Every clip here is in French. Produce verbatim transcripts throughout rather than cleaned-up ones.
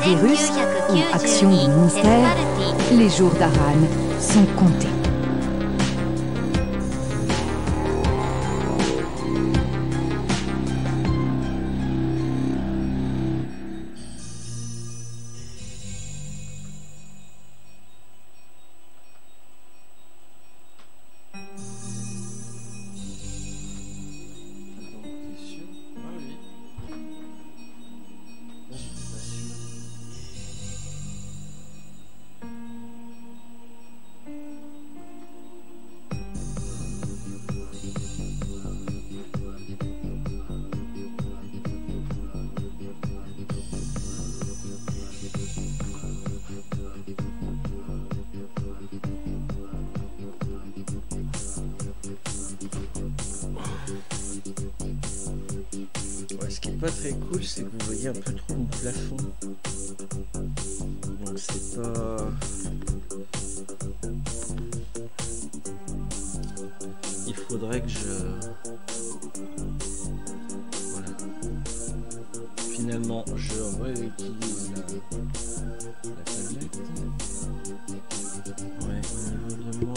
virus ou action du ministère, les jours d'Aran sont comptés. Pas très cool, c'est que vous voyez un peu trop mon plafond, donc c'est pas... Il faudrait que je... Voilà. Finalement, je réutilise la, la tablette. Ouais, au niveau de moi...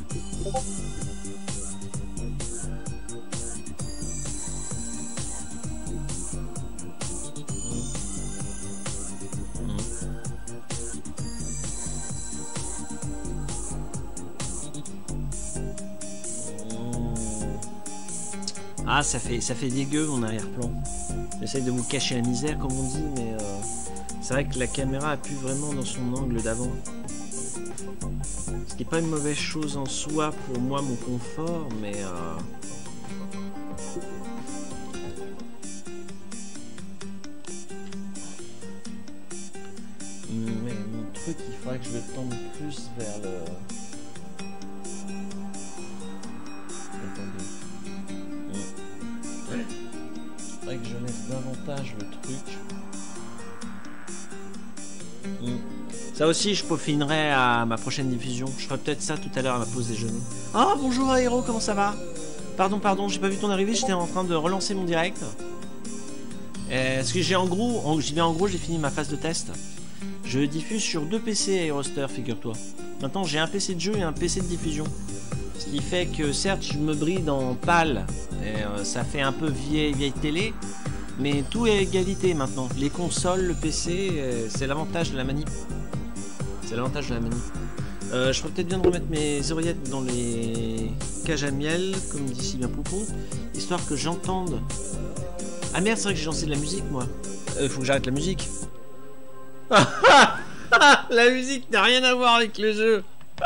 Ah, ça fait, ça fait dégueu mon arrière-plan. J'essaye de vous cacher la misère comme on dit, mais euh, c'est vrai que la caméra appuie vraiment dans son angle d'avant. Ce qui n'est pas une mauvaise chose en soi pour moi, mon confort, mais... Euh... Mais mon truc, il faudrait que je le tende plus vers le... Que je laisse davantage le truc. Mm. Ça aussi, je peaufinerai à ma prochaine diffusion. Je ferai peut-être ça tout à l'heure à ma pause déjeuner. Ah, oh, bonjour Aéro, comment ça va? Pardon, pardon, j'ai pas vu ton arrivée, j'étais en train de relancer mon direct. Est-ce que j'ai en gros, en, j'y vais en gros, j'ai fini ma phase de test. Je diffuse sur deux P C Aeroster, figure-toi. Maintenant, j'ai un P C de jeu et un P C de diffusion. Ce qui fait que certes je me bride en pâle et euh, ça fait un peu vieille, vieille télé, mais tout est égalité maintenant. Les consoles, le P C, euh, c'est l'avantage de la manip. C'est l'avantage de la manip. Euh, je ferais peut-être bien de remettre mes oreillettes dans les cages à miel, comme dit si bien Poupon, histoire que j'entende. Ah merde, c'est vrai que j'ai lancé de la musique moi. Euh, faut que j'arrête la musique. La musique n'a rien à voir avec le jeu.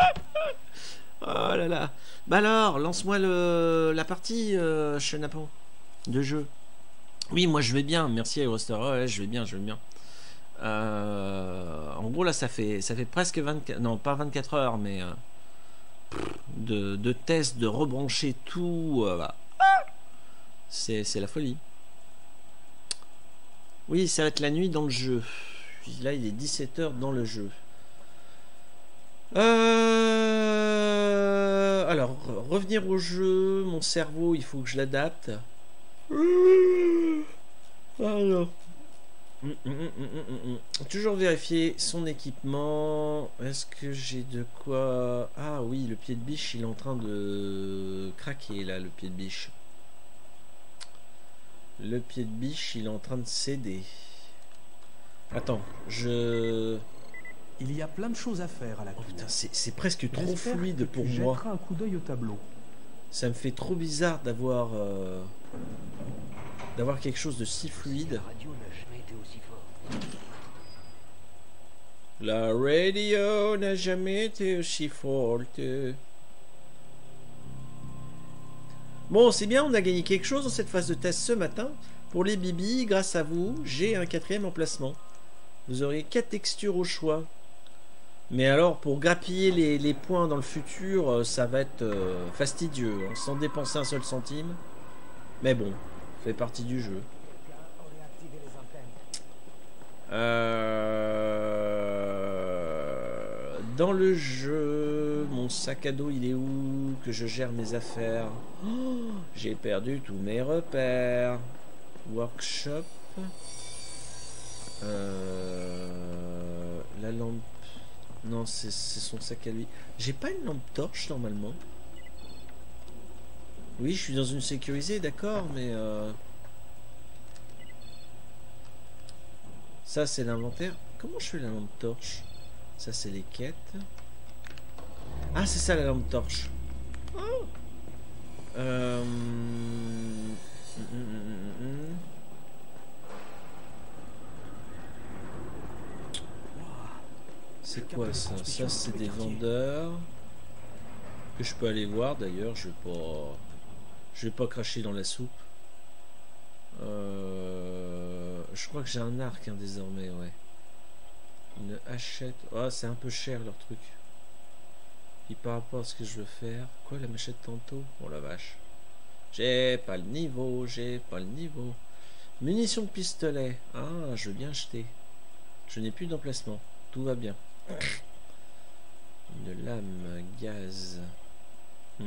Oh là là. Bah alors, lance-moi le la partie, euh, Chenapan, de jeu. Oui, moi je vais bien, merci Aeroster. Ouais, je vais bien, je vais bien. Euh, en gros là, ça fait ça fait presque vingt-quatre, non pas vingt-quatre heures, mais euh, de, de tests, de rebrancher tout. Euh, bah. C'est c'est la folie. Oui, ça va être la nuit dans le jeu. Là, il est dix-sept heures dans le jeu. Euh... Alors, revenir au jeu, mon cerveau, il faut que je l'adapte. Alors. Hum, hum, hum, hum, hum. Toujours vérifier son équipement. Est-ce que j'ai de quoi... Ah oui, le pied de biche, il est en train de craquer, là, le pied de biche. Le pied de biche, il est en train de céder. Attends, je... Il y a plein de choses à faire à la oh putain, c'est presque trop fluide pour moi. Un coup d'œil au tableau. Ça me fait trop bizarre d'avoir euh, d'avoir quelque chose de si fluide. La radio n'a jamais été aussi forte. Bon, c'est bien, on a gagné quelque chose dans cette phase de test ce matin. Pour les bibis, grâce à vous, j'ai un quatrième emplacement. Vous aurez quatre textures au choix. Mais alors, pour grappiller les, les points dans le futur, ça va être euh, fastidieux, hein, sans dépenser un seul centime. Mais bon, ça fait partie du jeu. Euh... Dans le jeu, mon sac à dos, il est où? Que je gère mes affaires. Oh, j'ai perdu tous mes repères. Workshop. Euh... la lampe... Non, c'est son sac à lui. J'ai pas une lampe torche, normalement. Oui, je suis dans une sécurisée, d'accord, mais... Euh... Ça, c'est l'inventaire. Comment je fais la lampe torche? Ça, c'est les quêtes. Ah, c'est ça, la lampe torche. Oh. Euh... C'est quoi ça? Ça, c'est des vendeurs que je peux aller voir. D'ailleurs, je vais pas, je vais pas cracher dans la soupe. Euh... Je crois que j'ai un arc hein, désormais, ouais. Une hachette. Oh, c'est un peu cher leur truc. Puis par rapport à ce que je veux faire, quoi la machette tantôt? Oh la vache. J'ai pas le niveau, j'ai pas le niveau. Munitions de pistolet. Ah, je veux bien acheter. Je n'ai plus d'emplacement. Tout va bien. Une lame gaz. Hmm.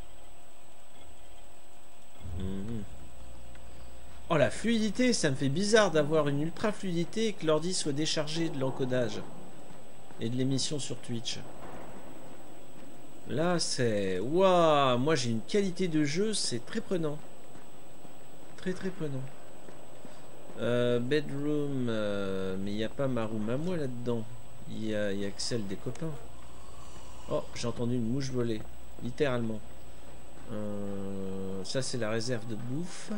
Hmm. Oh la fluidité, ça me fait bizarre d'avoir une ultra fluidité et que l'ordi soit déchargé de l'encodage et de l'émission sur Twitch. Là c'est... Waouh, moi j'ai une qualité de jeu, c'est très prenant. Très très prenant. Euh, bedroom, euh, mais il n'y a pas ma room à moi là-dedans. Il y a, y a que celle des copains. Oh, j'ai entendu une mouche voler. Littéralement. Euh, ça, c'est la réserve de bouffe.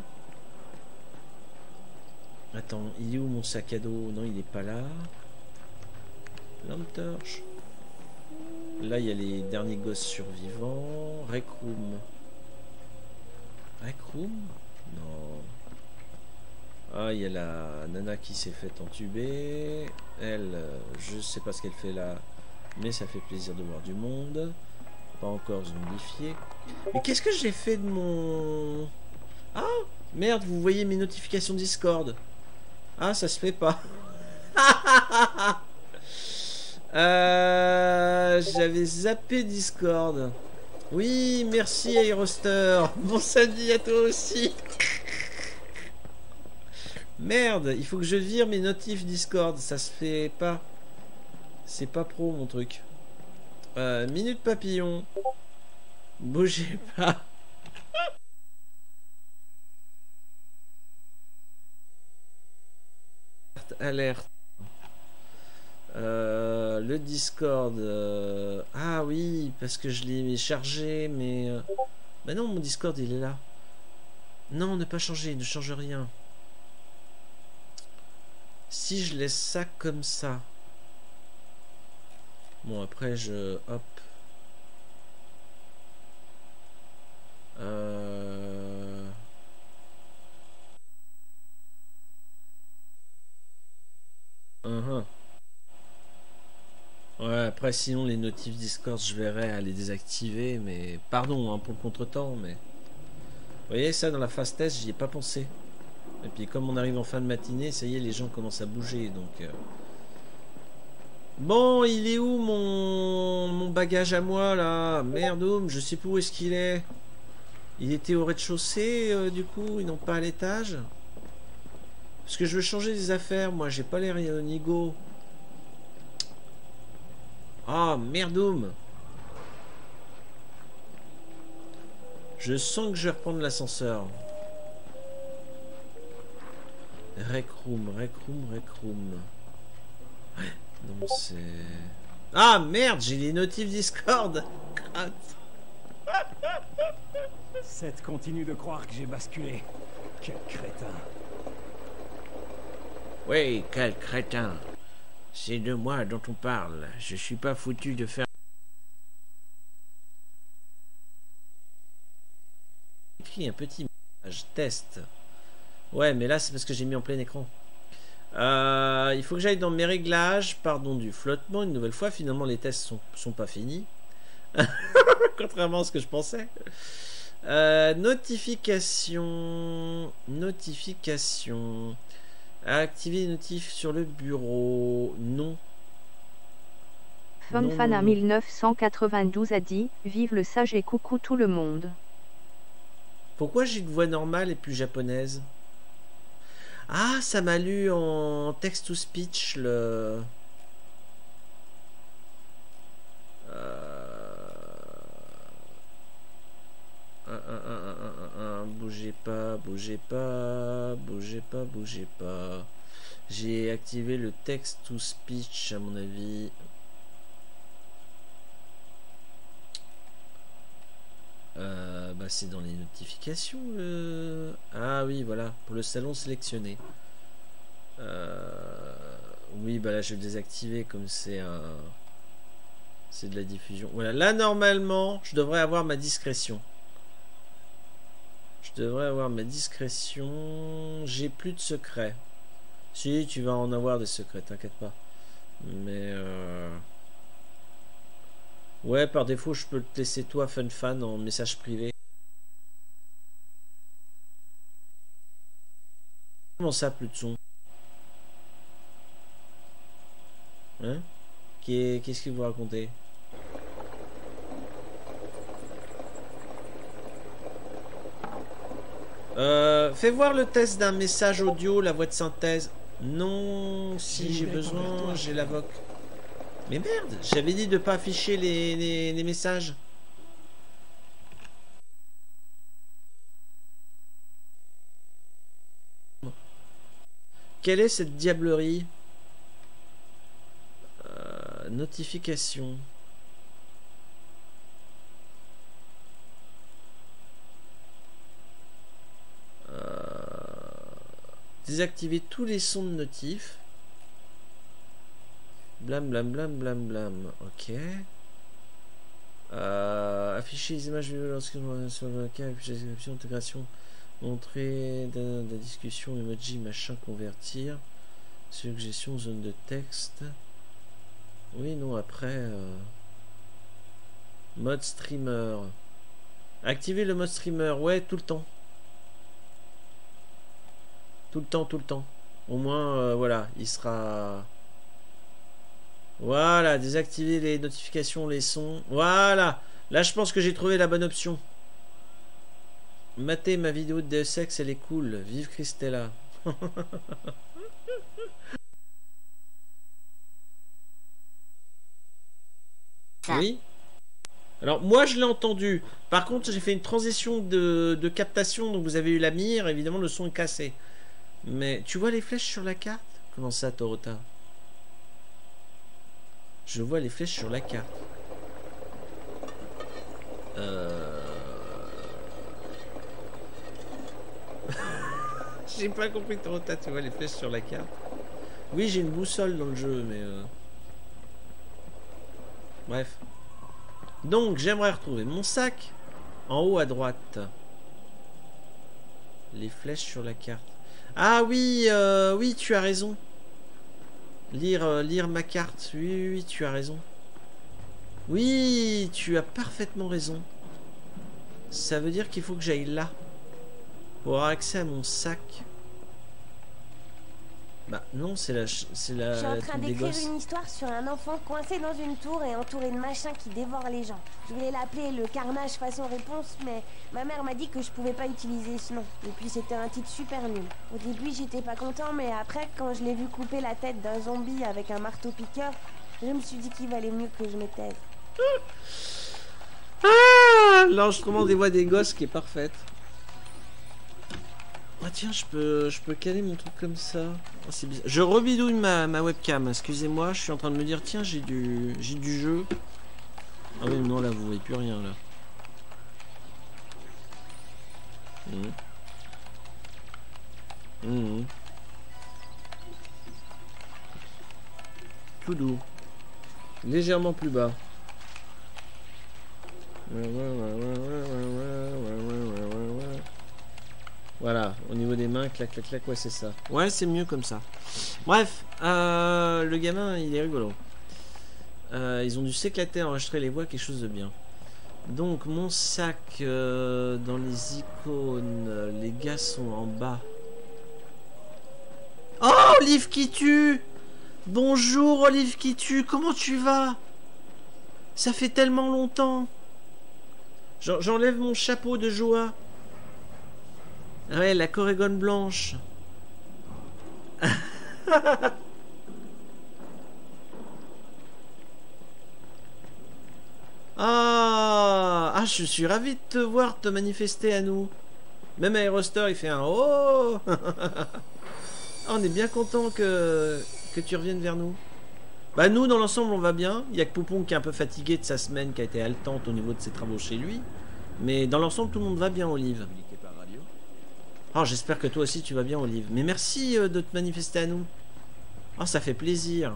Attends, il est où mon sac à dos? Non, il n'est pas là. Lampe torche. Là, il y a les derniers gosses survivants. Rec room. Rec room? Non. Ah, il y a la nana qui s'est fait entuber. Elle, euh, je sais pas ce qu'elle fait là, mais ça fait plaisir de voir du monde. Pas encore zombifié. Mais qu'est-ce que j'ai fait de mon... Ah, merde, vous voyez mes notifications Discord. Ah, ça se fait pas. euh, J'avais zappé Discord. Oui, merci Aeroster. Bon samedi à toi aussi. Merde, il faut que je vire mes notifs Discord, ça se fait pas. C'est pas pro mon truc. Euh, minute papillon. Bougez pas. Alerte. Euh, le Discord. Euh... Ah oui, parce que je l'ai chargé, mais... Euh... Bah non, mon Discord il est là. Non, ne pas changer, ne change rien. Si je laisse ça comme ça. Bon, après, je... Hop. Euh... Uh-huh. Ouais, après, sinon, les notifs Discord, je verrai à les désactiver, mais... Pardon hein, pour le contretemps, mais... Vous voyez, ça, dans la phase test, j'y ai pas pensé. Et puis comme on arrive en fin de matinée, ça y est, les gens commencent à bouger, donc... Euh... Bon, il est où mon... mon bagage à moi, là? Merde, je sais plus où est-ce qu'il est. Il était au rez-de-chaussée, euh, du coup, et non pas à l'étage. Parce que je veux changer des affaires, moi, j'ai pas l'air nigo. Ah, merdoum. Je sens que je vais reprendre l'ascenseur. Rec room, rec room, rec room. Non, c'est... Ah, merde, j'ai les notifs Discord. Seth continue de croire que j'ai basculé. Quel crétin. Oui, quel crétin. C'est de moi dont on parle. Je suis pas foutu de faire... Écrit un petit message test. Ouais, mais là, c'est parce que j'ai mis en plein écran. Euh, il faut que j'aille dans mes réglages. Pardon du flottement. Une nouvelle fois, finalement, les tests sont, sont pas finis. Contrairement à ce que je pensais. Euh, notification. Notification. Activer les notifs sur le bureau. Non. Funfan à mille neuf cent quatre-vingt-douze a dit « Vive le sage et coucou tout le monde ». Pourquoi j'ai une voix normale et plus japonaise? Ah, ça m'a lu en text-to-speech le... bougez pas, bougez pas, bougez pas. J'ai activé le text to speech à mon avis. Euh, bah c'est dans les notifications. Le... Ah oui, voilà, pour le salon sélectionné. Euh... Oui, bah là je vais le désactiver comme c'est un... C'est de la diffusion. Voilà, là normalement, je devrais avoir ma discrétion. Je devrais avoir ma discrétion. J'ai plus de secrets. Si, tu vas en avoir des secrets, t'inquiète pas. Mais... Euh... Ouais, par défaut, je peux te laisser toi, Fun Fan, en message privé. Comment ça, plus de son? Hein? Qu'est-ce que vous racontez? Euh, fais voir le test d'un message audio, la voix de synthèse. Non, si j'ai besoin, j'ai la voc. Mais merde, j'avais dit de pas afficher les, les, les messages. Quelle est cette diablerie? euh, Notification. Euh, désactiver tous les sons de notif. Blam blam blam blam blam. Ok. Euh, afficher les images lorsque sur le cas, afficher intégration, montrer de, de discussion, emoji, machin, convertir, suggestion, zone de texte. Oui, non, après. Euh, mode streamer. Activer le mode streamer, ouais, tout le temps. Tout le temps, tout le temps. Au moins, euh, voilà, il sera... Voilà, désactiver les notifications, les sons. Voilà. Là, je pense que j'ai trouvé la bonne option. Mater ma vidéo de Deus Ex, elle est cool. Vive Christella. Oui. Alors, moi, je l'ai entendu. Par contre, j'ai fait une transition de, de captation. Donc, vous avez eu la mire. Évidemment, le son est cassé. Mais tu vois les flèches sur la carte? Comment ça, Torota? Je vois les flèches sur la carte. Euh... J'ai pas compris Torota, tu vois les flèches sur la carte. Oui, j'ai une boussole dans le jeu, mais... Euh... Bref. Donc, j'aimerais retrouver mon sac en haut à droite. Les flèches sur la carte. Ah oui, euh, oui, tu as raison. Lire, euh, lire ma carte. Oui, oui, oui, tu as raison. Oui, tu as parfaitement raison. Ça veut dire qu'il faut que j'aille là pour avoir accès à mon sac. Bah non, c'est la, c'est la. Je suis en train d'écrire une histoire sur un enfant coincé dans une tour et entouré de machins qui dévorent les gens. Je voulais l'appeler le carnage façon réponse, mais ma mère m'a dit que je pouvais pas utiliser ce nom. Et puis c'était un titre super nul. Au début j'étais pas content, mais après quand je l'ai vu couper la tête d'un zombie avec un marteau piqueur, je me suis dit qu'il valait mieux que je me taise. Ah, l'enregistrement des voix des gosses qui est parfaite. Ah tiens, je peux, je peux caler mon truc comme ça. Oh, c'est bizarre. Je rebidouille ma, ma webcam. Excusez-moi, je suis en train de me dire tiens, j'ai du, j'ai du jeu. Ah oui, non là, vous voyez plus rien là. Mmh. Mmh. Tout doux, légèrement plus bas. Voilà, au niveau des mains, clac, clac, clac, ouais, c'est ça. Ouais, c'est mieux comme ça. Bref, euh, le gamin, il est rigolo. Euh, ils ont dû s'éclater à enregistrer les voix, quelque chose de bien. Donc, mon sac, euh, dans les icônes, les gars sont en bas. Oh, Olive qui tue! Bonjour, Olive qui tue, comment tu vas? Ça fait tellement longtemps. J'enlève mon chapeau de joie. Ouais, la corrigone blanche. Ah, ah, je suis ravi de te voir te manifester à nous. Même Aerostar, il fait un oh. On est bien content que, que tu reviennes vers nous. Bah nous, dans l'ensemble, on va bien. Il y a que Poupon qui est un peu fatigué de sa semaine, qui a été haletante au niveau de ses travaux chez lui. Mais dans l'ensemble, tout le monde va bien, Olive. Oh, j'espère que toi aussi, tu vas bien, Olive. Mais merci euh, de te manifester à nous. Oh, ça fait plaisir.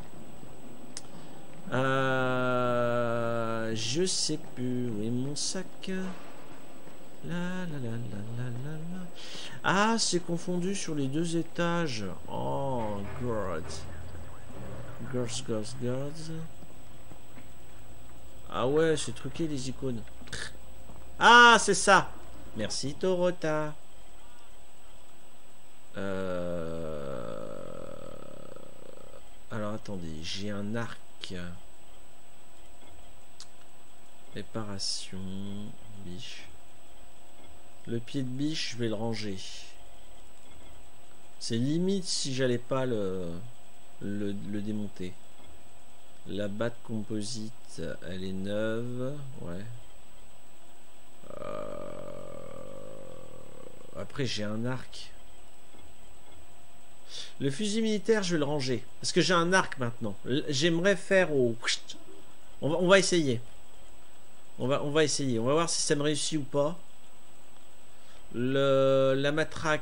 Euh, je sais plus. Où est mon sac? La, la, la, la, la, la, la. Ah, c'est confondu sur les deux étages. Oh, God. Girls, girls, girls. Ah ouais, c'est truqué les icônes. Ah, c'est ça. Merci, Torota. Euh... Alors, attendez. J'ai un arc. Réparation. Biche. Le pied de biche, je vais le ranger. C'est limite si j'allais pas le, le, le démonter. La batte composite, elle est neuve. Ouais. Euh... Après, j'ai un arc. Le fusil militaire, je vais le ranger. Parce que j'ai un arc maintenant. J'aimerais faire au... On va, on va essayer. On va, on va essayer. On va voir si ça me réussit ou pas. Le, la matraque...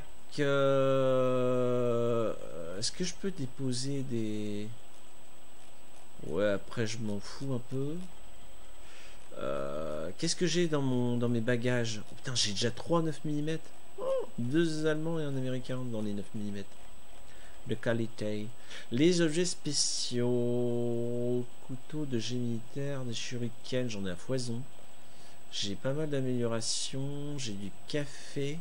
Euh... Est-ce que je peux déposer des... Ouais, après je m'en fous un peu. Euh... Qu'est-ce que j'ai dans, mon, dans mes bagages? Oh, putain, j'ai déjà trois neuf millimètres. Oh, deux Allemands et un Américain dans les neuf millimètres. De qualité. Les objets spéciaux. Couteau de jet militaire, des shurikens, j'en ai à foison. J'ai pas mal d'améliorations. J'ai du café.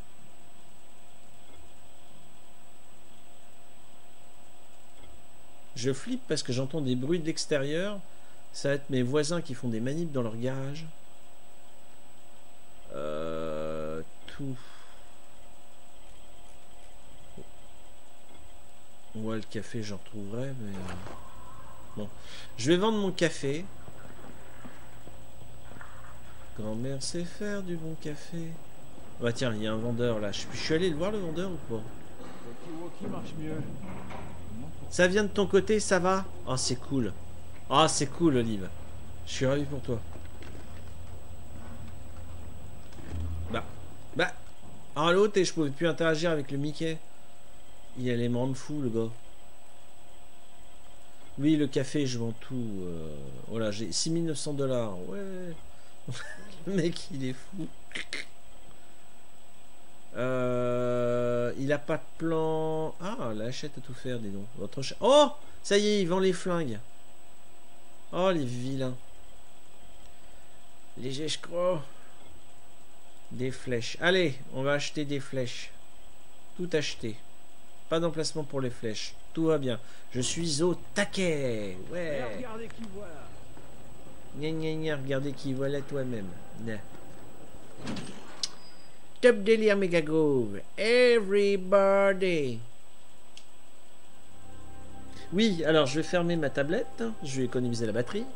Je flippe parce que j'entends des bruits de l'extérieur. Ça va être mes voisins qui font des manips dans leur garage. Euh, tout. Ouais, le café, j'en retrouverai, mais... Euh... Bon. Je vais vendre mon café. Grand-mère sait faire du bon café. Bah tiens, il y a un vendeur là. Je suis allé le voir, le vendeur, ou pas? Ça vient de ton côté, ça va? Oh, c'est cool. Ah, oh, c'est cool, Olive. Je suis ravi pour toi. Bah. Bah. Ah, l'autre, et je pouvais plus interagir avec le Mickey. Il allait me rendre fou, le gars. Oui, le café, je vends tout. Euh... Voilà, j'ai six mille neuf cents dollars. Ouais. Le mec, il est fou. Euh... Il a pas de plan. Ah, la hachette à tout faire, dis donc. Votre ch... Oh, ça y est, il vend les flingues. Oh, les vilains. Les escrocs. Des flèches. Allez, on va acheter des flèches. Tout acheter. Pas d'emplacement pour les flèches. Tout va bien. Je suis au taquet. Ouais. Regardez qui voilà. Gna gna gna, regardez qui voilà toi-même. Nah. Top délire méga groove. Everybody. Oui, alors je vais fermer ma tablette. Je vais économiser la batterie.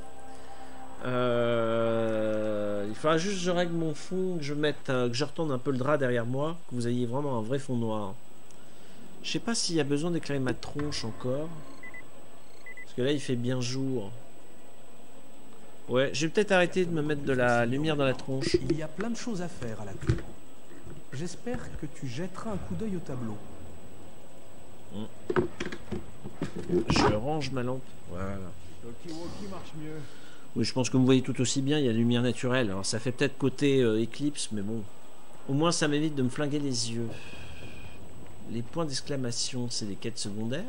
Euh, il faudra juste que je règle mon fond, que je mette, euh, que je retourne un peu le drap derrière moi, que vous ayez vraiment un vrai fond noir. Je sais pas s'il y a besoin d'éclairer ma tronche encore. Parce que là, il fait bien jour. Ouais, je vais peut-être arrêter de me mettre de la lumière dans la tronche. Il y a plein de choses à faire à la cour. J'espère que tu jetteras un coup d'œil au tableau. Mmh. Je range ma lampe. Voilà. Marche mieux. Oui, je pense que vous voyez tout aussi bien, il y a la lumière naturelle. Alors ça fait peut-être côté euh, éclipse, mais bon. Au moins, ça m'évite de me flinguer les yeux. Les points d'exclamation, c'est des quêtes secondaires?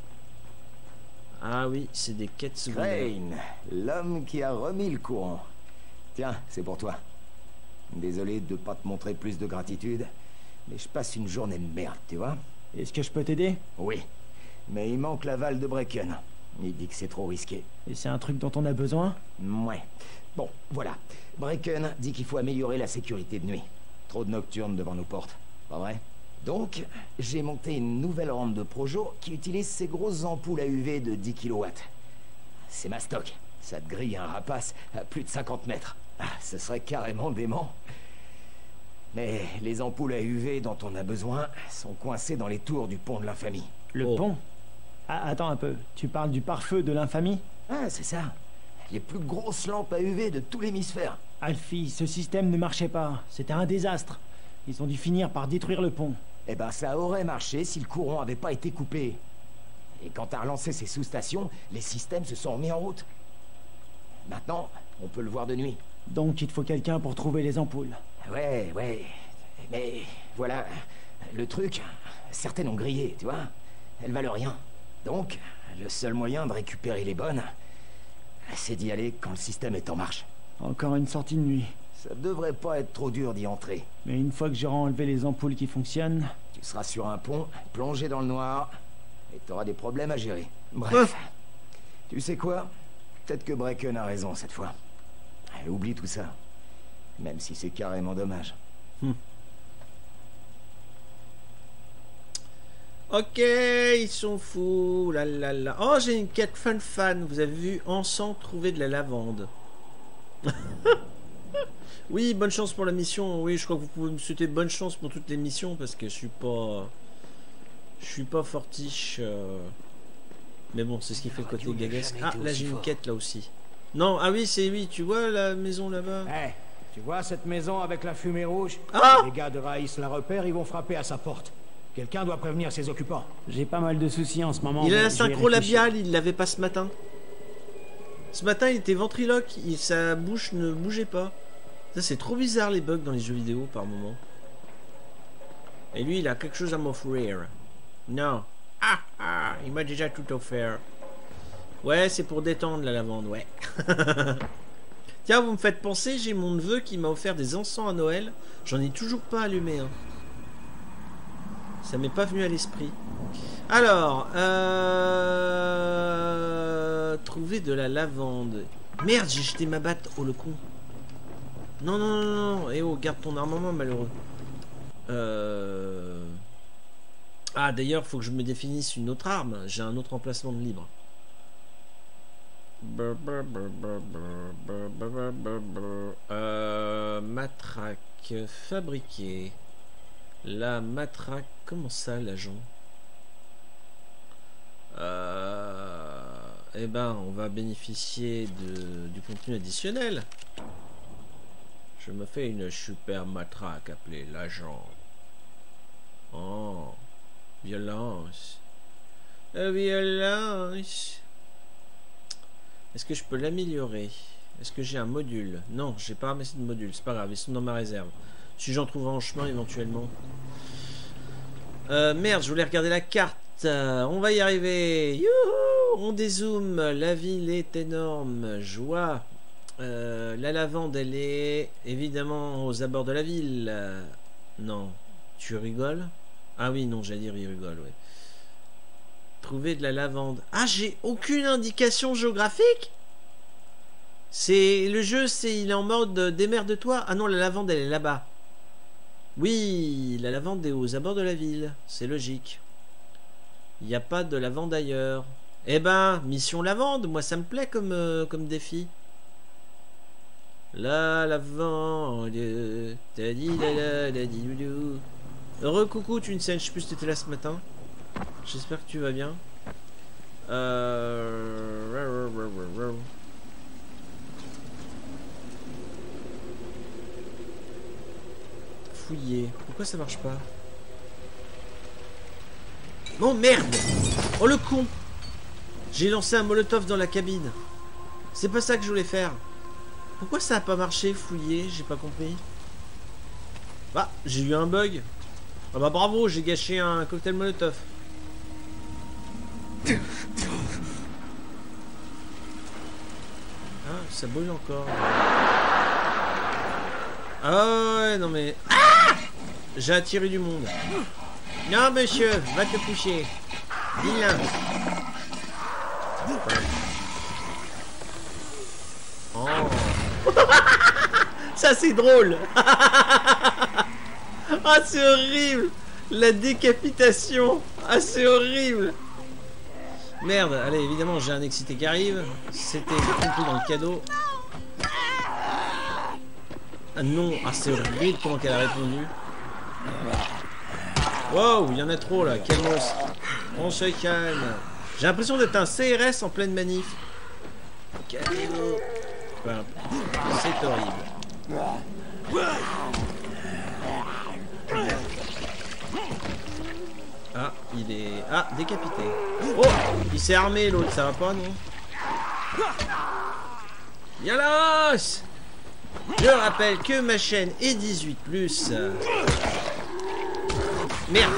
Ah oui, c'est des quêtes secondaires. Crane, l'homme qui a remis le courant. Tiens, c'est pour toi. Désolé de ne pas te montrer plus de gratitude, mais je passe une journée de merde, tu vois. Est-ce que je peux t'aider? Oui, mais il manque l'aval de Brecken. Il dit que c'est trop risqué. Et c'est un truc dont on a besoin? Ouais. Bon, voilà. Brecken dit qu'il faut améliorer la sécurité de nuit. Trop de nocturnes devant nos portes, pas vrai? Donc, j'ai monté une nouvelle rampe de Projo qui utilise ces grosses ampoules à U V de dix kilowatts. C'est ma stock. Ça te grille un rapace à plus de cinquante mètres. Ah, ce serait carrément dément. Mais les ampoules à U V dont on a besoin sont coincées dans les tours du pont de l'infamie. Le Oh. pont? Ah, attends un peu, tu parles du pare-feu de l'infamie? Ah, c'est ça. Les plus grosses lampes à U V de tout l'hémisphère. Alfie, ce système ne marchait pas. C'était un désastre. Ils ont dû finir par détruire le pont. Eh ben, ça aurait marché si le courant avait pas été coupé. Et quand t'as relancé ces sous-stations, les systèmes se sont mis en route. Maintenant, on peut le voir de nuit. Donc il te faut quelqu'un pour trouver les ampoules. Ouais, ouais. Mais voilà, le truc, certaines ont grillé, tu vois. Elles valent rien. Donc, le seul moyen de récupérer les bonnes, c'est d'y aller quand le système est en marche. Encore une sortie de nuit. Ça devrait pas être trop dur d'y entrer. Mais une fois que j'aurai enlevé les ampoules qui fonctionnent... Tu seras sur un pont, plongé dans le noir, et t'auras des problèmes à gérer. Bref, tu sais quoi? Peut-être que Bracken a raison cette fois. Oublie tout ça. Même si c'est carrément dommage. Hmm. Ok, ils sont fous. La la la. Oh, j'ai une quête fan fan. Vous avez vu, ensemble trouver de la lavande. Oui, bonne chance pour la mission. Oui, je crois que vous pouvez me souhaiter bonne chance pour toutes les missions parce que je suis pas, je suis pas fortiche. Euh... Mais bon, c'est ce qui fait le côté gagasque. Ah, là j'ai une quête là aussi. Non, ah oui, c'est oui. Tu vois la maison là-bas? Hé, tu vois cette maison avec la fumée rouge? Ah! Les gars de Raïs la repèrent, ils vont frapper à sa porte. Quelqu'un doit prévenir ses occupants. J'ai pas mal de soucis en ce moment. Il a mais la je vais synchro réfléchir. labiale, il l'avait pas ce matin. Ce matin, il était ventriloque, il- sa bouche ne bougeait pas. Ça, c'est trop bizarre les bugs dans les jeux vidéo par moment. Et lui, il a quelque chose à m'offrir. Non. Ah ah, il m'a déjà tout offert. Ouais, c'est pour détendre la lavande, ouais. Tiens, vous me faites penser, j'ai mon neveu qui m'a offert des encens à Noël. J'en ai toujours pas allumé, hein. Ça m'est pas venu à l'esprit. Alors, euh... trouver de la lavande. Merde, j'ai jeté ma batte. Oh, le con. Non, non, non, non. Eh oh, garde ton armement, malheureux. Euh... Ah, d'ailleurs, faut que je me définisse une autre arme. J'ai un autre emplacement de libre. Euh... Matraque fabriquée. La matraque, comment ça, l'agent? euh, Eh ben, on va bénéficier de, du contenu additionnel. Je me fais une super matraque appelée l'agent. Oh, violence. La violence. Est-ce que je peux l'améliorer? Est-ce que j'ai un module? Non, j'ai pas ramassé de module, c'est pas grave, ils sont dans ma réserve. Si j'en trouve en chemin éventuellement. Euh, merde, je voulais regarder la carte. Euh, on va y arriver. Youhou, on dézoome. La ville est énorme. Joie. Euh, la lavande, elle est évidemment aux abords de la ville. Euh, non. Tu rigoles? Ah oui, non, j'allais dire il rigole, ouais. Trouver de la lavande. Ah, j'ai aucune indication géographique? C'est le jeu, c'est il est en mode euh, démerde-toi. Ah non, la lavande, elle est là-bas. Oui, la lavande est aux abords de la ville, c'est logique. Il n'y a pas de lavande ailleurs. Eh ben, mission lavande, moi ça me plaît comme, euh, comme défi. La lavande, t'as dit la la la di doudou. Heureux coucou, tu ne sais, je sais plus si t'étais là ce matin. J'espère que tu vas bien. Euh... Fouiller. Pourquoi ça marche pas? Oh merde! Oh le con! J'ai lancé un molotov dans la cabine. C'est pas ça que je voulais faire. Pourquoi ça a pas marché, fouiller? J'ai pas compris. Bah, j'ai eu un bug. Ah bah bravo, j'ai gâché un cocktail molotov. Ah, ça brûle encore. Ah ouais, non mais... Ah! J'ai attiré du monde. Non monsieur, va te coucher. Vilain. Oh. Ça c'est drôle. Ah c'est horrible. La décapitation. Ah c'est horrible. Merde, allez évidemment j'ai un excité qui arrive. C'était compris dans le cadeau. Ah non, ah c'est horrible comment qu'elle a répondu. Wow, il y en a trop là, calmos. On se calme. J'ai l'impression d'être un C R S en pleine manif. Calmez-vous. Enfin, c'est horrible. Ah, il est... Ah, décapité. Oh, il s'est armé l'autre, ça va pas, non? Yalos! Je rappelle que ma chaîne est dix-huit plus. Merde.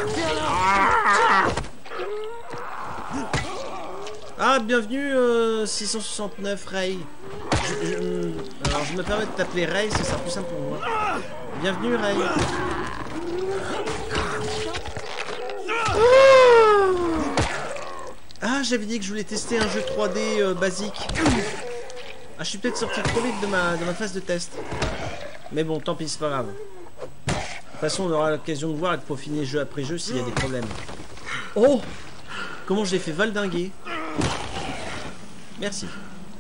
Ah, bienvenue euh, six cent soixante-neuf Ray. Je, je, alors je me permets de t'appeler Ray, ça sera plus simple pour moi. Bienvenue Ray. Ah, j'avais dit que je voulais tester un jeu trois D euh, basique. Ah, je suis peut-être sorti trop vite de ma, de ma phase de test. Mais bon, tant pis, c'est pas grave. De toute façon, on aura l'occasion de voir et de peaufiner jeu après jeu s'il y a des problèmes. Oh! Comment je l'ai fait valdinguer. Merci.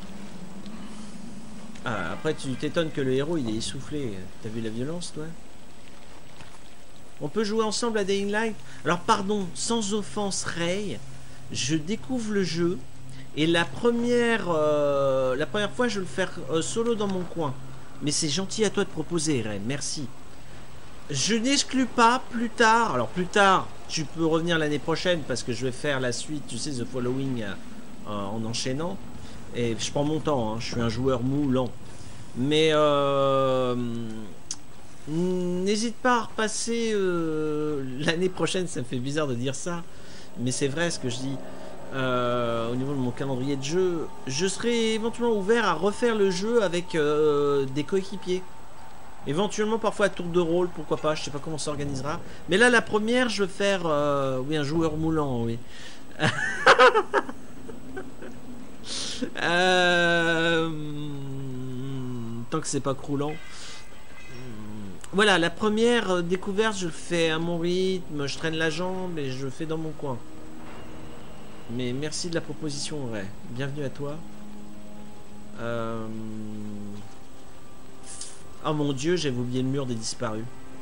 Ah, après, tu t'étonnes que le héros, il est essoufflé. T'as vu la violence, toi? On peut jouer ensemble à Dying Light? Alors, pardon, sans offense, Ray, je découvre le jeu. Et la première, euh, la première fois, je vais le faire euh, solo dans mon coin. Mais c'est gentil à toi de proposer, Ray. Merci. Je n'exclus pas plus tard. Alors plus tard, tu peux revenir l'année prochaine parce que je vais faire la suite, tu sais, The Following euh, en enchaînant. Et je prends mon temps. Hein, je suis un joueur mou, lent. Mais euh, n'hésite pas à repasser euh, l'année prochaine. Ça me fait bizarre de dire ça, mais c'est vrai ce que je dis. Euh, au niveau de mon calendrier de jeu, je serai éventuellement ouvert à refaire le jeu avec euh, des coéquipiers, éventuellement parfois à tour de rôle, pourquoi pas, je sais pas comment ça s'organisera, mais là la première je vais faire euh, oui, un joueur moulant, oui. euh, tant que c'est pas croulant. Voilà, la première découverte je le fais à mon rythme, je traîne la jambe et je le fais dans mon coin. Mais merci de la proposition, ouais. Bienvenue à toi. Euh... Oh mon dieu, j'avais oublié le mur des disparus.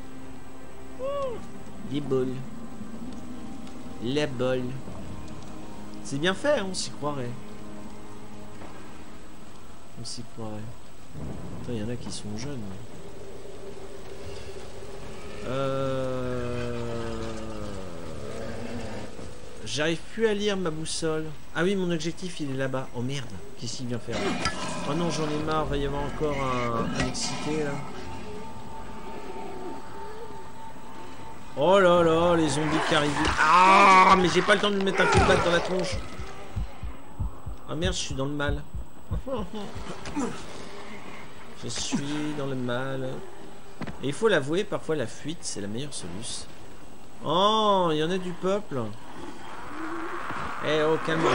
Les bols. Les bols. C'est bien fait, hein, on s'y croirait. On s'y croirait. Attends, il y en a qui sont jeunes. Euh... J'arrive plus à lire ma boussole. Ah oui, mon objectif il est là-bas. Oh merde, qu'est-ce qu'il vient faire? Oh non, j'en ai marre, il va y avoir encore un, un excité là. Oh là là, les zombies qui arrivent. Ah, mais j'ai pas le temps de lui mettre un coup de batte dans la tronche. Ah merde, je suis dans le mal. Je suis dans le mal. Et il faut l'avouer, parfois la fuite c'est la meilleure solution. Oh, il y en a du peuple. Eh oh, calme-toi.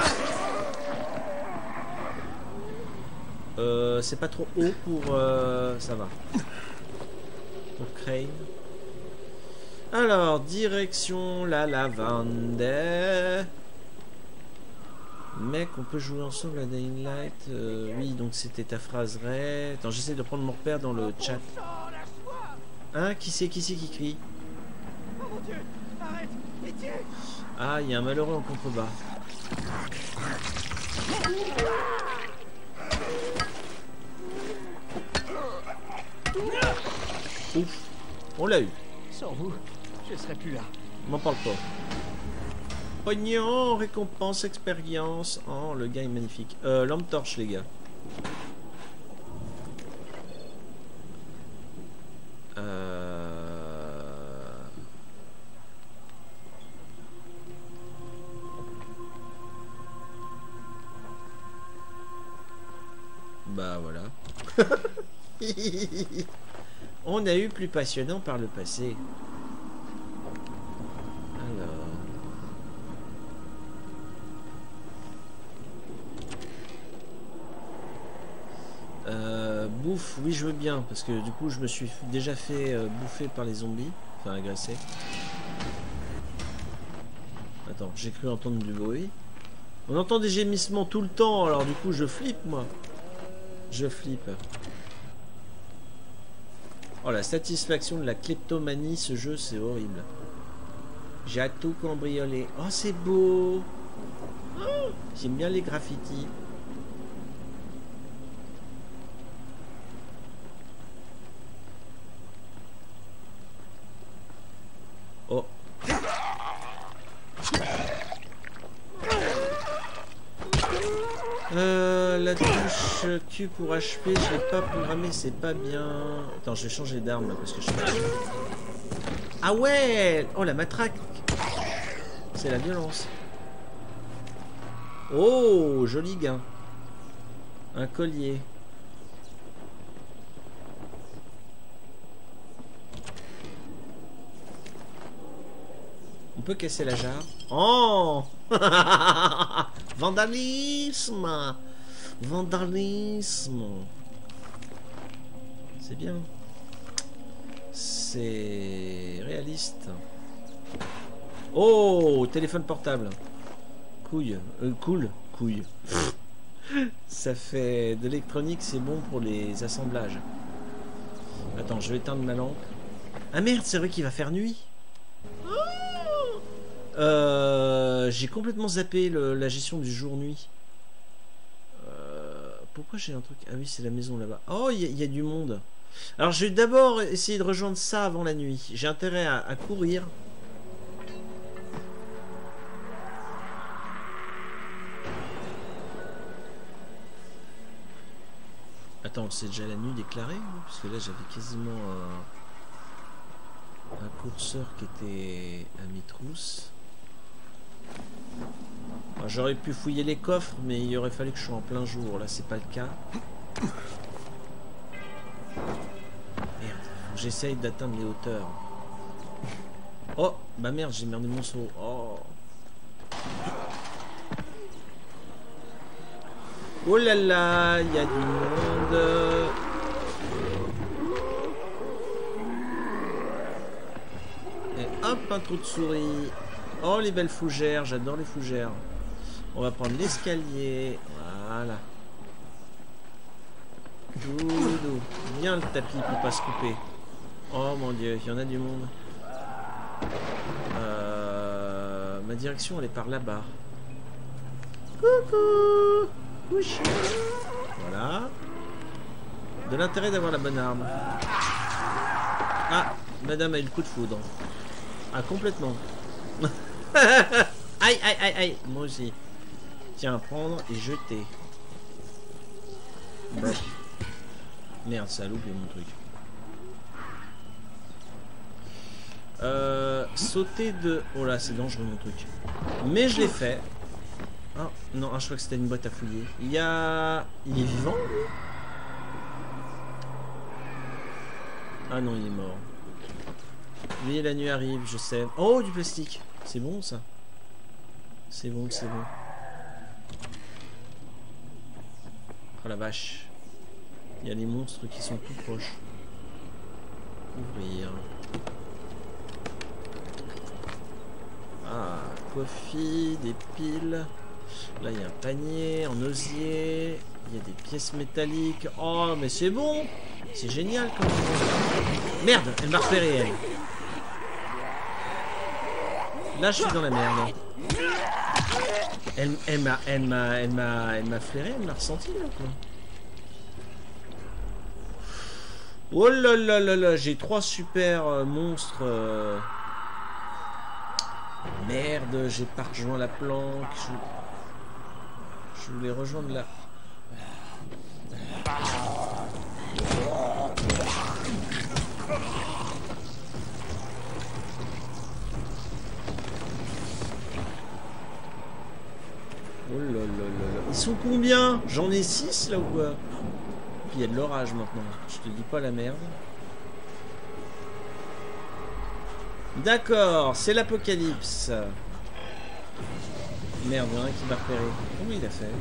Euh, c'est pas trop haut pour... Euh, ça va. Pour Crane. Alors, direction la lavande. Mec, on peut jouer ensemble à Dying Light. Euh, oui, donc c'était ta phrase Ray. Attends, j'essaie de prendre mon repère dans le chat. Hein, qui c'est, qui c'est qui crie? Oh mon Dieu, arrête, pitié. Ah, il y a un malheureux en contrebas. Ouf, on l'a eu. Sans vous, je serais plus là. M'en parle pas. Pognon, récompense, expérience. Oh, le gars est magnifique. Euh, lampe torche, les gars. Euh... Bah voilà. On a eu plus passionnant par le passé. Alors... Euh, bouffe, oui je veux bien, parce que du coup je me suis déjà fait euh, bouffer par les zombies, enfin agresser. Attends, j'ai cru entendre du bruit. On entend des gémissements tout le temps, alors du coup je flippe moi. Je flippe. Oh, la satisfaction de la kleptomanie, ce jeu, c'est horrible. J'ai tout cambriolé. Oh, c'est beau. Oh, j'aime bien les graffitis. Oh. Euh, la touche Q pour H P, je l'ai pas programmé, c'est pas bien. Attends, je vais changer d'arme là parce que je sais pas. Ah ouais. Oh, la matraque. C'est la violence. Oh, joli gain. Un collier. On peut casser la jarre. Oh. Vandalisme. Vandalisme. C'est bien. C'est réaliste. Oh, téléphone portable. Couille. Euh, cool. Couille. Ça fait de l'électronique, c'est bon pour les assemblages. Attends, je vais éteindre ma lampe. Ah merde, c'est vrai qu'il va faire nuit. Euh, j'ai complètement zappé le, la gestion du jour-nuit. Euh, pourquoi j'ai un truc? Ah oui, c'est la maison là-bas. Oh, il y, y a du monde. Alors, je vais d'abord essayer de rejoindre ça avant la nuit. J'ai intérêt à, à courir. Attends, c'est déjà la nuit déclarée? Parce que là, j'avais quasiment un, un courseur qui était à mes trousses. J'aurais pu fouiller les coffres, mais il aurait fallu que je sois en plein jour. Là, c'est pas le cas. Merde, faut que j'essaye d'atteindre les hauteurs. Oh, bah merde, j'ai merdé mon saut. Oh. Oh là là, il y a du monde. Et hop, un trou de souris. Oh, les belles fougères, j'adore les fougères. On va prendre l'escalier. Voilà. Doudou. Bien le tapis pour pas se couper. Oh mon dieu, il y en a du monde. Euh, ma direction, elle est par là-bas. Coucou. Coucou. Voilà. De l'intérêt d'avoir la bonne arme. Ah, madame a eu le coup de foudre. Ah, complètement. Aïe, aïe, aïe, aïe. Moi aussi. Tiens, prendre et jeter. Bon. Merde, ça a loupé mon truc. Euh, sauter de... Oh là, c'est dangereux mon truc. Mais je l'ai fait. Ah, non, ah, je crois que c'était une boîte à fouiller. Il y a... Il est vivant? Ah non, il est mort. Oui, la nuit arrive, je sais. Oh, du plastique. C'est bon ça. C'est bon, c'est bon. Oh la vache. Il y a des monstres qui sont tout proches. Ouvrir. Ah, coffee, des piles. Là, il y a un panier en osier. Il y a des pièces métalliques. Oh, mais c'est bon. C'est génial quand même. Merde, elle m'a repéré, elle. Là, je suis dans la merde. Elle, elle m'a, elle m'a, elle m'a, elle m'a flairé, elle m'a ressenti là quoi. Oh là là là là, j'ai trois super euh, monstres. Euh... Merde, j'ai pas rejoint la planque. Je, je voulais rejoindre là. Oh là là là là. Ils sont combien? J'en ai six là ou quoi? Puis il y a de l'orage maintenant. Je te dis pas la merde. D'accord, c'est l'apocalypse. Merde, il y en a un qui m'a repéré. Comment il a fait?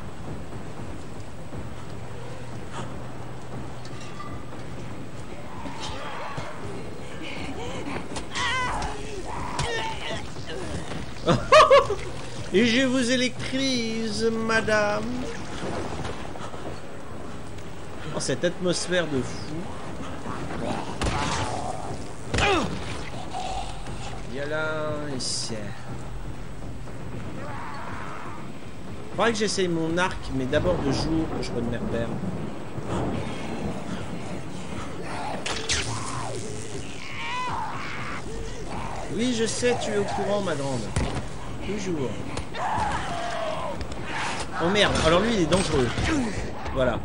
Et je vous électrise, madame. Oh, cette atmosphère de fou. y a là, ici. Faudrait que j'essaye mon arc, mais d'abord de jour, que je prenne mes repères. Oui, je sais, tu es au courant, ma grande. Toujours. Oh merde, alors lui, il est dangereux. Voilà.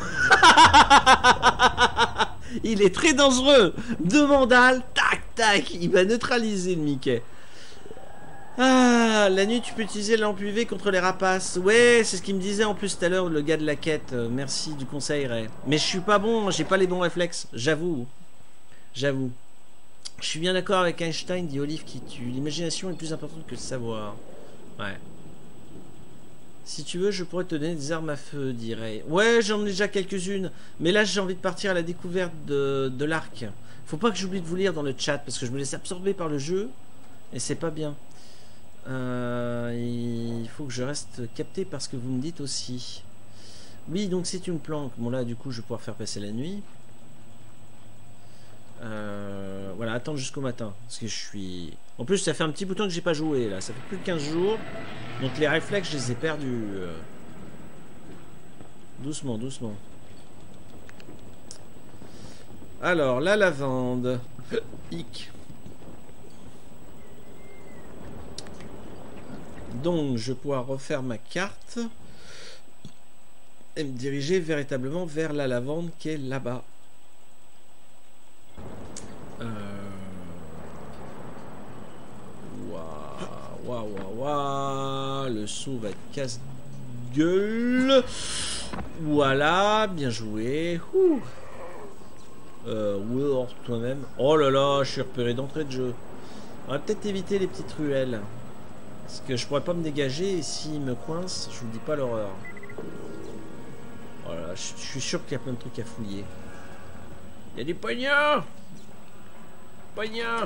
Il est très dangereux. Deux mandales, tac, tac. Il va neutraliser le Mickey. Ah, la nuit, tu peux utiliser la lampe U V contre les rapaces. Ouais, c'est ce qu'il me disait en plus tout à l'heure, le gars de la quête. Euh, merci du conseil, Ray. Mais je suis pas bon, j'ai pas les bons réflexes. J'avoue. J'avoue. Je suis bien d'accord avec Einstein, dit Olive, qui tue. L'imagination est plus importante que le savoir. Ouais. Si tu veux, je pourrais te donner des armes à feu, dit Ray. Ouais, j'en ai déjà quelques-unes. Mais là, j'ai envie de partir à la découverte de, de l'arc. Faut pas que j'oublie de vous lire dans le chat, parce que je me laisse absorber par le jeu. Et c'est pas bien. Euh, il faut que je reste capté par ce que vous me dites aussi. Oui, donc c'est une planque. Bon, là, du coup, je vais pouvoir faire passer la nuit. Euh, voilà, attendre jusqu'au matin. Parce que je suis... En plus, ça fait un petit bout de temps que j'ai pas joué, là. Ça fait plus de quinze jours. Donc les réflexes, je les ai perdus. Euh... Doucement, doucement. Alors, la lavande. Hic. Donc, je vais pouvoir refaire ma carte. Et me diriger véritablement vers la lavande qui est là-bas. Euh... Waouh, waouh, waouh, waouh. Le son va être casse-gueule. Voilà, bien joué. Ouh. Euh, oui, toi-même. Oh là là, je suis repéré d'entrée de jeu. On va peut-être éviter les petites ruelles. Parce que je pourrais pas me dégager et s'il me coince, je vous dis pas l'horreur. Voilà, je, je suis sûr qu'il y a plein de trucs à fouiller. Il y a des poignards. Poignard.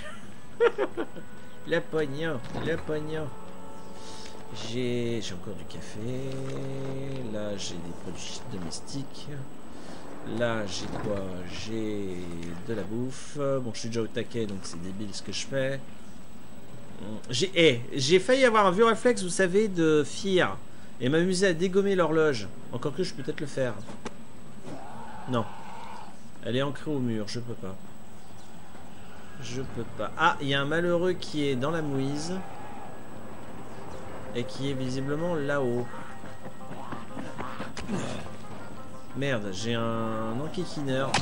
Le poignard, le poignard. J'ai j'ai encore du café. Là, j'ai des produits domestiques. Là, j'ai quoi? J'ai de la bouffe. Bon, je suis déjà au taquet, donc c'est débile ce que je fais. J'ai hey, j'ai failli avoir un vieux réflexe, vous savez, de Fear. Et m'amuser à dégommer l'horloge. Encore que je peux peut-être le faire. Non. Elle est ancrée au mur, je peux pas. Je peux pas. Ah, il y a un malheureux qui est dans la mouise. Et qui est visiblement là-haut. Merde, j'ai un enquiquineur.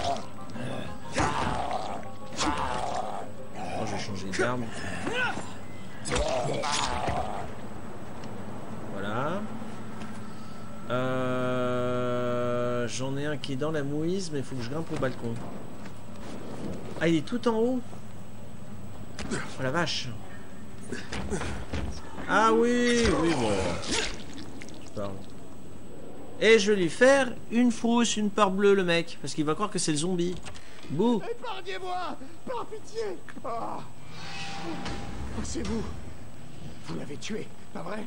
Oh, je vais changer d'arme. Voilà. Euh, J'en ai un qui est dans la mouise, mais il faut que je grimpe au balcon. Ah, il est tout en haut. Oh la vache. Ah oui, oui, bon. Je parle. Et je vais lui faire une frousse, une part bleue, le mec. Parce qu'il va croire que c'est le zombie. Bouh. Épargnez-moi, par pitié. Oh. Oh, c'est vous. Vous l'avez tué, pas vrai?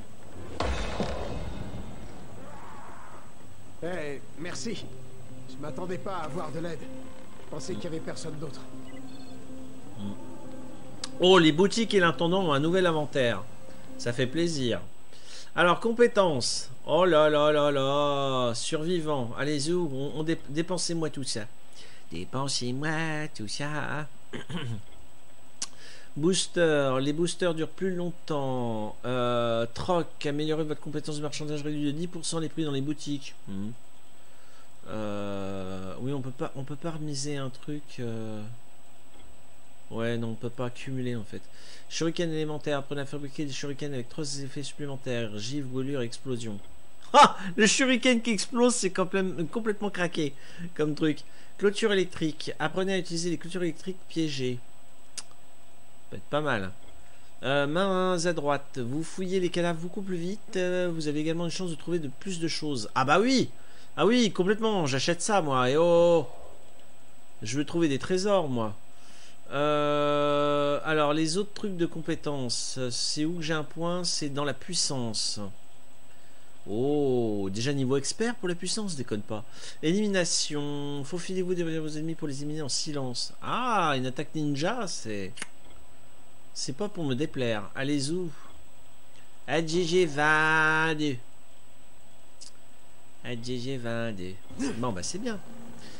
Eh, hey, merci. Je m'attendais pas à avoir de l'aide. Je pensais qu'il y avait personne d'autre. Oh, les boutiques et l'intendant ont un nouvel inventaire. Ça fait plaisir. Alors, compétences. Oh là là là là. Survivant. Allez-y, on, on dé dépensez-moi tout ça. Dépensez-moi tout ça. Booster. Les boosters durent plus longtemps. Euh, troc. Améliorer votre compétence de marchandage réduit de dix pour cent les prix dans les boutiques. Mmh. Euh, oui, on peut pas, on peut pas remiser un truc. Euh... Ouais, non, on peut pas accumuler en fait. Shuriken élémentaire. Apprenez à fabriquer des shurikens avec trois effets supplémentaires. Givre, brûlure, explosion. Ah, le shuriken qui explose, c'est complètement craqué comme truc. Clôture électrique. Apprenez à utiliser les clôtures électriques piégées. Ça peut être pas mal. Euh, mains à droite. Vous fouillez les cadavres beaucoup plus vite. Euh, vous avez également une chance de trouver de plus de choses. Ah bah oui. Ah oui, complètement. J'achète ça, moi. Et oh, je veux trouver des trésors, moi. Euh, alors, les autres trucs de compétences. C'est où que j'ai un point? C'est dans la puissance. Oh, déjà niveau expert pour la puissance, déconne pas. Élimination. Faufilez-vous derrière vos ennemis pour les éliminer en silence. Ah, une attaque ninja, c'est... C'est pas pour me déplaire. Allez où? A G G vingt-deux. A G G vingt-deux. Bon bah c'est bien.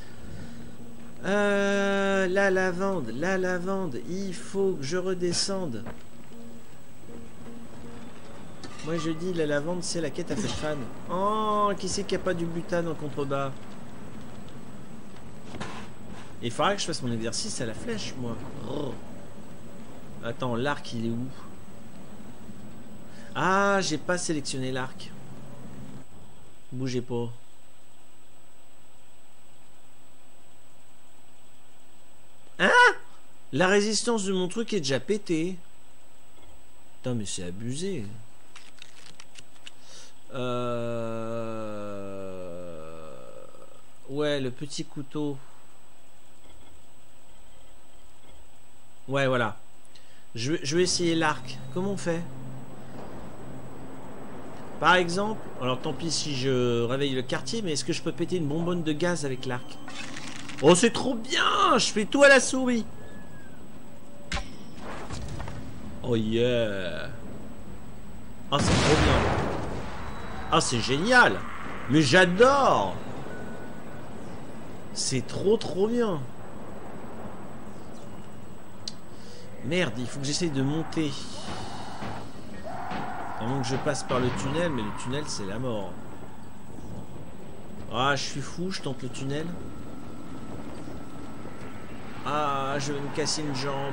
Euh, la lavande, la lavande. Il faut que je redescende. Moi je dis la lavande c'est la quête à fait fan. Oh, qui c'est qui a pas du butane en contrebas? Il faudra que je fasse mon exercice à la flèche moi. Oh. Attends, l'arc il est où? Ah, j'ai pas sélectionné l'arc. Bougez pas. Hein? La résistance de mon truc est déjà pétée. Putain, mais c'est abusé. Euh... Ouais, le petit couteau. Ouais, voilà. Je, je vais essayer l'arc. Comment on fait? Par exemple, alors tant pis si je réveille le quartier, mais est-ce que je peux péter une bonbonne de gaz avec l'arc? Oh, c'est trop bien! Je fais tout à la souris. Oh yeah! Ah, c'est trop bien. Ah, c'est génial! Mais j'adore! C'est trop trop bien. Merde, il faut que j'essaye de monter. À moins que je passe par le tunnel, mais le tunnel c'est la mort. Ah, je suis fou, je tente le tunnel. Ah, je vais me casser une jambe.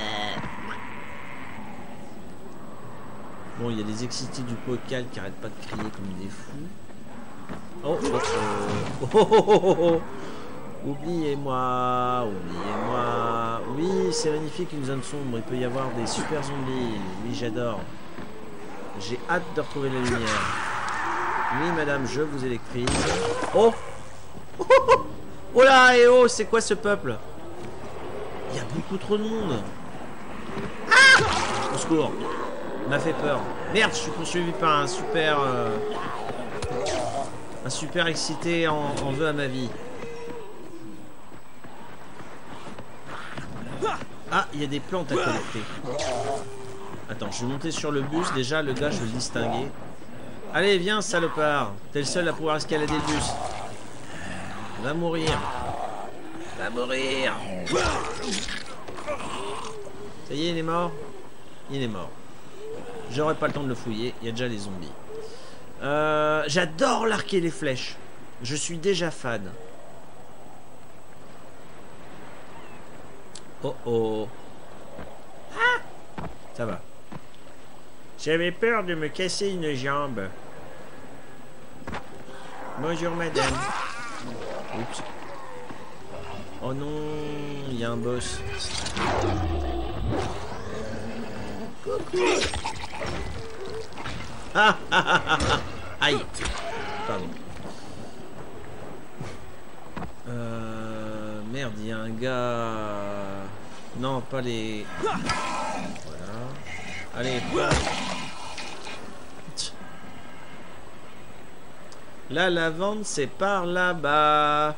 Bon, il y a des excités du bocal qui arrêtent pas de crier comme des fous. Oh, oh, oh, oh, oh, oh, oh. Oubliez-moi, oubliez-moi. Oui, c'est magnifique une zone sombre. Il peut y avoir des super zombies. Oui, j'adore. J'ai hâte de retrouver la lumière. Oui, madame, je vous électrise. Oh, oh, oh, oh là, et oh, c'est quoi ce peuple? Il y a beaucoup trop de monde. Ah! Au secours. M'a fait peur. Merde, je suis poursuivi par un super... Euh, un super excité en, en veut à ma vie. Ah, il y a des plantes à collecter. Attends, je vais monter sur le bus. Déjà, le gars, je vais le distinguer. Allez, viens, salopard. T'es le seul à pouvoir escalader le bus. Va mourir. Va mourir. Ça y est, il est mort. Il est mort. J'aurai pas le temps de le fouiller. Il y a déjà les zombies. Euh, J'adore l'arc et les flèches. Je suis déjà fan. Oh oh. Ah, ça va. J'avais peur de me casser une jambe. Bonjour madame. Oups. Oh non, il y a un boss. Coucou. Ah ah ah ah ah. Aïe. Pardon. Euh, merde, il y a un gars... Non, pas les... Voilà. Allez, pas... La lavande, c'est par là-bas.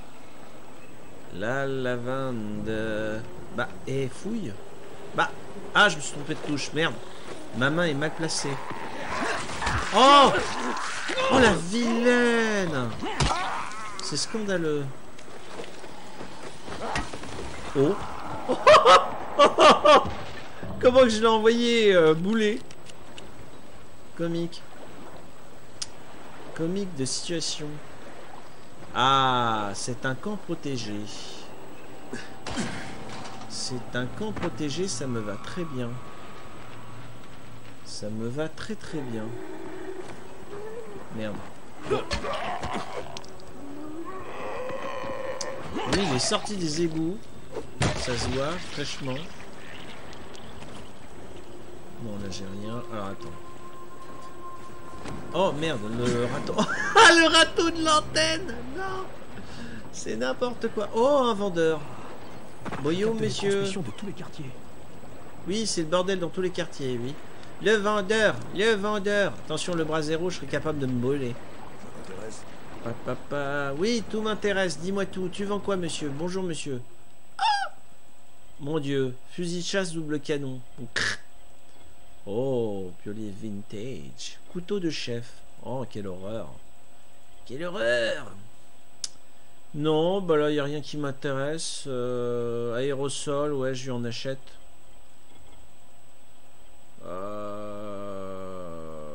La lavande... Bah, et fouille. Bah, ah, je me suis trompé de touche, merde. Ma main est mal placée. Oh! Oh, la vilaine! C'est scandaleux. Oh! Comment que je l'ai envoyé euh, bouler? Comique. Comique de situation. Ah, c'est un camp protégé. C'est un camp protégé, ça me va très bien. Ça me va très très bien. Merde. Oui, il est sorti des égouts. Ça se voit fraîchement. Bon, là j'ai rien. Alors attends. Oh merde, le râteau. Ah, le râteau de l'antenne. Non. C'est n'importe quoi. Oh, un vendeur. Boyau, messieurs. De tous les quartiers. Oui, c'est le bordel dans tous les quartiers, oui. Le vendeur, le vendeur. Attention, le bras zéro, je serais capable de me brûler. Ça t'intéresse? Papa, oui, tout m'intéresse. Dis-moi tout. Tu vends quoi, monsieur? Bonjour, monsieur. Ah, Mon dieu. Fusil de chasse double canon. Oh, piolet vintage. Couteau de chef. Oh, quelle horreur. Quelle horreur. Non, bah là, il n'y a rien qui m'intéresse. Euh, aérosol, ouais, je lui en achète. Euh...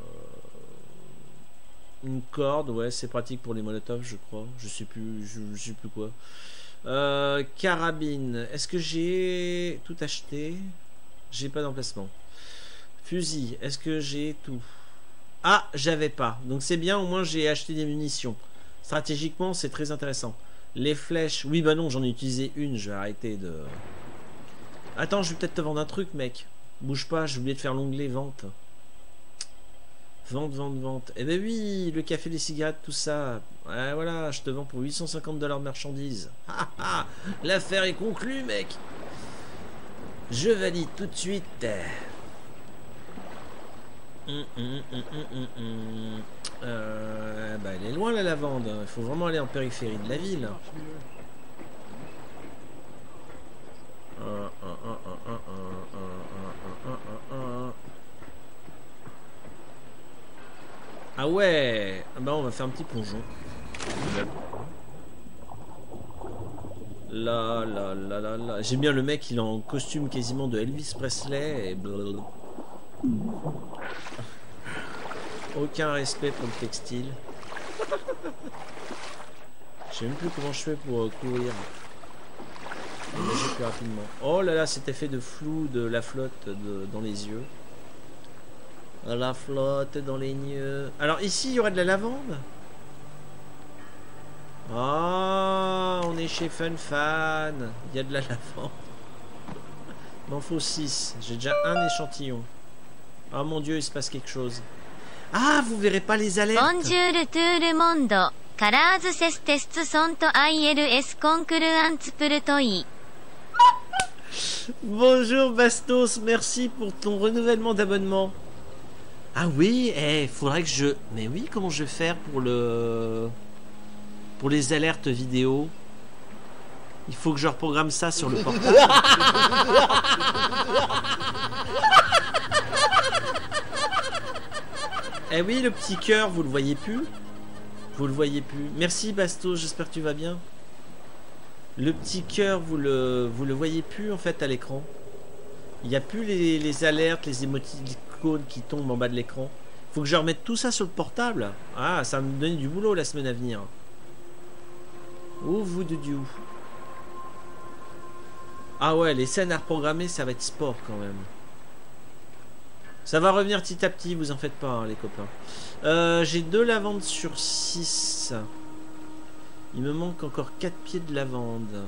Une corde, ouais, c'est pratique pour les molotovs, je crois. Je sais plus, je, je sais plus quoi. Euh, carabine. Est-ce que j'ai tout acheté? J'ai pas d'emplacement. Fusil. Est-ce que j'ai tout? Ah, j'avais pas. Donc c'est bien, au moins j'ai acheté des munitions. Stratégiquement, c'est très intéressant. Les flèches. Oui, bah non, j'en ai utilisé une. Je vais arrêter de... Attends, je vais peut-être te vendre un truc, mec. Bouge pas, j'ai oublié de faire l'onglet vente. Vente, vente, vente. Eh ben oui, le café, les cigarettes, tout ça. Ouais, voilà, je te vends pour huit cent cinquante dollars de marchandises. L'affaire est conclue, mec. Je valide tout de suite. Hum, hum, hum, hum, hum, hum. Euh, bah, elle est loin, la lavande. Il faut vraiment aller en périphérie de la ville. Ah ouais. Bah on va faire un petit plongeon. Là, là, là, là, là. J'aime bien le mec, il est en costume quasiment de Elvis Presley et blablabla. Aucun respect pour le textile. Je sais même plus comment je fais pour euh, courir. Plus rapidement. Oh là là, cet effet de flou de la flotte de, dans les yeux. La flotte dans les yeux. Alors ici, il y aurait de la lavande. Ah, on est chez Fun Fan. Il y a de la lavande. Il m'en faut six. J'ai déjà un échantillon. Ah mon dieu, il se passe quelque chose. Ah, vous verrez pas les alertes. Bonjour tout le monde. Colors test sont I L S concurrents pour toi. Bonjour Bastos, merci pour ton renouvellement d'abonnement. Ah oui, eh, faudrait que je... Mais oui, comment je vais faire pour le... Pour les alertes vidéo? Il faut que je reprogramme ça sur le portable. Eh oui, le petit cœur, vous le voyez plus? Vous le voyez plus. Merci Bastos, j'espère que tu vas bien. Le petit cœur, vous le, vous le voyez plus en fait à l'écran. Il n'y a plus les, les alertes, les émoticônes qui tombent en bas de l'écran. Faut que je remette tout ça sur le portable. Ah, ça va me donner du boulot la semaine à venir. Oh, vous de Dieu. Ah ouais, les scènes à reprogrammer, ça va être sport quand même. Ça va revenir petit à petit, vous en faites pas, hein, les copains. Euh, J'ai deux lavandes sur six. Il me manque encore quatre pieds de lavande.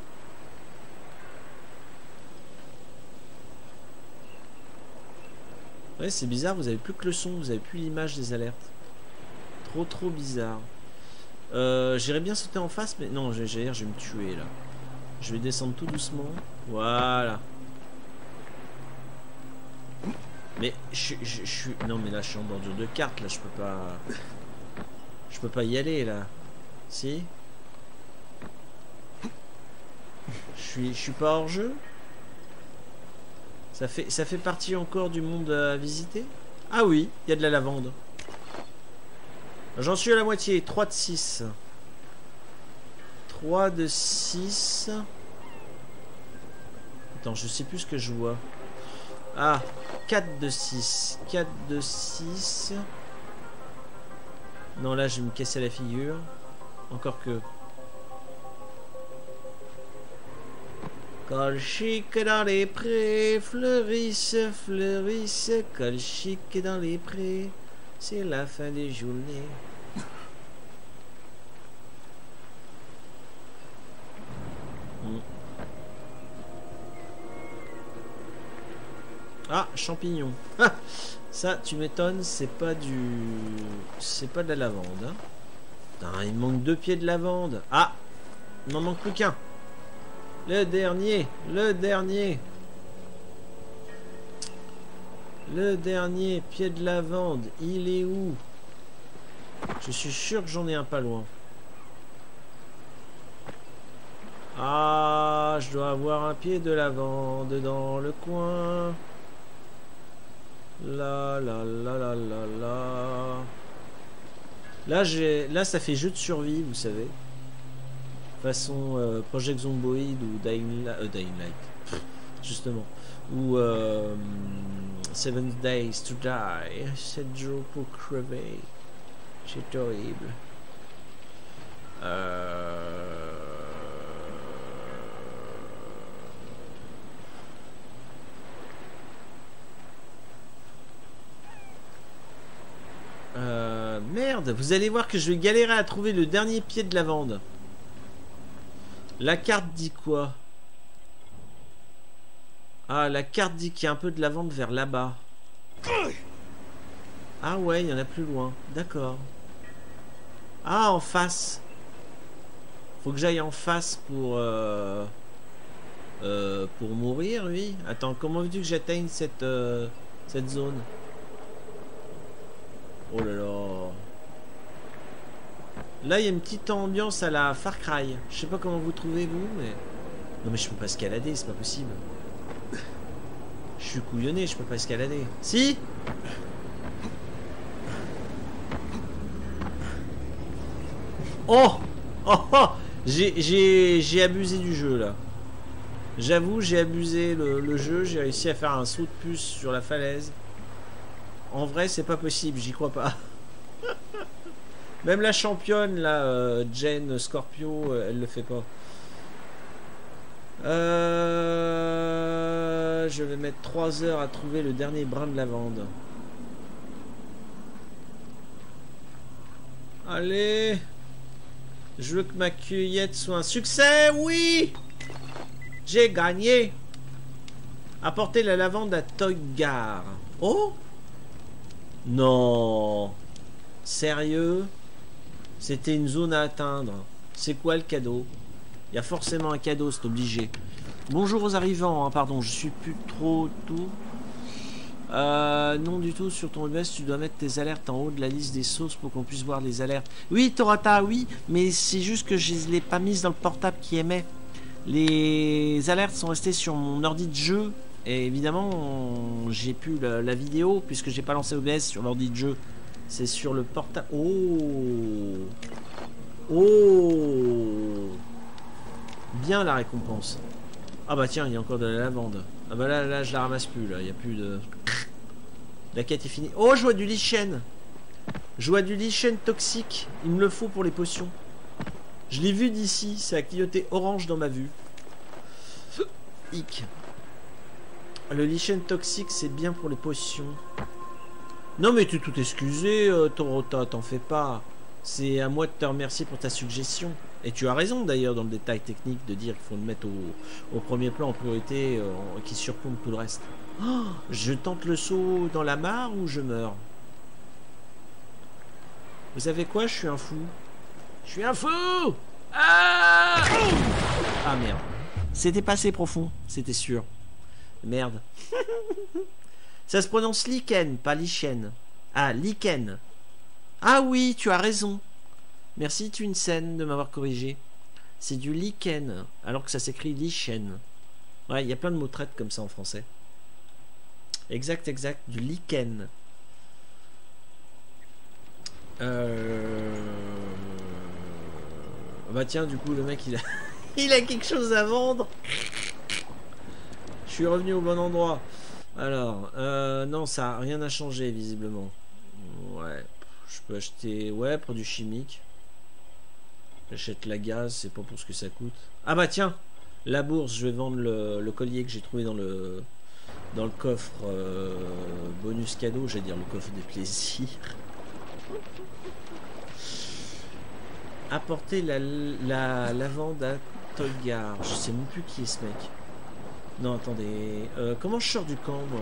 Ouais, c'est bizarre, vous avez plus que le son, vous avez plus l'image des alertes. Trop, trop bizarre. Euh, J'irais bien sauter en face, mais non, j'ai je vais me tuer là. Je vais descendre tout doucement. Voilà. Mais je, je, je suis... Non mais là je suis en bordure de carte, là je peux pas... Je peux pas y aller là. Si? Je suis, je suis pas hors jeu? Ça fait, ça fait partie encore du monde à visiter? Ah oui, il y a de la lavande. J'en suis à la moitié, trois de six. trois de six. Attends, je sais plus ce que je vois. Ah, quatre de six. quatre de six. Non, là, je vais me casser la figure. Encore que... Colchique dans les prés, fleurissent, fleurissent, colchique dans les prés, c'est la fin des journées. Mm. Ah, champignons. Ça, tu m'étonnes, c'est pas du... C'est pas de la lavande. Hein. Putain, il me manque deux pieds de lavande. Ah, il m'en manque plus qu'un. Le dernier, le dernier. Le dernier pied de lavande, il est où? Je suis sûr que j'en ai un pas loin. Ah, je dois avoir un pied de lavande dans le coin. La la la la la la. Là, j'ai, là, ça fait jeu de survie, vous savez. Façon euh, Project Zomboid ou Dying, La euh, Dying Light, Pff, justement. Ou euh, Seven Days to Die. Sept jours pour crever. C'est horrible. Euh... Euh, merde, vous allez voir que je vais galérer à trouver le dernier pied de lavande. La carte dit quoi? Ah, la carte dit qu'il y a un peu de lavande vers là-bas. Ah ouais, il y en a plus loin. D'accord. Ah, en face. Faut que j'aille en face pour... Euh, euh, pour mourir, oui. Attends, comment veux-tu que j'atteigne cette, euh, cette zone? Oh là là. Là, il y a une petite ambiance à la Far Cry. Je sais pas comment vous trouvez, vous, mais... Non, mais je peux pas escalader, c'est pas possible. Je suis couillonné, je peux pas escalader. Si? Oh! Oh, oh! J'ai abusé du jeu, là. J'avoue, j'ai abusé le, le jeu. J'ai réussi à faire un saut de puce sur la falaise. En vrai, c'est pas possible, j'y crois pas. Même la championne, là, euh, Jane Scorpio, euh, elle le fait pas. Euh... Je vais mettre trois heures à trouver le dernier brin de lavande. Allez! Je veux que ma cueillette soit un succès, oui! J'ai gagné! Apporter la lavande à Toygar. Oh! Non. Sérieux? C'était une zone à atteindre. C'est quoi le cadeau? Il y a forcément un cadeau, c'est obligé. Bonjour aux arrivants, hein, pardon, je suis plus trop tout. Euh, non du tout, sur ton O B S, tu dois mettre tes alertes en haut de la liste des sources pour qu'on puisse voir les alertes. Oui, Torata, oui, mais c'est juste que je ne l'ai pas mise dans le portable qui émet. Les alertes sont restées sur mon ordi de jeu. Et évidemment, j'ai plus la, la vidéo puisque j'ai pas lancé O B S sur l'ordi de jeu. C'est sur le portable. Oh, oh, bien la récompense. Ah bah tiens, il y a encore de la lavande. Ah bah là, là, je la ramasse plus. Là, il y a plus de. La quête est finie. Oh, je vois du lichen. Je vois du lichen toxique. Il me le faut pour les potions. Je l'ai vu d'ici. Ça a clignoté orange dans ma vue. Hic. Le lichen toxique, c'est bien pour les potions. Non mais tu es tout excusé, euh, Torota, t'en fais pas. C'est à moi de te remercier pour ta suggestion. Et tu as raison d'ailleurs dans le détail technique de dire qu'il faut le mettre au, au premier plan en priorité, euh, qui surplombe tout le reste. Oh, je tente le saut dans la mare ou je meurs? Vous savez quoi? Je suis un fou. Je suis un fou. Ah, ah merde. C'était pas assez profond, c'était sûr. Merde. Ça se prononce lichen, pas lichen. Ah, lichen. Ah oui, tu as raison. Merci Twinsen de m'avoir corrigé. C'est du lichen, alors que ça s'écrit lichen. Ouais, il y a plein de mots traites comme ça en français. Exact, exact, du lichen. Euh... Bah tiens, du coup, le mec, il a, il a quelque chose à vendre. Je suis revenu au bon endroit. Alors, euh, non, ça a rien à changer visiblement. Ouais, je peux acheter, ouais, produits chimiques. J'achète la gaz, c'est pas pour ce que ça coûte. Ah bah tiens, la bourse, je vais vendre le, le collier que j'ai trouvé dans le dans le coffre euh, bonus cadeau, j'allais dire le coffre de plaisir. Apporter la, la lavande à Toygar. Je sais même plus qui est ce mec. Non, attendez. Euh, comment je sors du camp, moi?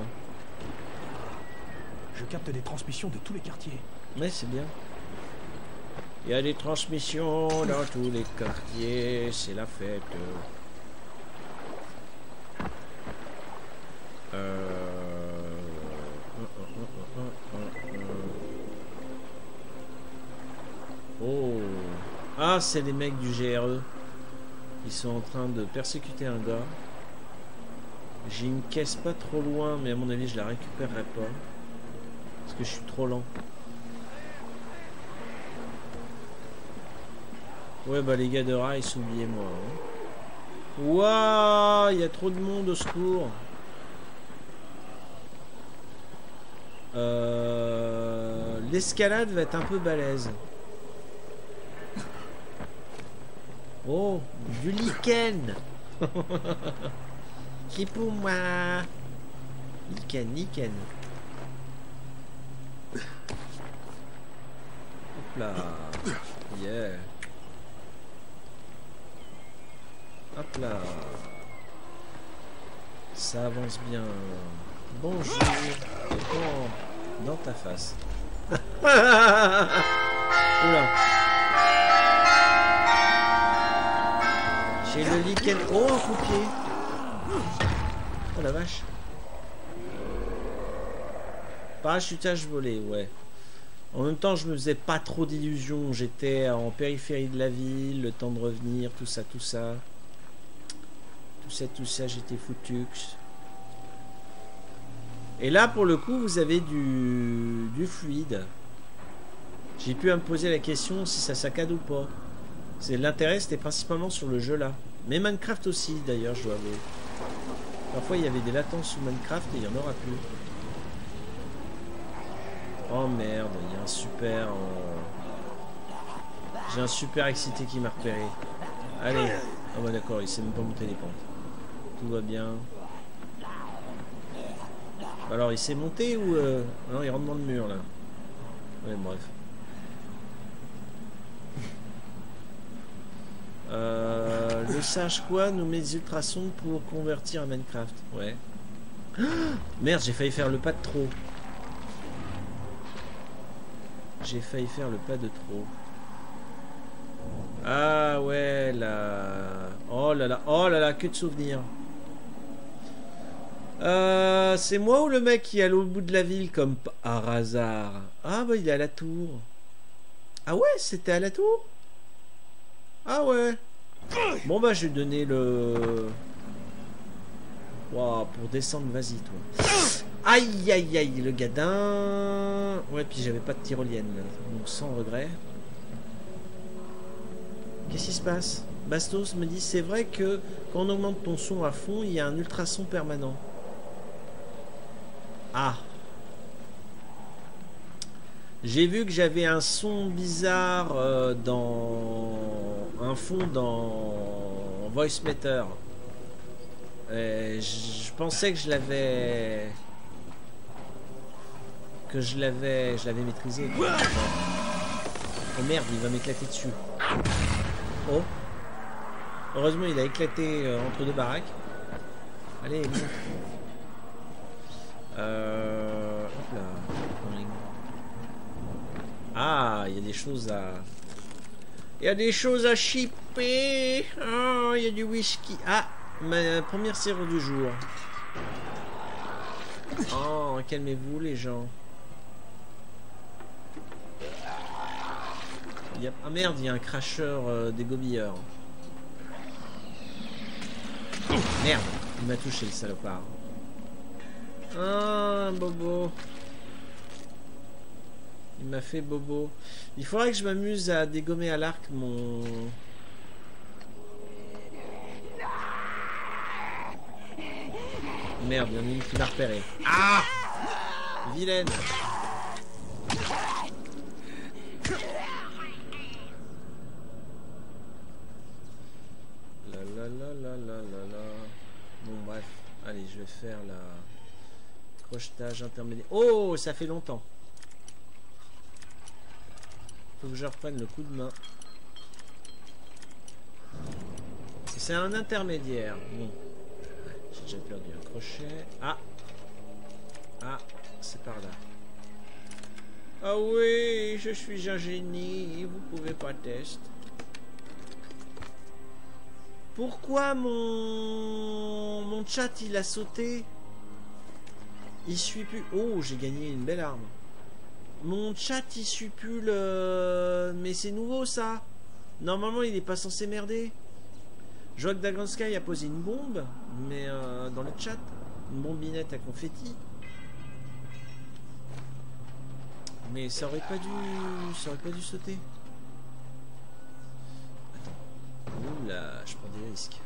Je capte des transmissions de tous les quartiers. Ouais, c'est bien. Il y a des transmissions dans tous les quartiers. C'est la fête. Euh... Oh. Ah, c'est les mecs du G R E. Ils sont en train de persécuter un gars. J'ai une caisse pas trop loin, mais à mon avis, je la récupérerai pas. Parce que je suis trop lent. Ouais, bah les gars de Rice, oubliez-moi. Hein. Waouh, il y a trop de monde, au secours. Euh, L'escalade va être un peu balèze. Oh, du lichen. Qui pour moi. Lichen, lichen. Hop là. Yeah. Hop là. Ça avance bien. Bonjour. Oh, dans ta face. Oula. J'ai le lichen. Oh, un coup de pied. Oh la vache. Parachutage volé, ouais. En même temps, je me faisais pas trop d'illusions. J'étais en périphérie de la ville, le temps de revenir, tout ça, tout ça. Tout ça, tout ça, j'étais foutu. Et là, pour le coup, vous avez du, du fluide. J'ai pu me poser la question si ça saccade ou pas. L'intérêt, c'était principalement sur le jeu là. Mais Minecraft aussi, d'ailleurs, je dois avouer. Parfois, il y avait des latences sous Minecraft et il y en aura plus. Oh merde, il y a un super... Euh... J'ai un super excité qui m'a repéré. Allez. Ah bah d'accord, il sait même pas monter les pentes. Tout va bien. Alors, il s'est monté ou... Euh... Non, il rentre dans le mur, là. Ouais, bref. Euh, le sage quoi nous met des ultrasons pour convertir à Minecraft. Ouais. Merde, j'ai failli faire le pas de trop. J'ai failli faire le pas de trop. Ah ouais, là. Oh là là, oh là là, que de souvenirs. Euh, c'est moi ou le mec qui est à l'autre bout de la ville comme par hasard? Ah bah il est à la tour. Ah ouais, c'était à la tour? Ah ouais. Bon bah je vais donner le... Waouh, pour descendre, vas-y toi. Aïe aïe aïe, le gadin. Ouais, puis j'avais pas de tyrolienne, donc sans regret. Qu'est-ce qui se passe? Bastos me dit, c'est vrai que quand on augmente ton son à fond, il y a un ultrason permanent. Ah. J'ai vu que j'avais un son bizarre euh, dans... un fond dans VoiceMeter. Je pensais que je l'avais... que je l'avais... je l'avais maîtrisé. Oh merde, il va m'éclater dessus. Oh. Heureusement, il a éclaté euh, entre deux baraques. Allez, bon. Euh... Hop là. Ah, il y a des choses à... Il y a des choses à shipper. Oh, il y a du whisky. Ah, ma première serrure du jour. Oh, calmez-vous les gens. Il y a... Ah merde, il y a un cracheur euh, des gobilleurs. Merde, il m'a touché le salopard. Ah, bobo. Il m'a fait bobo. Il faudrait que je m'amuse à dégommer à l'arc mon... Merde, il y en a une qui m'a repéré. Ah! Vilaine! La la la la la la la. Bon bref, allez, je vais faire la... crochetage intermédiaire. Oh, ça fait longtemps. Faut que je reprenne le coup de main. C'est un intermédiaire. Bon. J'ai déjà perdu un crochet. Ah. Ah, c'est par là. Ah oui, je suis un génie. Vous pouvez pas tester. Pourquoi mon... mon chat il a sauté? Il suit plus... Oh, j'ai gagné une belle arme. Mon chat il suit plus le... Mais c'est nouveau ça. Normalement il est pas censé merder. Je vois que Dagronsky a posé une bombe, mais euh, dans le chat, une bombinette à confetti. Mais ça aurait pas dû, ça aurait pas dû sauter. Attends. Oula, je prends des risques.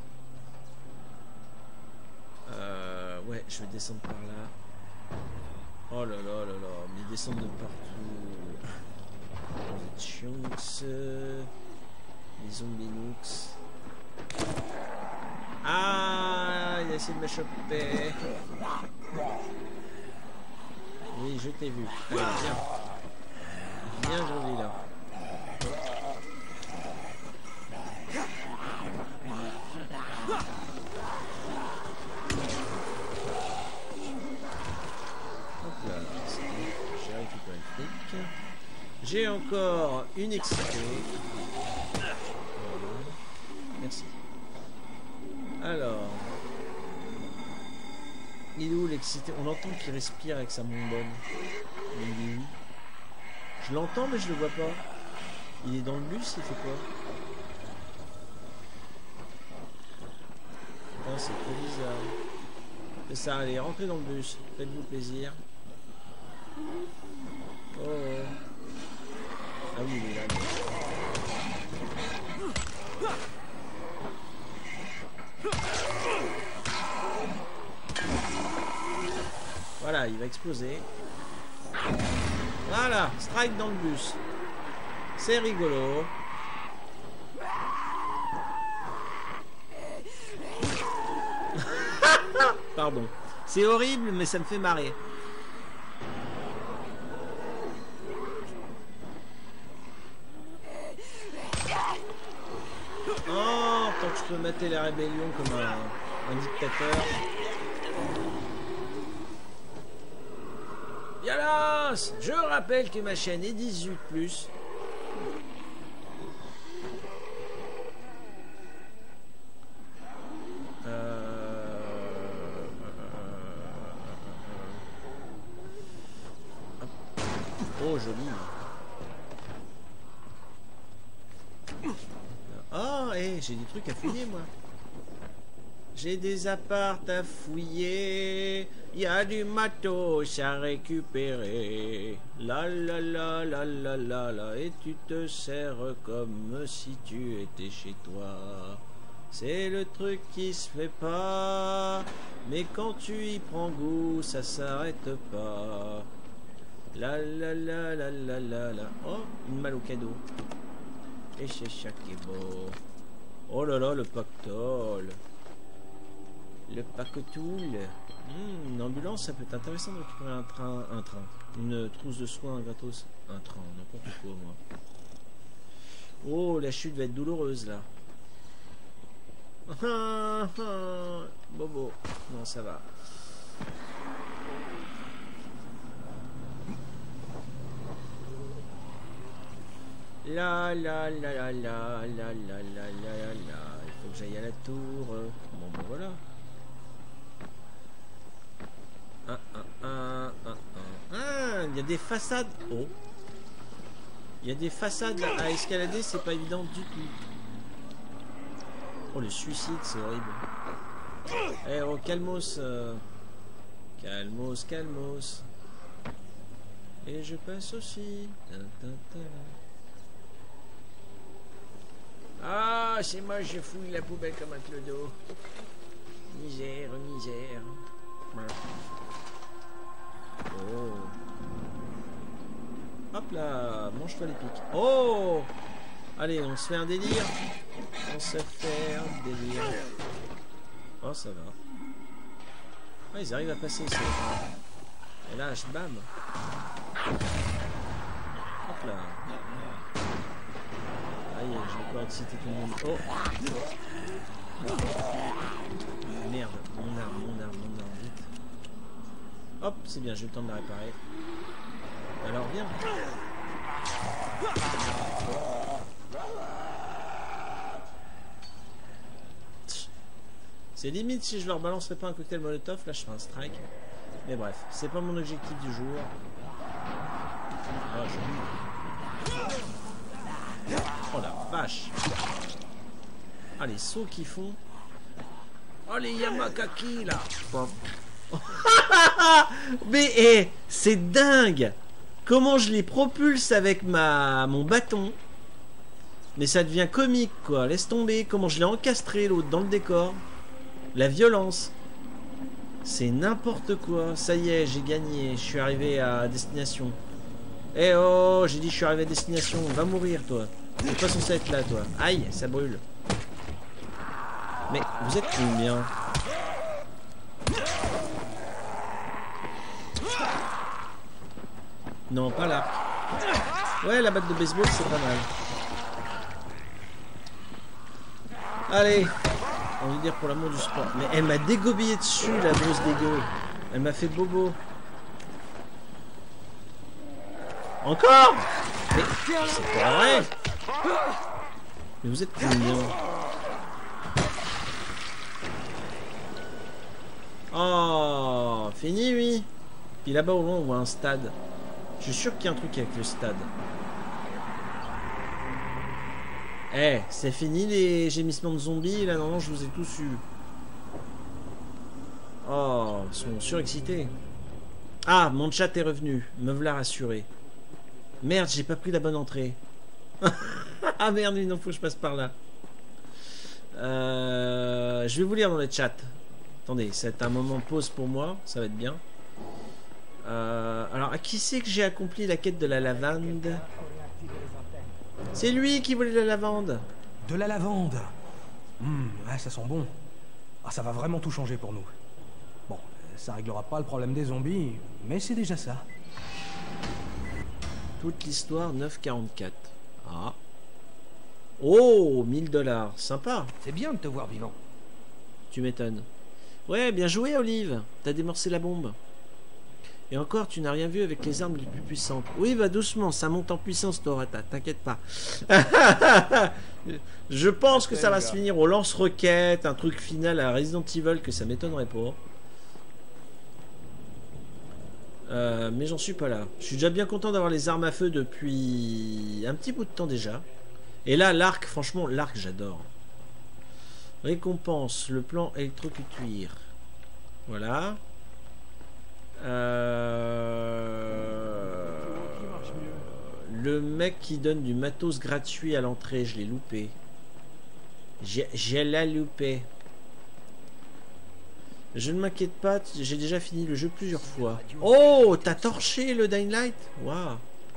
Euh, ouais, je vais descendre par là. Oh là là là là, mais ils descendent de partout. Les chunks, les zombies nooks. Ah, il a essayé de me choper. Oui, je t'ai vu. Allez, viens. Viens, joli là. Hop là, c'est bon. J'ai récupéré le fric. J'ai encore une excitée. Voilà. Merci. Alors. Il est où l'excité? On entend qu'il respire avec sa bonbonne. Il est où? Je l'entends mais je le vois pas. Il est dans le bus, il fait quoi? Putain, c'est trop bizarre. C'est ça, allez, rentrez dans le bus. Faites-vous plaisir. Oh, oh. Ah oui, il est là. Voilà, il va exploser. Voilà, strike dans le bus. C'est rigolo. Pardon. C'est horrible, mais ça me fait marrer. Oh, tant que je peux mater la rébellion comme un, un dictateur. Yalas, je rappelle que ma chaîne est dix-huit plus. Euh... Oh, joli. Oh, hey, j'ai des trucs à fouiller, moi. J'ai des apparts à fouiller. Il y a du matos à récupérer. La la la la la la la. Et tu te sers comme si tu étais chez toi. C'est le truc qui se fait pas. Mais quand tu y prends goût, ça s'arrête pas. La la la la la la la. Oh, une malle au cadeau. Et c'est ça qui est beau. Oh là là, le pactole. Le pactoule. Mmh, une ambulance, ça peut être intéressant de récupérer un train, un train. Une trousse de soins gratos. Un train, n'importe quoi, moi. Oh, la chute va être douloureuse, là. Bobo. Non, ça va. La la la la la la la la la la. Il faut que j'aille à la tour. Bon, ben voilà. Ah, ah, ah, ah, ah. Ah, il y a des façades. Oh. Il y a des façades à escalader, c'est pas évident du tout. Oh, le suicide, c'est horrible. Eh oh, calmos. Euh... Calmos, calmos. Et je passe aussi. Ta, ta, ta. Ah, c'est moi, je fouille la poubelle comme un clodo. Misère, misère. Oh. Hop là, mange-toi les pics. Oh. Allez, on se fait un délire. On se fait un délire. Oh, ça va. Ah, ils arrivent à passer ici. Et là, je bam. Hop là. Aïe, je vais pouvoir exciter tout le monde. Oh. Merde, mon arme, mon arme, mon arme, vite. Hop, c'est bien, j'ai eu le temps de la réparer. Alors, viens. C'est limite si je leur balancerais pas un cocktail molotov, là je ferai un strike. Mais bref, c'est pas mon objectif du jour. Oh, je... oh la vache. Ah, les sauts qu'ils font. Oh, les Yamakaki, là. Bon. Mais, eh, c'est dingue. Comment je les propulse avec ma mon bâton. Mais ça devient comique, quoi. Laisse tomber. Comment je l'ai encastré, l'autre, dans le décor. La violence. C'est n'importe quoi. Ça y est, j'ai gagné. Je suis arrivé à destination. Eh oh, j'ai dit je suis arrivé à destination. Va mourir, toi. T'es pas censé être là, toi. Aïe, ça brûle. Mais vous êtes combien? Non, pas là. Ouais, la batte de baseball, c'est pas mal. Allez. On va dire pour l'amour du sport. Mais elle m'a dégobillé dessus, la grosse dégueu. Elle m'a fait bobo. Encore? Mais c'est pas vrai. Mais vous êtes combien? Oh, fini, oui. Puis là-bas au loin, on voit un stade. Je suis sûr qu'il y a un truc avec le stade. Eh, hey, c'est fini les gémissements de zombies. Là, non, non, je vous ai tous eu. Oh, ils sont surexcités. Ah, mon chat est revenu. Me voilà rassuré. Merde, j'ai pas pris la bonne entrée. Ah merde, il faut que je passe par là. Euh, je vais vous lire dans le chat. Attendez, c'est un moment de pause pour moi. Ça va être bien. Euh, alors, à qui c'est que j'ai accompli la quête de la lavande? C'est lui qui voulait la lavande. De la lavande. Mmh, ouais, ça sent bon. Ah, ça va vraiment tout changer pour nous. Bon, ça réglera pas le problème des zombies, mais c'est déjà ça. Toute l'histoire, neuf quarante-quatre. Ah. Oh, mille dollars. Sympa. C'est bien de te voir vivant. Tu m'étonnes. Ouais, bien joué, Olive. T'as démorcé la bombe. Et encore, tu n'as rien vu avec les armes les plus puissantes. Oui, va doucement, ça monte en puissance, Torata, t'inquiète pas. Je pense que ça va se finir au lance-roquettes, un truc final à Resident Evil que ça m'étonnerait pas. Euh, mais j'en suis pas là. Je suis déjà bien content d'avoir les armes à feu depuis un petit bout de temps déjà. Et là, l'arc, franchement, l'arc, j'adore. Récompense, le plan électrocuture. Voilà. Euh... Le mec qui donne du matos gratuit à l'entrée, je l'ai loupé. J'ai la loupé. Je ne m'inquiète pas, j'ai déjà fini le jeu plusieurs fois. Oh, t'as torché le Dying Light? Waouh.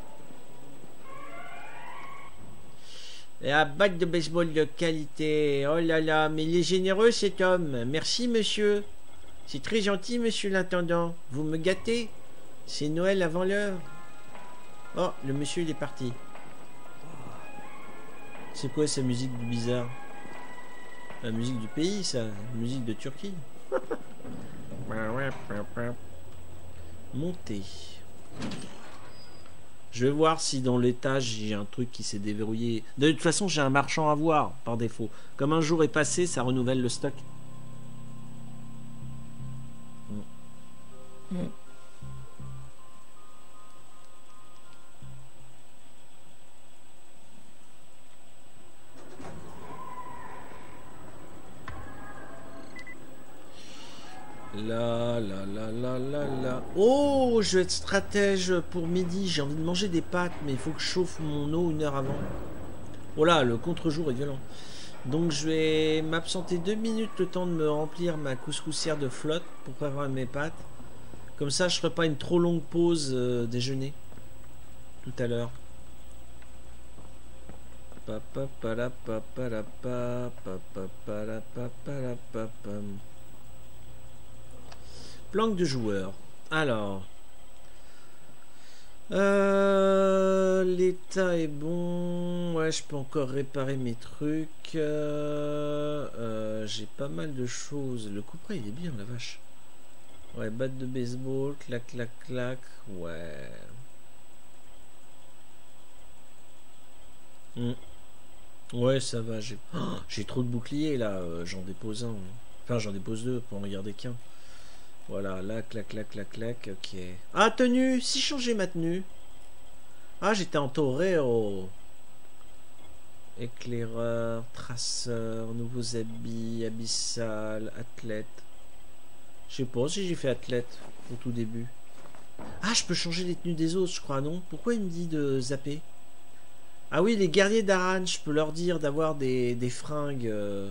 La batte de baseball de qualité. Oh là là, mais il est généreux cet homme. Merci monsieur. C'est très gentil, monsieur l'intendant. Vous me gâtez. C'est Noël avant l'heure. Oh, le monsieur, il est parti. C'est quoi sa musique du bizarre? La musique du pays, ça. La musique de Turquie. Monter. Je vais voir si dans l'étage, j'ai un truc qui s'est déverrouillé. De toute façon, j'ai un marchand à voir, par défaut. Comme un jour est passé, ça renouvelle le stock. Mm. La la la la la la. Oh, je vais être stratège pour midi. J'ai envie de manger des pâtes, mais il faut que je chauffe mon eau une heure avant. Oh là, le contre-jour est violent. Donc je vais m'absenter deux minutes le temps de me remplir ma couscoussière de flotte pour préparer mes pâtes. Comme ça, je ferai pas une trop longue pause euh, déjeuner tout à l'heure. Planque de joueur. Alors. Euh, L'état est bon. Ouais, je peux encore réparer mes trucs. Euh, euh, J'ai pas mal de choses. Le couperet, il est bien, la vache. Ouais, batte de baseball. Clac, clac, clac. Ouais. Mm. Ouais, ça va. J'ai oh, j'ai trop de boucliers, là. Euh, j'en dépose un. Enfin, j'en dépose deux pour en regarder qu'un. Voilà, là, clac, clac, clac, clac, ok. Ah, tenue, si changer ma tenue. Ah, j'étais en torero. Éclaireur, traceur, nouveaux habits, abyssal, athlète. Je sais pas si j'ai fait athlète au tout début. Ah, je peux changer les tenues des autres, je crois, non? Pourquoi il me dit de zapper? Ah oui, les guerriers d'Aran, je peux leur dire d'avoir des, des fringues. Euh...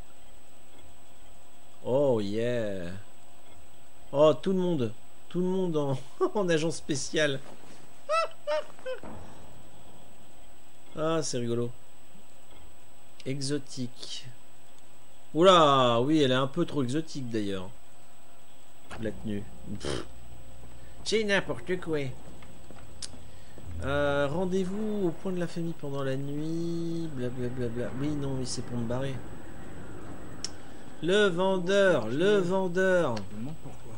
Oh yeah. Oh, tout le monde. Tout le monde en, en agent spécial. Ah, c'est rigolo. Exotique. Oula, oui, elle est un peu trop exotique d'ailleurs. La tenue. C'est n'importe quoi. Euh, Rendez-vous au point de la famille pendant la nuit. Blablabla. Bla bla. Oui, non, mais c'est pour me barrer. Le vendeur, le vendeur. Je me demande pourquoi.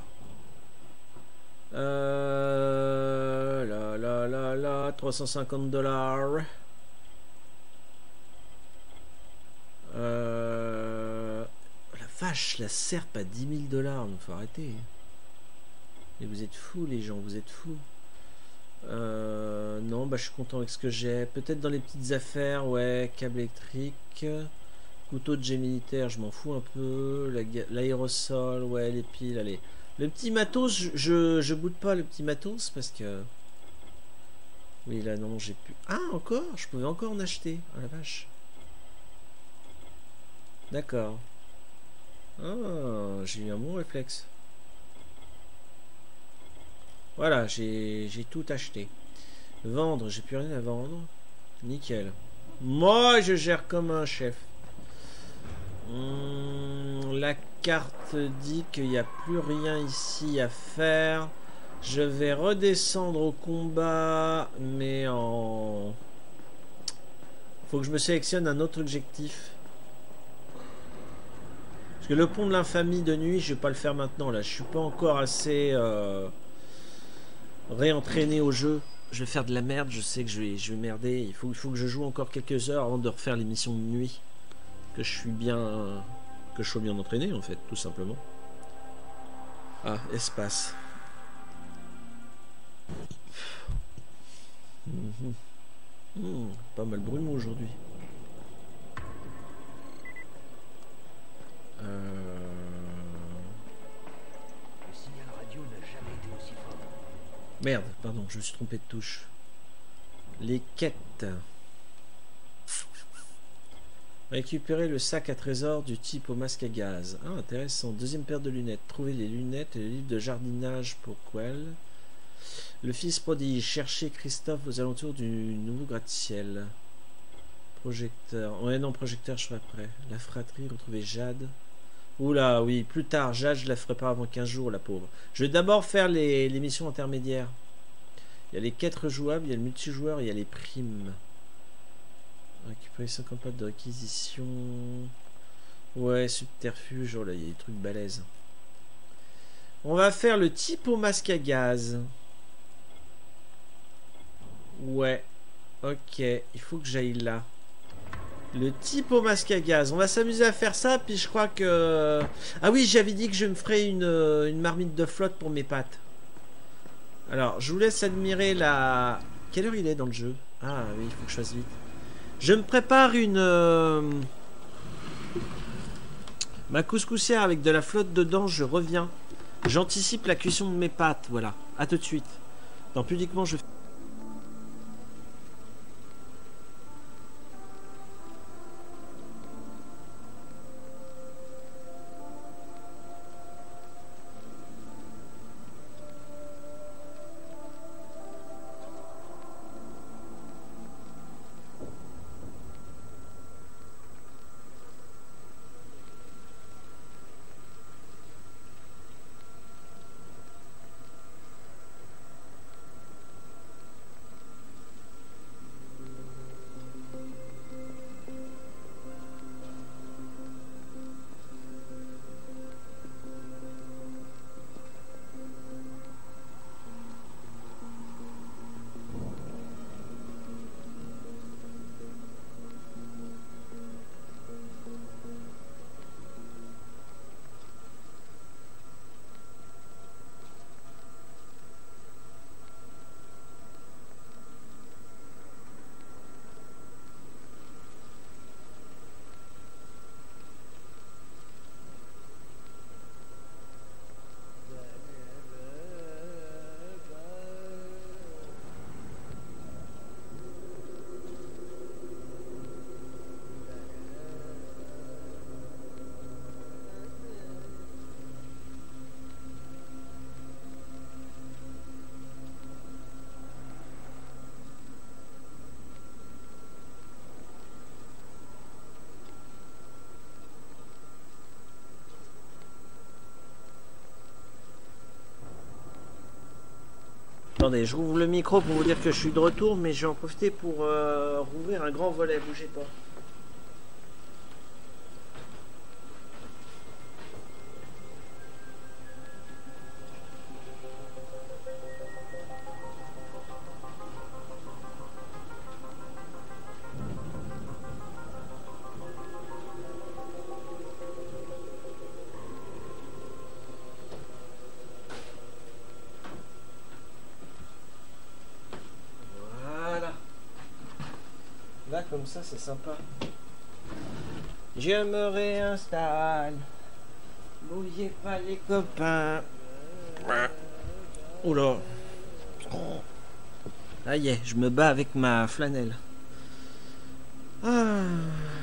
Euh, là, là, là, là, trois cent cinquante dollars. Euh, la vache, la serpe à dix mille dollars. Il faut arrêter. Mais vous êtes fous, les gens, vous êtes fous. Euh, non, bah je suis content avec ce que j'ai. Peut-être dans les petites affaires, ouais, câble électrique, couteau de jet militaire, je m'en fous un peu. L'aérosol, ouais, les piles, allez. Le petit matos, je, je, je goûte pas le petit matos parce que... Oui, là, non, j'ai pu... Ah, encore? Je pouvais encore en acheter. Oh la vache. D'accord. Ah, j'ai eu un bon réflexe. Voilà, j'ai tout acheté. Vendre, j'ai plus rien à vendre. Nickel. Moi, je gère comme un chef. Hum, la carte dit qu'il n'y a plus rien ici à faire. Je vais redescendre au combat, mais en... Faut que je me sélectionne un autre objectif. Parce que le pont de l'infamie de nuit, je vais pas le faire maintenant. Là, je suis pas encore assez... Euh... réentraîné au jeu. Je vais faire de la merde, je sais que je vais, je vais merder. Il faut, il faut que je joue encore quelques heures avant de refaire l'émission de nuit. Que je suis bien... Que je sois bien entraîné, en fait, tout simplement. Ah, espace. Mmh. Mmh, pas mal brumeux aujourd'hui. Euh... Le signal radio n'a jamais été aussi fort. Merde, pardon, je me suis trompé de touche. Les quêtes. Récupérer le sac à trésor du type au masque à gaz. Ah, intéressant. Deuxième paire de lunettes. Trouver les lunettes et le livre de jardinage pour Quell. Le fils prodige. Chercher Christophe aux alentours du nouveau gratte-ciel. Projecteur. Ouais, non, projecteur, je ferai après. La fratrie, retrouver Jade. Oula, oui, plus tard. Jade, je la ferai pas avant quinze jours, la pauvre. Je vais d'abord faire les, les missions intermédiaires. Il y a les quêtes rejouables, il y a le multijoueur, il y a les primes. Récupérer cinquante pattes de réquisition. Ouais, subterfuge. Oh là, il y a des trucs balèzes. On va faire le type au masque à gaz. Ouais. Ok, il faut que j'aille là. Le type au masque à gaz. On va s'amuser à faire ça. Puis je crois que... Ah oui, j'avais dit que je me ferais une, une marmite de flotte pour mes pattes. Alors, je vous laisse admirer la... Quelle heure il est dans le jeu? Ah oui, il faut que je fasse vite. Je me prépare une... Euh... Ma couscoussière avec de la flotte dedans, je reviens. J'anticipe la cuisson de mes pâtes, voilà. À tout de suite. Dans Pudiquement, je... Attendez, je rouvre le micro pour vous dire que je suis de retour, mais je vais en profiter pour euh, rouvrir un grand volet, bougez pas. Là, comme ça, c'est sympa. Je me réinstalle. Bouillez pas les copains. Oula. Ah y est, je me bats avec ma flanelle. Ah.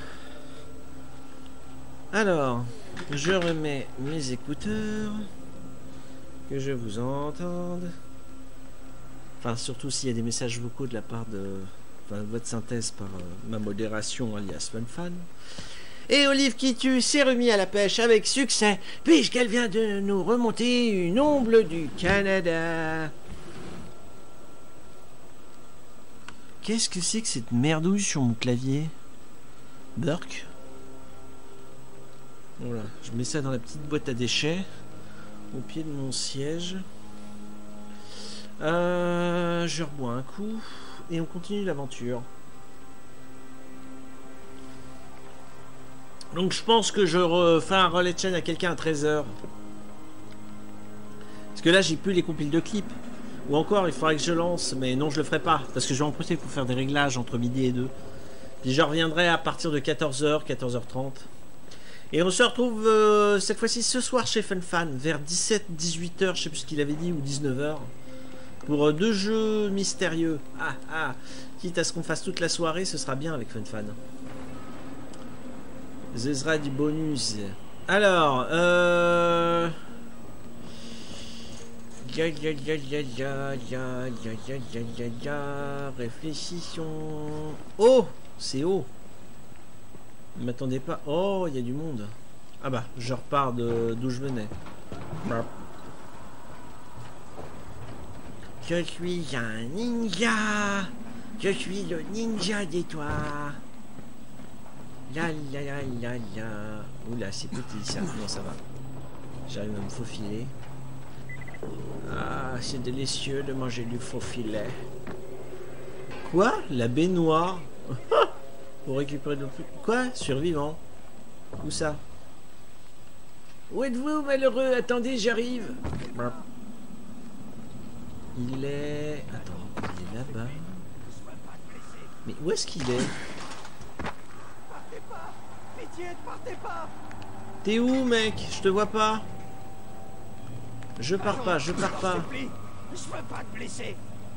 Alors, je remets mes écouteurs. Que je vous entende. Enfin, surtout s'il y a des messages vocaux de la part de... Enfin, votre synthèse par euh, ma modération alias FunFan. Et Olive qui tue s'est remis à la pêche avec succès, puisqu'elle vient de nous remonter une omble du Canada. Qu'est-ce que c'est que cette merdouille sur mon clavier? Burk. Voilà, je mets ça dans la petite boîte à déchets, au pied de mon siège. Euh, je rebois un coup. Et on continue l'aventure. Donc je pense que je refais un relais de chaîne à quelqu'un à treize heures. Parce que là j'ai plus les compiles de clips. Ou encore il faudrait que je lance. Mais non, je le ferai pas. Parce que je vais en profiter pour faire des réglages entre midi et deux. Puis je reviendrai à partir de quatorze heures, quatorze heures trente. Et on se retrouve euh, cette fois-ci ce soir chez FunFan. Vers dix-sept, dix-huit heures, je sais plus ce qu'il avait dit, ou dix-neuf heures. Pour deux jeux mystérieux. Ah ah. Quitte à ce qu'on fasse toute la soirée, ce sera bien avec FunFan. Ce sera du bonus. Alors, euh... Ya ya ya ya ya ya ya ya ya ya ya. Réfléchissons. Oh, c'est haut. Ne m'attendez pas. Oh, il y a du monde. Ah bah, je repars de d'où je venais. Bah. Je suis un ninja. Je suis le ninja des toits. La la la la la. Oula, c'est petit ça. Non, ça va. J'arrive à me faufiler. Ah, c'est délicieux de manger du faux filet. Quoi? La baignoire? Pour récupérer de l'eau. Quoi? Survivant? Où ça? Où êtes-vous, malheureux? Attendez, j'arrive. Il est... Attends, il est là-bas. Mais où est-ce qu'il est? Partez pas! Pitié, ne partez pas! T'es où, mec? Je te vois pas. Je pars pas, je pars pas. Je veux pas te blesser.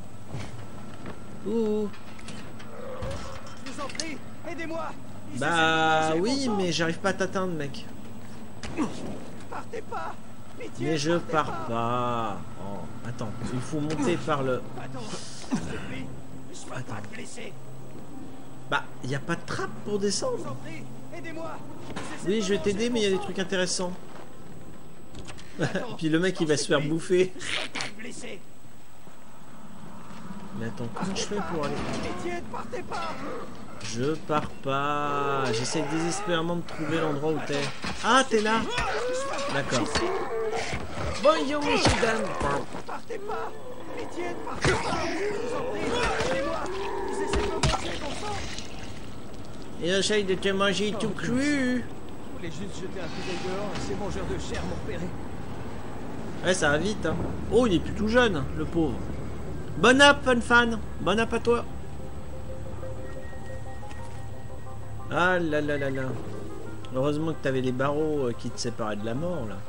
Où? Je vous en prie, aidez-moi. Bah oui, mais j'arrive pas à t'atteindre, mec. Partez pas. Pitié, mais je partez pars pas. pas. Oh, attends, il faut monter par le... Attends, s'il te plaît, je veux pas te blesser. Bah, y a pas de trappe pour descendre. Je vous en prie, aidez-moi. Oui, je vais t'aider, mais il y a des trucs intéressants. Puis le mec, il va se faire bouffer. Mais attends, comment je fais pour aller... Je pars pas. J'essaie désespérément de trouver l'endroit où t'es. Ah, t'es là. D'accord. Bonjour, monsieur Dan. Partez pas. Pitié, partez pas. Je vous en prie, aidez-moi. Ils essaient de me manger, bon sang. Ils essayent de te manger tout cru. Je voulais juste jeter un coup d'œil dehors et ces mangeurs de chair m'ont repéré. Ouais, ça va vite, hein. Oh, il est plus tout jeune, le pauvre. Bon app, FunFan. Bon app à toi. Ah là là là là. Heureusement que t'avais les barreaux euh, qui te séparaient de la mort, là.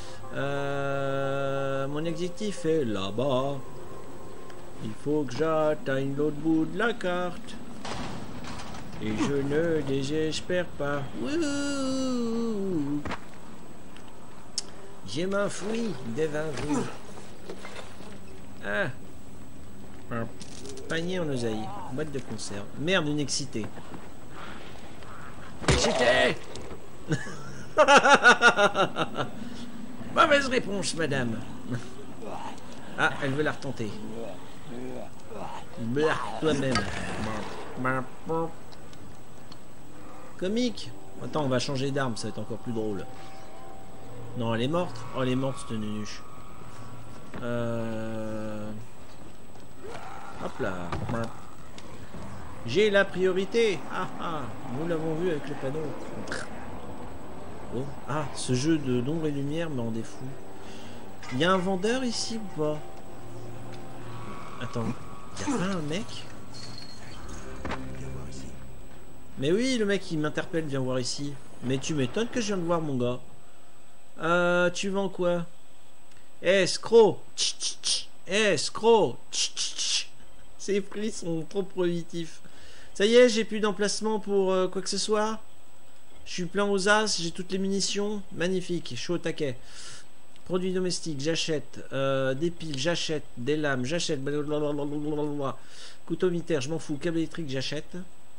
Euh, mon objectif est là-bas. Il faut que j'atteigne l'autre bout de la carte. Et je ne désespère pas. Wouhou. Je m'enfuis devant vous. Ah. Un panier en oseille. Boîte de conserve. Merde, une excitée. Excitée. Mauvaise réponse, madame. Ah, elle veut la retenter. Blah, toi-même. Comique. Attends, on va changer d'arme, ça va être encore plus drôle. Non, elle est morte. Oh, elle est morte, cette nunuche. Euh... Hop là. J'ai la priorité. Ah ah, nous l'avons vu avec le panneau. Oh. Ah, ce jeu de d'ombre et lumière me rendait fou. Il y a un vendeur ici ou pas? Attends, il y a pas un mec? Mais oui, le mec il m'interpelle, viens voir ici. Mais tu m'étonnes que je viens de voir mon gars. Euh, tu vends quoi? Eh, escroc! Eh, escroc! Ces prix sont trop prohibitifs. Ça y est, j'ai plus d'emplacement pour euh, quoi que ce soit. Je suis plein aux as, j'ai toutes les munitions. Magnifique, je suis au taquet. Produits domestiques, j'achète. Euh, des piles, j'achète. Des lames, j'achète. Couteau militaire, je m'en fous. Câble électrique, j'achète.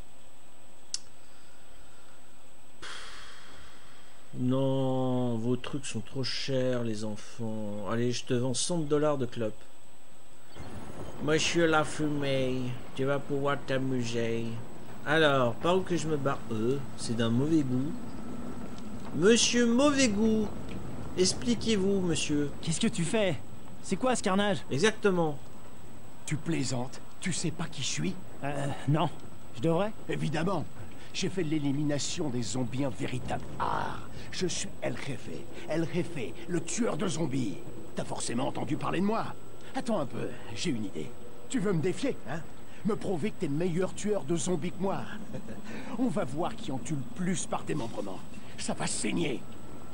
Non, vos trucs sont trop chers, les enfants. Allez, je te vends cent dollars de clope. Monsieur la fumée, tu vas pouvoir t'amuser. Alors, par où que je me barre? Euh, c'est d'un mauvais goût. Monsieur mauvais goût. Expliquez-vous, monsieur. Qu'est-ce que tu fais? C'est quoi ce carnage? Exactement. Tu plaisantes? Tu sais pas qui je suis? Euh, non. Je devrais? Évidemment. J'ai fait l'élimination des zombies en véritable art. Je suis El Jefe. El Jefe, le tueur de zombies. T'as forcément entendu parler de moi. Attends un peu, j'ai une idée. Tu veux me défier, hein? Me prouver que t'es le meilleur tueur de zombies que moi. On va voir qui en tue le plus par démembrement. Ça va saigner.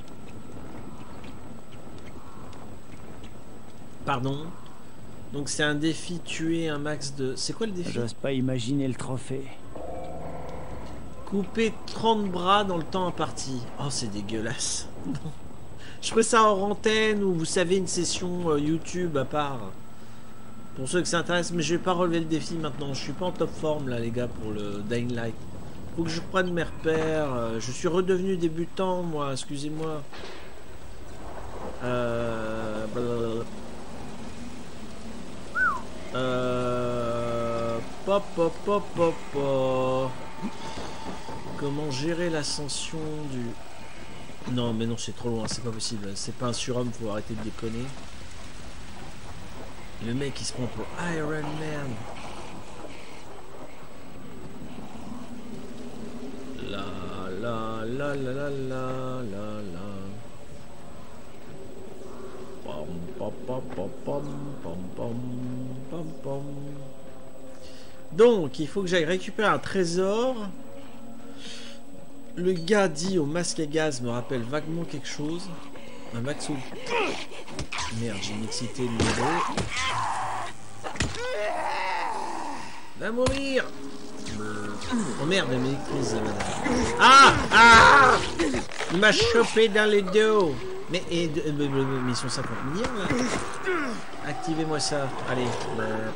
Pardon? Donc c'est un défi, tuer un max de... C'est quoi le défi? J'ose pas imaginer le trophée. Couper trente bras dans le temps imparti. Oh, c'est dégueulasse. Je ferai ça hors antenne ou vous savez, une session euh, YouTube à part. Pour ceux que ça intéresse, mais je vais pas relever le défi maintenant. Je suis pas en top forme là, les gars, pour le Dying Light. Faut que je reprenne mes repères. Euh, je suis redevenu débutant, moi. Excusez-moi. Euh... Euh... Pop, pop, pop, pop, pop. Comment gérer l'ascension du... Non, mais non, c'est trop loin, c'est pas possible. C'est pas un surhomme, faut arrêter de déconner. Le mec, il se prend pour Iron Man. La la la la la la la la. Pom pom pom pom pom pom pom pom pom. Donc, il faut que j'aille récupérer un trésor. Le gars dit au masque à gaz me rappelle vaguement quelque chose. Un Maxou. Merde, j'ai excité le numéro. Va mourir. Oh merde, elle m'électrise, madame. Ah Ah Il m'a chopé dans le dos. Mais, et, de, de, de, de, mission cinquante millions, là. Activez-moi ça. Allez. Euh...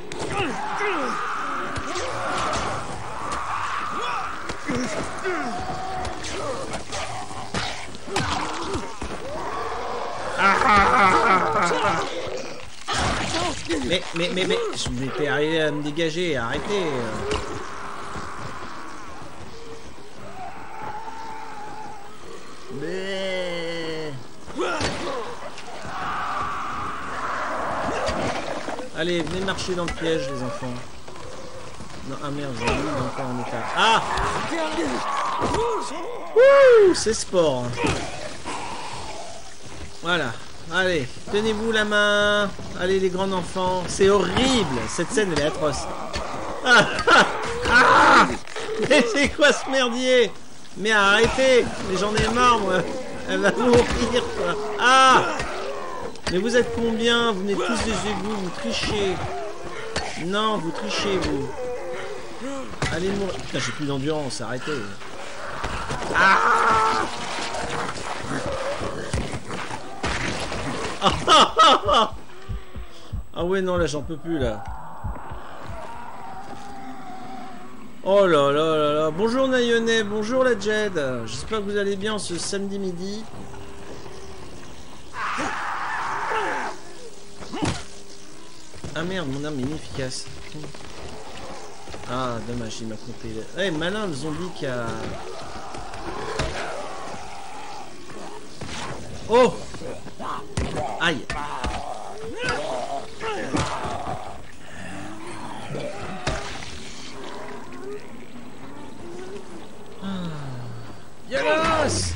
Mais, mais, mais, mais, je m'étais arrivé à me dégager, arrêtez. Mais... Allez, venez marcher dans le piège, les enfants. Non, ah merde, j'ai mis encore en état. Ah Wouh, c'est sport. Voilà. Allez, tenez-vous la main. Allez, les grands enfants. C'est horrible. Cette scène, elle est atroce. Ah, ah, ah mais c'est quoi ce merdier? Mais arrêtez. Mais j'en ai marre, moi. Elle va mourir, quoi. Ah mais vous êtes combien? Vous venez tous des égouts, vous trichez. Non, vous trichez, vous. Allez, mourir. Putain, j'ai plus d'endurance, arrêtez. Ah ah ouais, non, là, j'en peux plus, là. Oh là là là là. Bonjour, Nayonais. Bonjour, la Jed. J'espère que vous allez bien ce samedi midi. Ah merde, mon arme est inefficace. Ah, dommage, il m'a coupé. Eh, hey, malin le zombie qui a... Oh! Aïe! Violence!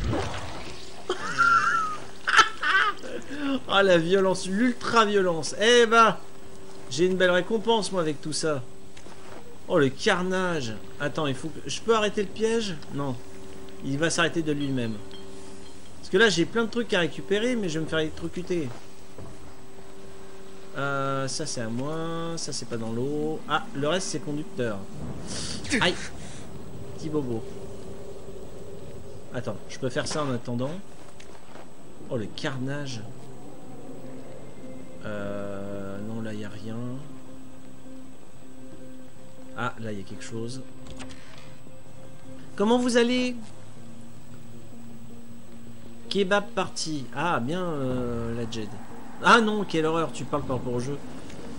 Ah, la violence, l'ultra violence. Eh ben, j'ai une belle récompense moi avec tout ça. Oh, le carnage. Attends, il faut que... Je peux arrêter le piège? Non. Il va s'arrêter de lui-même. Parce que là, j'ai plein de trucs à récupérer, mais je vais me faire électrocuter. Euh, ça, c'est à moi. Ça, c'est pas dans l'eau. Ah, le reste, c'est conducteur. Aïe. Petit bobo. Attends, je peux faire ça en attendant. Oh, le carnage. Euh, non, là, il n'y a rien. Ah, là, il y a quelque chose. Comment vous allez? Kebab party. Ah, bien, euh, la Jed. Ah non, quelle horreur, tu parles par rapport au jeu.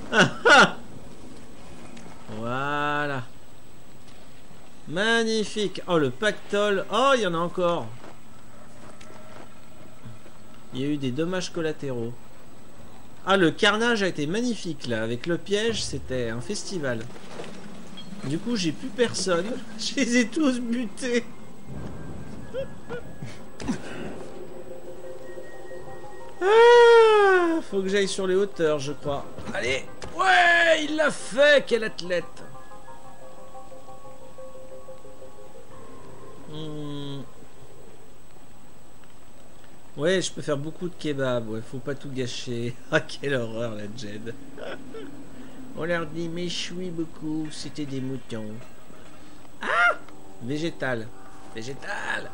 Voilà. Magnifique. Oh, le pactole. Oh, il y en a encore. Il y a eu des dommages collatéraux. Ah, le carnage a été magnifique, là. Avec le piège, c'était un festival. Du coup, j'ai plus personne. Je les ai tous butés. Ah, faut que j'aille sur les hauteurs, je crois. Allez. Ouais, il l'a fait. Quel athlète. Hmm. Ouais, je peux faire beaucoup de kebab. Ouais, faut pas tout gâcher. Ah, quelle horreur, la Jed. On leur dit méchoui beaucoup, c'était des moutons. Ah! Végétal. Végétal.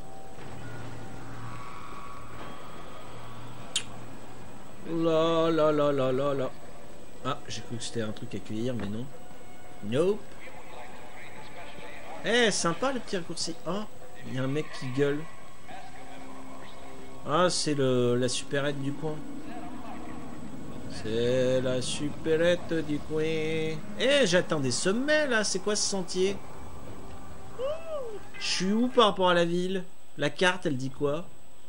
La la la la la la. Ah, j'ai cru que c'était un truc à cueillir, mais non. Nope. Eh, hey, sympa le petit raccourci. Oh, il y a un mec qui gueule. Ah, c'est le la supérette du coin. C'est la supérette du coin. Eh, hey, j'atteins des sommets là. C'est quoi ce sentier? Je suis où par rapport à la ville? La carte, elle dit quoi?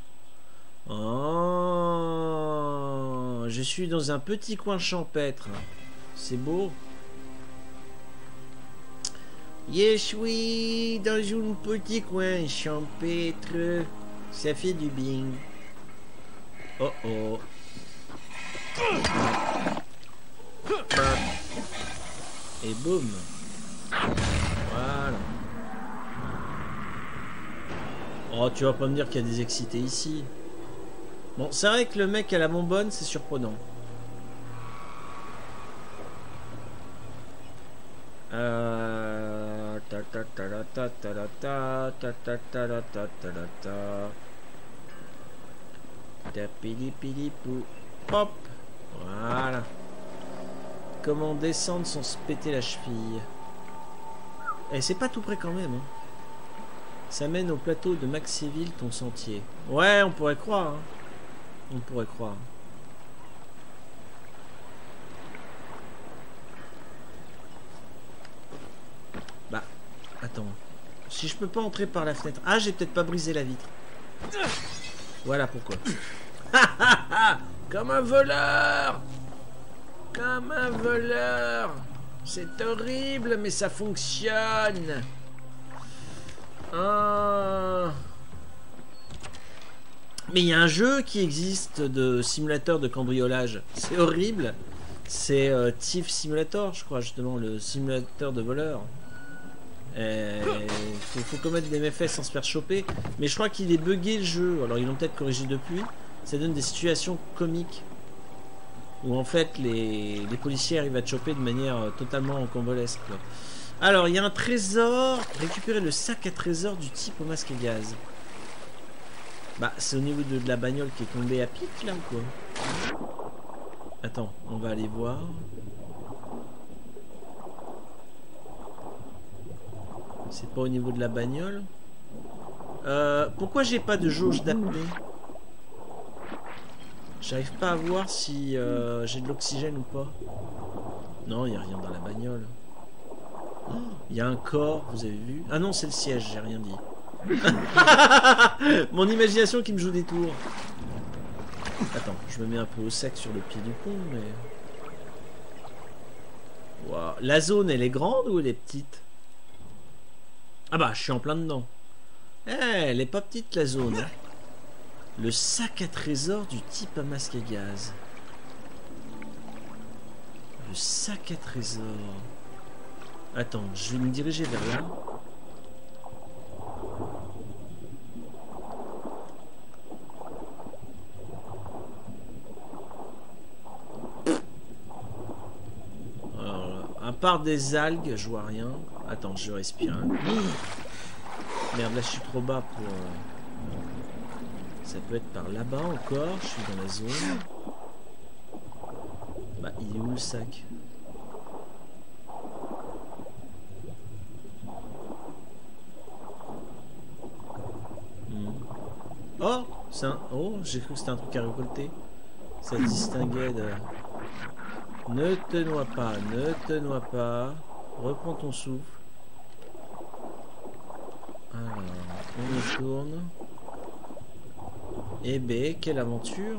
Oh, je suis dans un petit coin champêtre. C'est beau. Je suis dans un petit coin champêtre. Ça fait du bien. Oh oh. Et boum. Voilà. Oh, tu vas pas me dire qu'il y a des excités ici. Bon, c'est vrai que le mec à la bonbonne, c'est surprenant. Euh... ta ta ta ta ta ta ta ta ta ta ta ta ta. Ta pili pili pou. Hop. Voilà. Comment descendre sans se péter la cheville. Et c'est pas tout près quand même. Hein. Ça mène au plateau de Maxéville, ton sentier. Ouais, on pourrait croire. Hein. On pourrait croire. Bah, attends. Si je peux pas entrer par la fenêtre... Ah, j'ai peut-être pas brisé la vitre. Voilà pourquoi. Comme un voleur. Comme un voleur. C'est horrible, mais ça fonctionne. Ah. Mais il y a un jeu qui existe de simulateur de cambriolage. C'est horrible. C'est euh, Thief Simulator, je crois, justement, le simulateur de voleur. Il faut, faut commettre des méfaits sans se faire choper. Mais je crois qu'il est buggé le jeu. Alors ils l'ont peut-être corrigé depuis. Ça donne des situations comiques. Où en fait les, les policiers arrivent à te choper de manière euh, totalement cambolesque. Alors il y a un trésor. Récupérer le sac à trésor du type au masque à gaz. Bah c'est au niveau de, de la bagnole qui est tombée à pic là ou quoi? Attends, on va aller voir. C'est pas au niveau de la bagnole. Euh, pourquoi j'ai pas de jauge d'apnée? J'arrive pas à voir si euh, j'ai de l'oxygène ou pas. Non, il n'y a rien dans la bagnole. Il oh, y a un corps, vous avez vu? Ah non, c'est le siège, j'ai rien dit. Mon imagination qui me joue des tours. Attends, je me mets un peu au sec sur le pied du pont, mais... Wow. La zone, elle est grande ou elle est petite? Ah bah, je suis en plein dedans. Eh, elle est pas petite, la zone. Hein. Le sac à trésor du type à masque à gaz. Le sac à trésor. Attends, je vais me diriger vers là. Alors là, à part des algues, je vois rien. Attends, je respire. Hein. Merde, là je suis trop bas pour... Euh... Ça peut être par là-bas encore. Je suis dans la zone. Bah, il est où le sac? hmm. Oh, c'est un... Oh, j'ai cru que c'était un truc à récolter. Ça distinguait de... Ne te noie pas, ne te noie pas. Reprends ton souffle. Alors, on retourne. Eh ben, quelle aventure!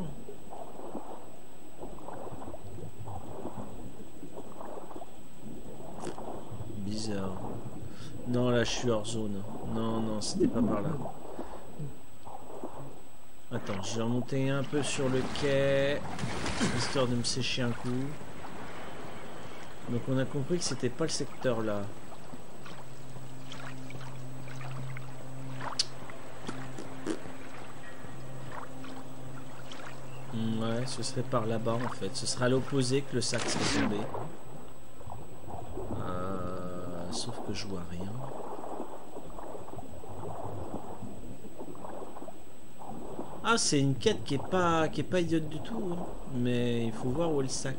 Bizarre. Non, là, je suis hors zone. Non, non, c'était pas par là. Attends, je vais remonter un peu sur le quai, histoire de me sécher un coup. Donc, on a compris que c'était pas le secteur là. Ouais, ce serait par là-bas en fait. Ce sera à l'opposé que le sac serait tombé. Euh, sauf que je vois rien. Ah, c'est une quête qui est pas qui est pas idiote du tout. Hein. Mais il faut voir où est le sac.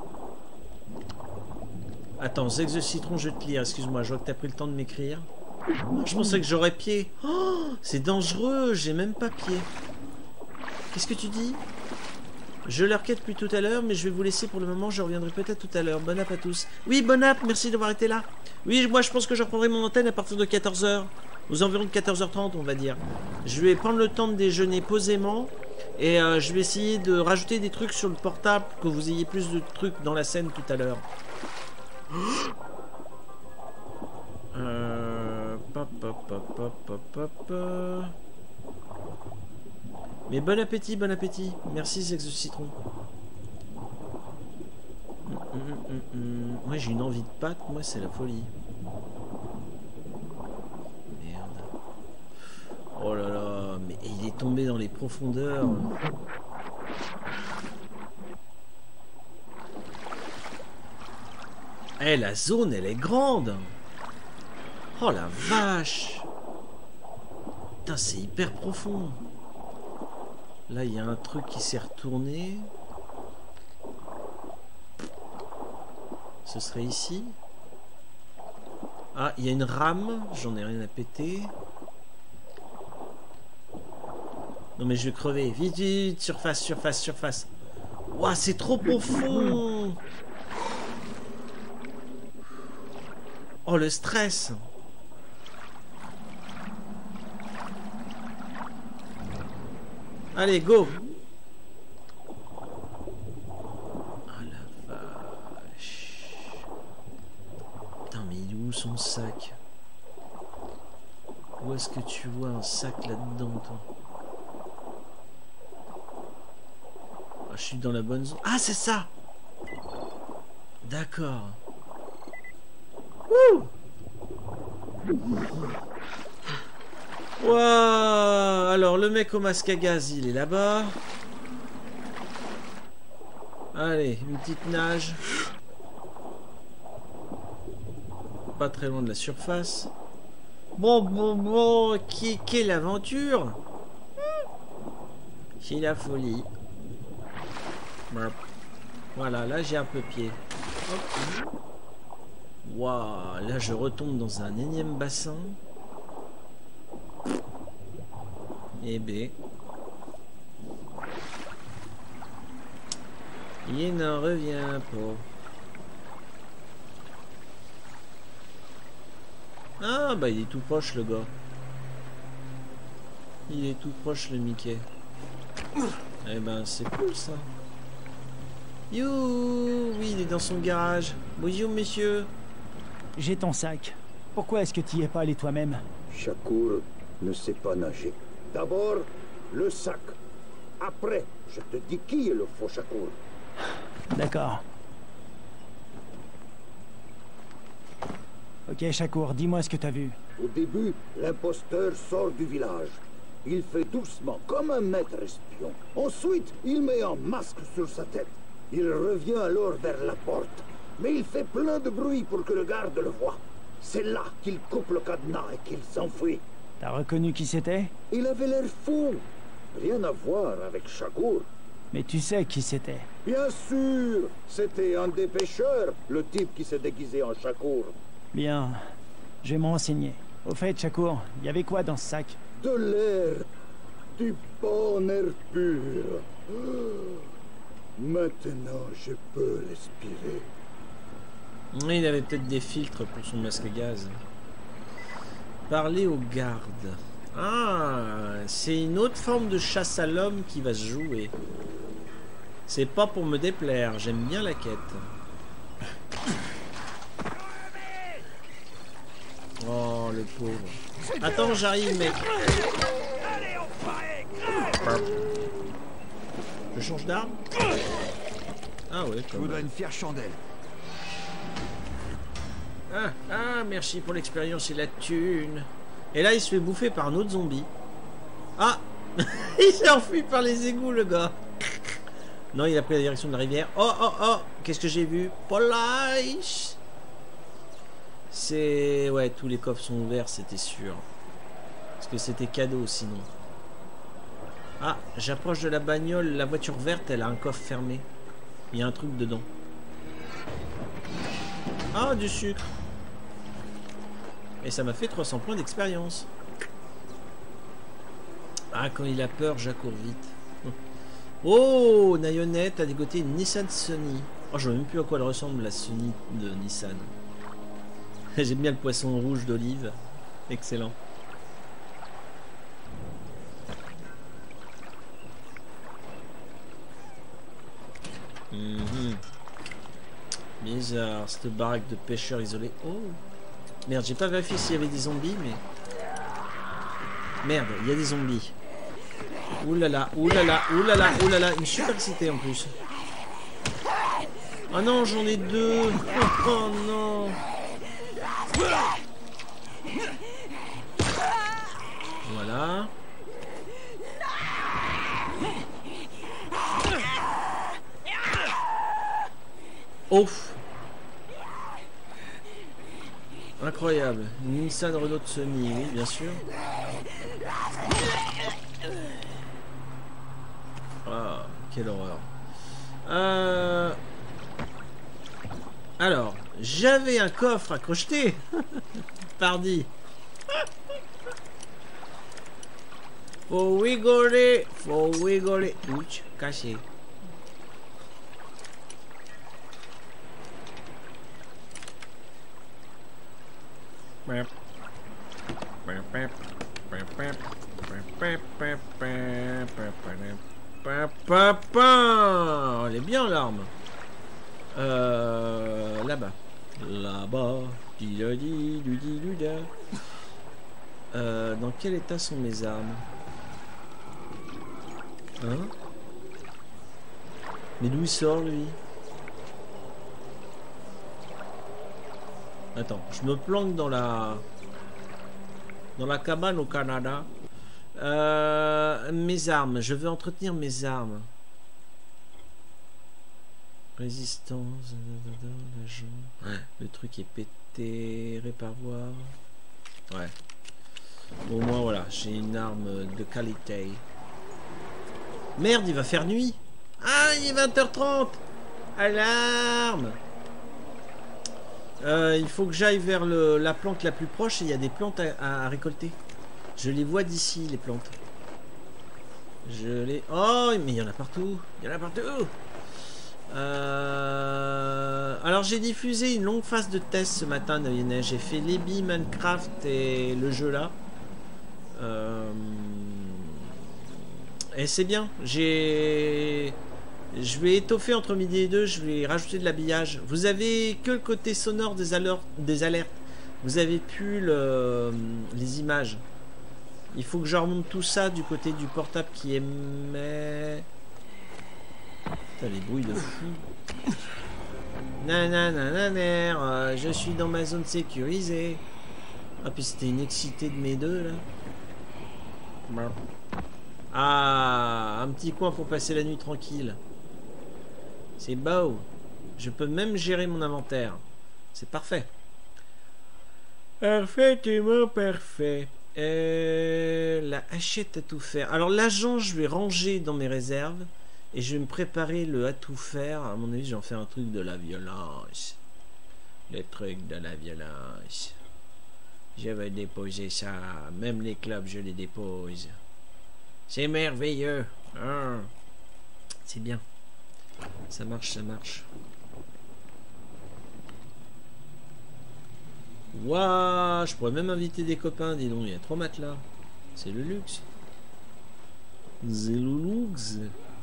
Attends, Zex de Citron, je vais te lire. Excuse-moi, je vois que t'as pris le temps de m'écrire. Oh, je pensais que j'aurais pied. Oh, c'est dangereux, j'ai même pas pied. Qu'est-ce que tu dis? Je leur quête plus tout à l'heure, mais je vais vous laisser pour le moment. Je reviendrai peut-être tout à l'heure. Bon app à tous. Oui, bon app, merci d'avoir été là. Oui, moi je pense que je reprendrai mon antenne à partir de quatorze heures. Aux environs de quatorze heures trente, on va dire. Je vais prendre le temps de déjeuner posément. Et euh, je vais essayer de rajouter des trucs sur le portable, que vous ayez plus de trucs dans la scène tout à l'heure. Euh... Pop, pop, pop, pop, pop, pop. Mais bon appétit, bon appétit. Merci, Zex de Citron. Mm, mm, mm, mm. Moi, j'ai une envie de pâtes. Moi, c'est la folie. Merde. Oh là là. Mais il est tombé dans les profondeurs. Eh, la zone, elle est grande. Oh la vache. Putain, c'est hyper profond. Là, il y a un truc qui s'est retourné. Ce serait ici. Ah, il y a une rame. J'en ai rien à péter. Non, mais je vais crever. Vite, vite. Surface, surface, surface. Ouah, c'est trop profond. Oh, le stress. Allez, go! Ah la vache. Putain, mais il est où son sac? Où est-ce que tu vois un sac là-dedans, toi? Ah, je suis dans la bonne zone. Ah, c'est ça! D'accord. Wouh! Waouh! Alors, le mec au masque à gaz, il est là-bas. Allez, une petite nage. Pas très loin de la surface. Bon, bon, bon, qui, qui est l'aventure? C'est la folie. Voilà, là j'ai un peu pied. Waouh, là je retombe dans un énième bassin. Et B. Il n'en revient pas. Ah bah il est tout proche le gars. Il est tout proche le Mickey. Eh ben c'est cool ça. You, oui il est dans son garage. Bonjour monsieur. J'ai ton sac. Pourquoi est-ce que tu y es pas allé toi-même? Shakur ne sait pas nager. D'abord, le sac. Après, je te dis qui est le faux Shakur. D'accord. Ok, Shakur, dis-moi ce que t'as vu. Au début, l'imposteur sort du village. Il fait doucement, comme un maître espion. Ensuite, il met un masque sur sa tête. Il revient alors vers la porte. Mais il fait plein de bruit pour que le garde le voie. C'est là qu'il coupe le cadenas et qu'il s'enfuit. T'as reconnu qui c'était? Il avait l'air fou. Rien à voir avec Shakur. Mais tu sais qui c'était? Bien sûr, c'était un des pêcheurs, le type qui s'est déguisé en Shakur. Bien, je vais m'en renseigner. Au fait, Shakur, il y avait quoi dans ce sac? De l'air, du bon air pur. Maintenant, je peux respirer. Il avait peut-être des filtres pour son masque à gaz. Parler aux gardes. Ah, c'est une autre forme de chasse à l'homme qui va se jouer. C'est pas pour me déplaire, j'aime bien la quête. Oh, le pauvre. Attends, j'arrive, mec. Je change d'arme? Ah ouais, je voudrais une fière chandelle. Ah, ah, merci pour l'expérience et la thune. Et là, il se fait bouffer par un autre zombie. Ah, il s'est enfui par les égouts, le gars. Non, il a pris la direction de la rivière. Oh, oh, oh, qu'est-ce que j'ai vu? Police. C'est... Ouais, tous les coffres sont ouverts, c'était sûr. Parce que c'était cadeau, sinon. Ah, j'approche de la bagnole. La voiture verte, elle a un coffre fermé. Il y a un truc dedans. Ah, du sucre. Et ça m'a fait trois cents points d'expérience. Ah, quand il a peur, j'accours vite. Oh, Nayonette a dégoté une Nissan Sunny. Oh, je ne sais même plus à quoi elle ressemble, la Sunny de Nissan. J'aime bien le poisson rouge d'olive. Excellent. Mm-hmm. Bizarre, cette baraque de pêcheurs isolés. Oh, merde, j'ai pas vérifié s'il y avait des zombies, mais... Merde, il y a des zombies. Oulala, oulala, oulala, oulala. Une super cité en plus. Oh non, j'en ai deux. Oh, oh non. Voilà. Ouf. Incroyable. Une Nissan Renault Semi, oui, bien sûr. Ah, quelle horreur. Euh... Alors, j'avais un coffre à crocheter. Pardi. Faut rigoler, faut rigoler. Ouch, caché. Elle est bien l'arme. Euh, là-bas. Là-bas. Euh, dans quel état sont mes armes? Hein? Mais d'où il sort lui? Attends, je me planque dans la... Dans la cabane au Canada. Euh, mes armes, je veux entretenir mes armes. Résistance, le truc est pété, réparvoir. Ouais. Au moins voilà, j'ai une arme de qualité. Merde, il va faire nuit. Ah, il est vingt heures trente. Alarme. Euh, il faut que j'aille vers le, la plante la plus proche et il y a des plantes à, à, à récolter. Je les vois d'ici, les plantes. Je les... Oh, mais il y en a partout. Il y en a partout. Euh... Alors j'ai diffusé une longue phase de test ce matin. J'ai fait Lebi, Minecraft et le jeu là. Euh... Et c'est bien. J'ai... Je vais étoffer entre midi et deux. Je vais rajouter de l'habillage. Vous avez que le côté sonore des alertes. Des alertes. Vous avez plus le... les images. Il faut que je remonte tout ça du côté du portable qui émet... Putain, les bruits de fou. Nananananer, euh, je suis dans ma zone sécurisée. Ah, puis c'était une excitée de mes deux, là. Ah, un petit coin pour passer la nuit tranquille. C'est beau. Je peux même gérer mon inventaire. C'est parfait. Parfaitement parfait. Euh, la hachette à tout faire. Alors l'agent, je vais ranger dans mes réserves. Et je vais me préparer le à tout faire. À mon avis, j'en fais un truc de la violence. Le truc de la violence. Je vais déposer ça. Même les clubs, je les dépose. C'est merveilleux. Hein. C'est bien. Ça marche, ça marche. Waouh, je pourrais même inviter des copains, dis donc, il y a trois matelas. C'est le luxe. C'est le luxe.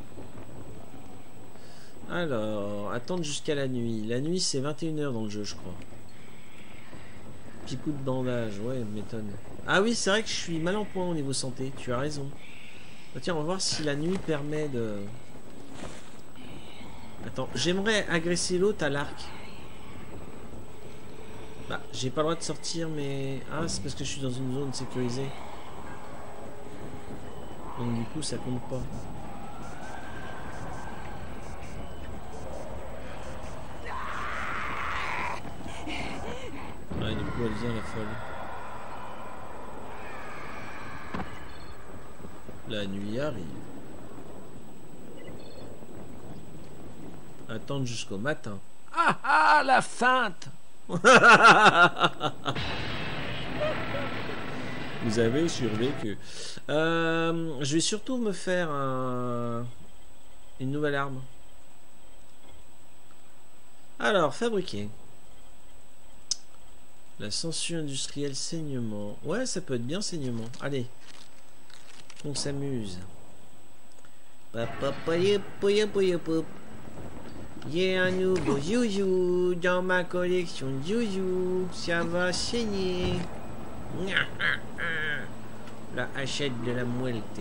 Alors, attendre jusqu'à la nuit. La nuit, c'est vingt et une heures dans le jeu, je crois. Petit coup de bandage, ouais, m'étonne. Ah oui, c'est vrai que je suis mal en point au niveau santé, tu as raison. Oh, tiens, on va voir si la nuit permet de... Attends, j'aimerais agresser l'autre à l'arc. Bah, j'ai pas le droit de sortir, mais... Ah, c'est parce que je suis dans une zone sécurisée. Donc du coup, ça compte pas. Ouais, du coup, elle vient la folle. La nuit arrive. Attendre jusqu'au matin. Ah ah, la feinte. Vous avez survécu. Euh, je vais surtout me faire un... une nouvelle arme. Alors, fabriquer. La censure industrielle saignement. Ouais, ça peut être bien saignement. Allez. On s'amuse. J'ai un nouveau joujou dans ma collection de joujou. Ça va saigner. La hachette de la muerte.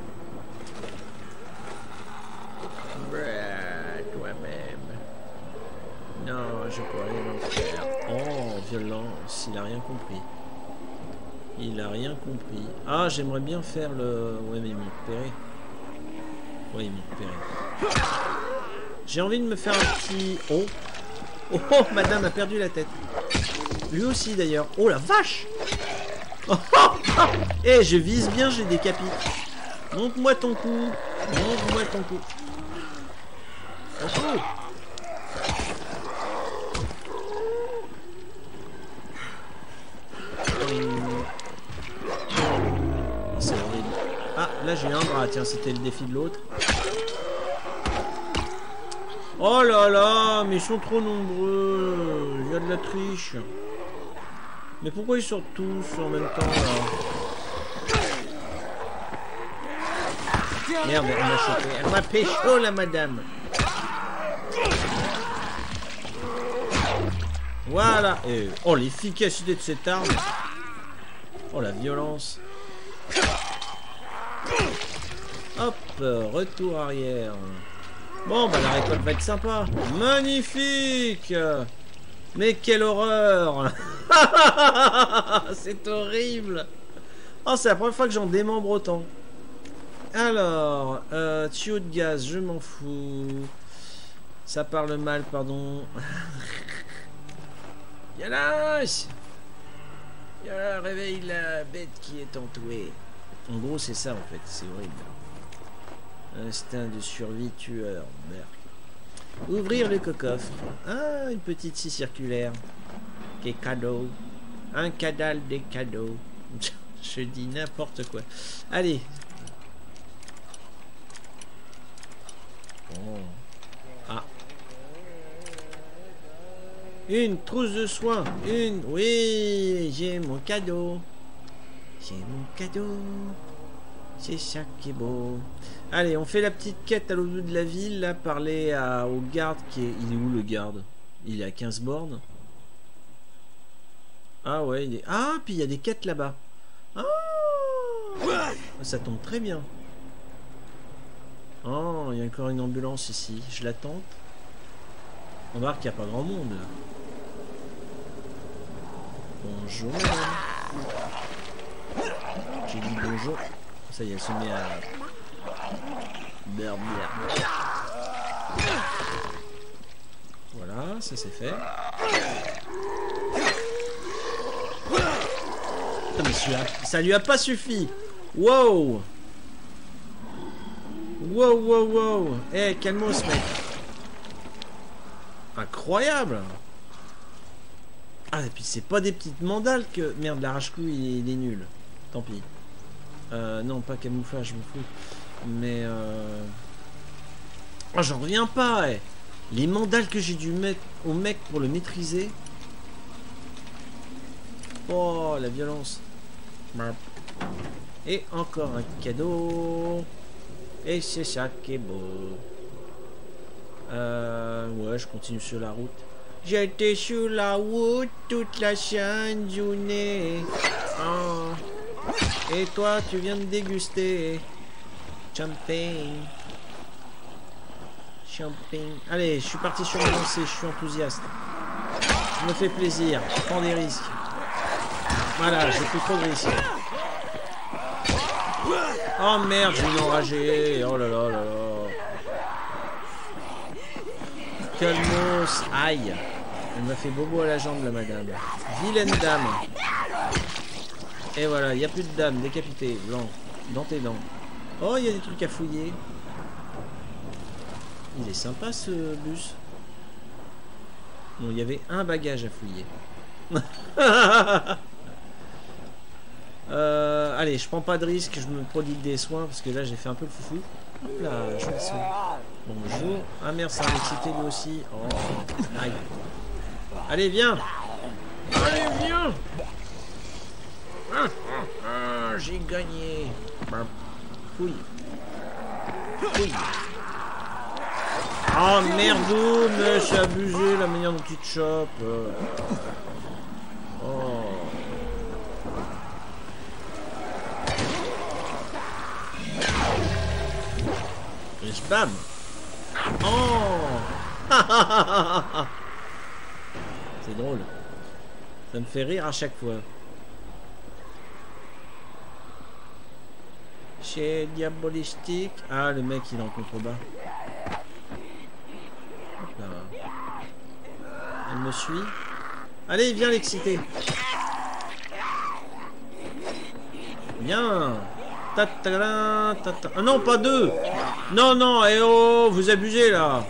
Brrr, toi-même. Non, je pourrais rien en faire. Oh, violence. Il a rien compris. Il a rien compris. Ah, j'aimerais bien faire le... Ouais, mais il m'a repéré. Ouais, il m'a repéré. J'ai envie de me faire un petit... Oh. Oh, oh, madame a perdu la tête. Lui aussi, d'ailleurs. Oh, la vache. Oh, oh, oh. Eh, je vise bien, je les décapite. Montre-moi ton coup. Montre-moi ton coup. Oh, oh. C'est horrible. Ah, là j'ai un bras, tiens, c'était le défi de l'autre. Oh là là, mais ils sont trop nombreux. Il y a de la triche. Mais pourquoi ils sortent tous en même temps là? Merde, elle m'a chopé. Elle m'a pécho la madame. Voilà. Et oh, l'efficacité de cette arme. Oh, la violence. Hop, retour arrière. Bon, bah la récolte va être sympa. Magnifique. Mais quelle horreur. C'est horrible. Oh, c'est la première fois que j'en démembre autant. Alors, euh, tuyau de gaz, je m'en fous. Ça parle mal, pardon. Yalas! Yala, réveille la bête qui est entourée. En gros, c'est ça en fait, c'est horrible. Instinct de survie tueur, merde. Ouvrir le coffre. Ah, une petite scie circulaire. Qui est cadeau. Un cadal des cadeaux. Je dis n'importe quoi. Allez. Oh. Ah, Une trousse de soins. Une. Oui, j'ai mon cadeau. J'ai mon cadeau. C'est ça qui est beau. Allez, on fait la petite quête à l'autre bout de la ville. Là, parler à, au garde qui est... Il est où le garde? Il est à quinze bornes. Ah ouais, il est... Ah, puis il y a des quêtes là-bas. Ah, ça tombe très bien. Oh, il y a encore une ambulance ici. Je l'attends. On remarque qu'il n'y a pas grand monde là. Bonjour madame. J'ai dit bonjour. Ça y est, elle se met à... Merde, merde. Voilà, ça c'est fait. Putain, mais celui-là, ça lui a pas suffi. Wow. Wow, wow, wow. Eh, hey, calme-moi ce mec. Incroyable. Ah, et puis c'est pas des petites mandales que... Merde, l'arrache-clou, il, il est nul. Tant pis. Euh, non, pas camouflage, je m'en fous. Mais euh... oh, j'en reviens pas, eh. Les mandales que j'ai dû mettre au mec pour le maîtriser. Oh, la violence. Et encore un cadeau. Et c'est ça qui est beau. Euh... Ouais, je continue sur la route. J'étais sur la route toute la sainte journée. Oh. Et toi, tu viens de déguster. Champagne. Champagne. Allez, je suis parti sur le lancer, je suis enthousiaste. Je me fais plaisir, je prends des risques. Voilà, j'ai plus trop de risques. Oh merde, je vais m'enrager. Oh là là là là. Calmos. Aïe. Elle m'a fait bobo à la jambe, la madame. Vilaine dame. Et voilà, il n'y a plus de dame. Décapité. Blanc. Dans tes dents. Oh, il y a des trucs à fouiller. Il est sympa ce bus. Bon, il y avait un bagage à fouiller. euh, allez, je prends pas de risque. Je me prodigue des soins parce que là, j'ai fait un peu le foufou. Hop là, joli soin. Bonjour. Ah merde, ça m'a excité lui aussi. Oh, aïe. Allez, viens. Allez, viens. Ah, ah, ah, j'ai gagné. Fouille. Fouille. Oh merde, mais c'est abusé la manière dont tu te chopes. Oh. Et spam. Oh. C'est drôle. Ça me fait rire à chaque fois. Chez Diabolistique. Ah, le mec il est en contrebas. Hop là. Elle me suit. Allez, viens l'exciter. Viens. Ta-ta-la, ta-ta. Ah non, pas deux. Non, non, eh oh, vous abusez là.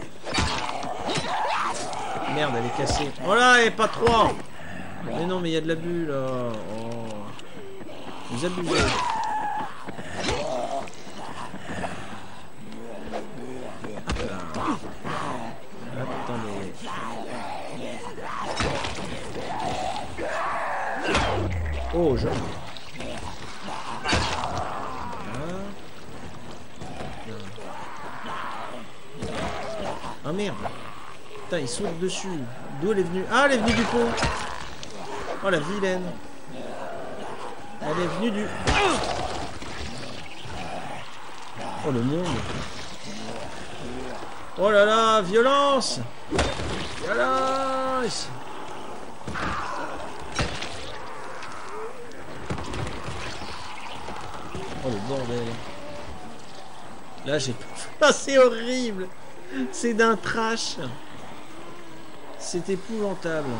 Merde, elle est cassée. Oh là, et pas trois. Mais non, mais il y a de l'abus là. Oh. Vous abusez. Attendez. Oh, je... Ah merde. Putain, il saute dessus. D'où elle est venue? Ah, elle est venue du pont. Oh, la vilaine. Elle est venue du... Oh, le monde. Oh là là, violence. Violence. Oh, le bordel. Là, j'ai... Ah, c'est horrible. C'est d'un trash. C'est épouvantable.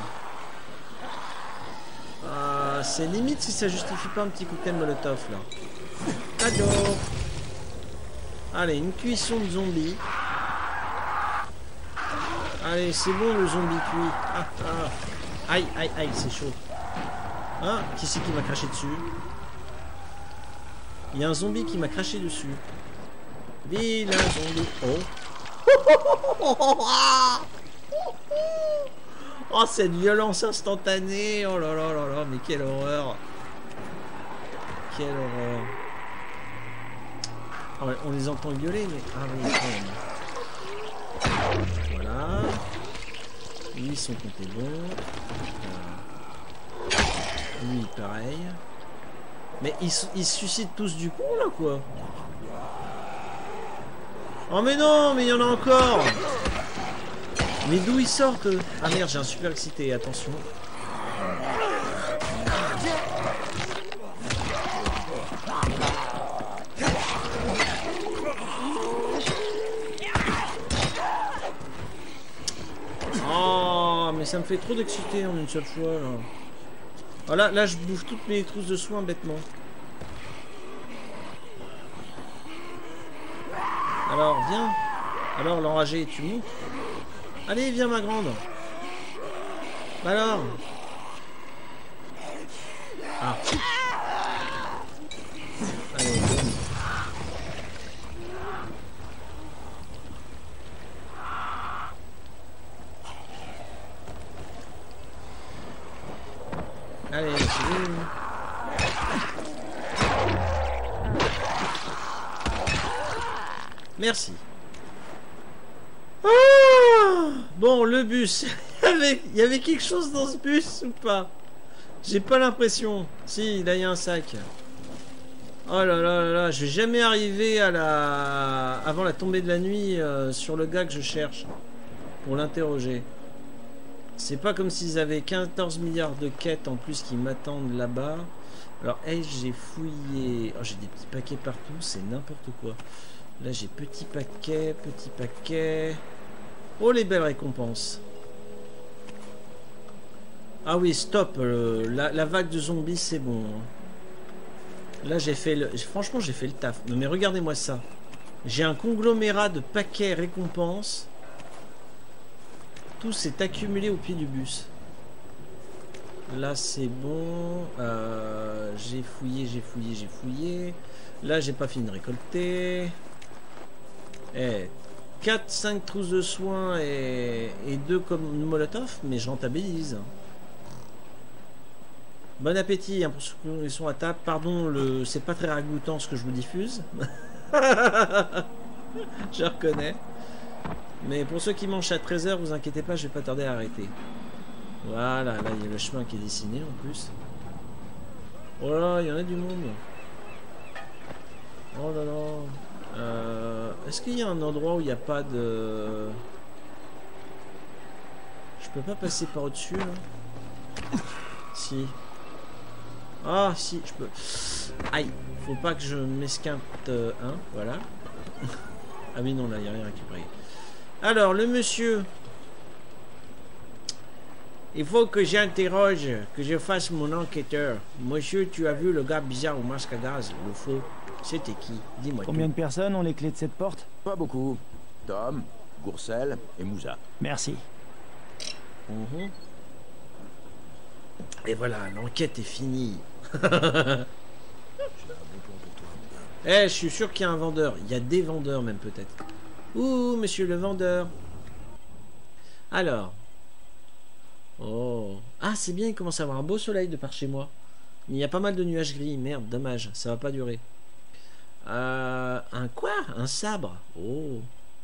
Ah, c'est limite si ça justifie pas un petit cocktail molotov là. Cadeau. Allez, une cuisson de zombies. Allez, c'est bon le zombie cuit. Ah, ah. Aïe, aïe, aïe, c'est chaud. Ah, qui c'est qui m'a craché dessus? Il y a un zombie qui m'a craché dessus. Vilain zombie. Oh. Oh, cette violence instantanée. Oh là là là là, mais quelle horreur. Quelle horreur. Ah ouais, on les entend gueuler, mais... Ah oui, quand même. Voilà. Lui, son compte est bon. Euh... Lui, pareil. Mais ils, ils se suscitent tous du coup, là, quoi. Oh, mais non, mais il y en a encore. Mais d'où ils sortent, eux? Ah merde, j'ai un super excité, attention. Oh, mais ça me fait trop d'excité en une seule fois, là. Oh, là, là, je bouffe toutes mes trousses de soins bêtement. Alors, viens. Alors, l'enragé, tu montes. Allez, viens, ma grande. Bah alors. Ah. Allez, boum. Allez, boum. Merci. Ah, bon, le bus. il, y avait, il y avait quelque chose dans ce bus ou pas? J'ai pas l'impression. Si, là il y a un sac. Oh là là là là, je vais jamais arriver à la... avant la tombée de la nuit euh, sur le gars que je cherche pour l'interroger. C'est pas comme s'ils avaient quatorze milliards de quêtes en plus qui m'attendent là-bas. Alors, hey, j'ai fouillé... Oh, j'ai des petits paquets partout, c'est n'importe quoi. Là, j'ai petit paquet, petit paquet... Oh, les belles récompenses. Ah oui, stop. Euh, la, la vague de zombies, c'est bon. Là, j'ai fait le... Franchement, j'ai fait le taf. Mais regardez-moi ça. J'ai un conglomérat de paquets récompenses. Tout s'est accumulé au pied du bus. Là, c'est bon. Euh, j'ai fouillé, j'ai fouillé, j'ai fouillé. Là, j'ai pas fini de récolter. Eh, quatre cinq trousses de soins et, et deux comme molotov, mais je rentabilise. Bon appétit hein, pour ceux qui sont à table. Pardon, le c'est pas très ragoûtant ce que je vous diffuse. Je reconnais. Mais pour ceux qui mangent à treize heures, vous inquiétez pas, je vais pas tarder à arrêter. Voilà, là il y a le chemin qui est dessiné en plus. Oh là, il y en a du monde. Oh là là. Euh, Est-ce qu'il y a un endroit où il n'y a pas de... Je peux pas passer par au-dessus là? Si. Ah si, je peux. Aïe, faut pas que je m'esquinte euh, un, voilà. Ah oui non, là il n'y a rien récupéré. Alors, le monsieur... Il faut que j'interroge, que je fasse mon enquêteur. Monsieur, tu as vu le gars bizarre au masque à gaz, le faux? C'était qui? Dis-moi. Combien de personnes ont les clés de cette porte? Pas beaucoup. Tom, Gourcel et Moussa. Merci. Mmh. Et voilà, l'enquête est finie. Eh, je suis sûr qu'il y a un vendeur. Il y a des vendeurs même peut-être. Ouh, monsieur le vendeur. Alors. Oh. Ah, c'est bien, il commence à avoir un beau soleil de par chez moi. Il y a pas mal de nuages gris. Merde, dommage, ça va pas durer. Euh, un quoi? Un sabre? Oh.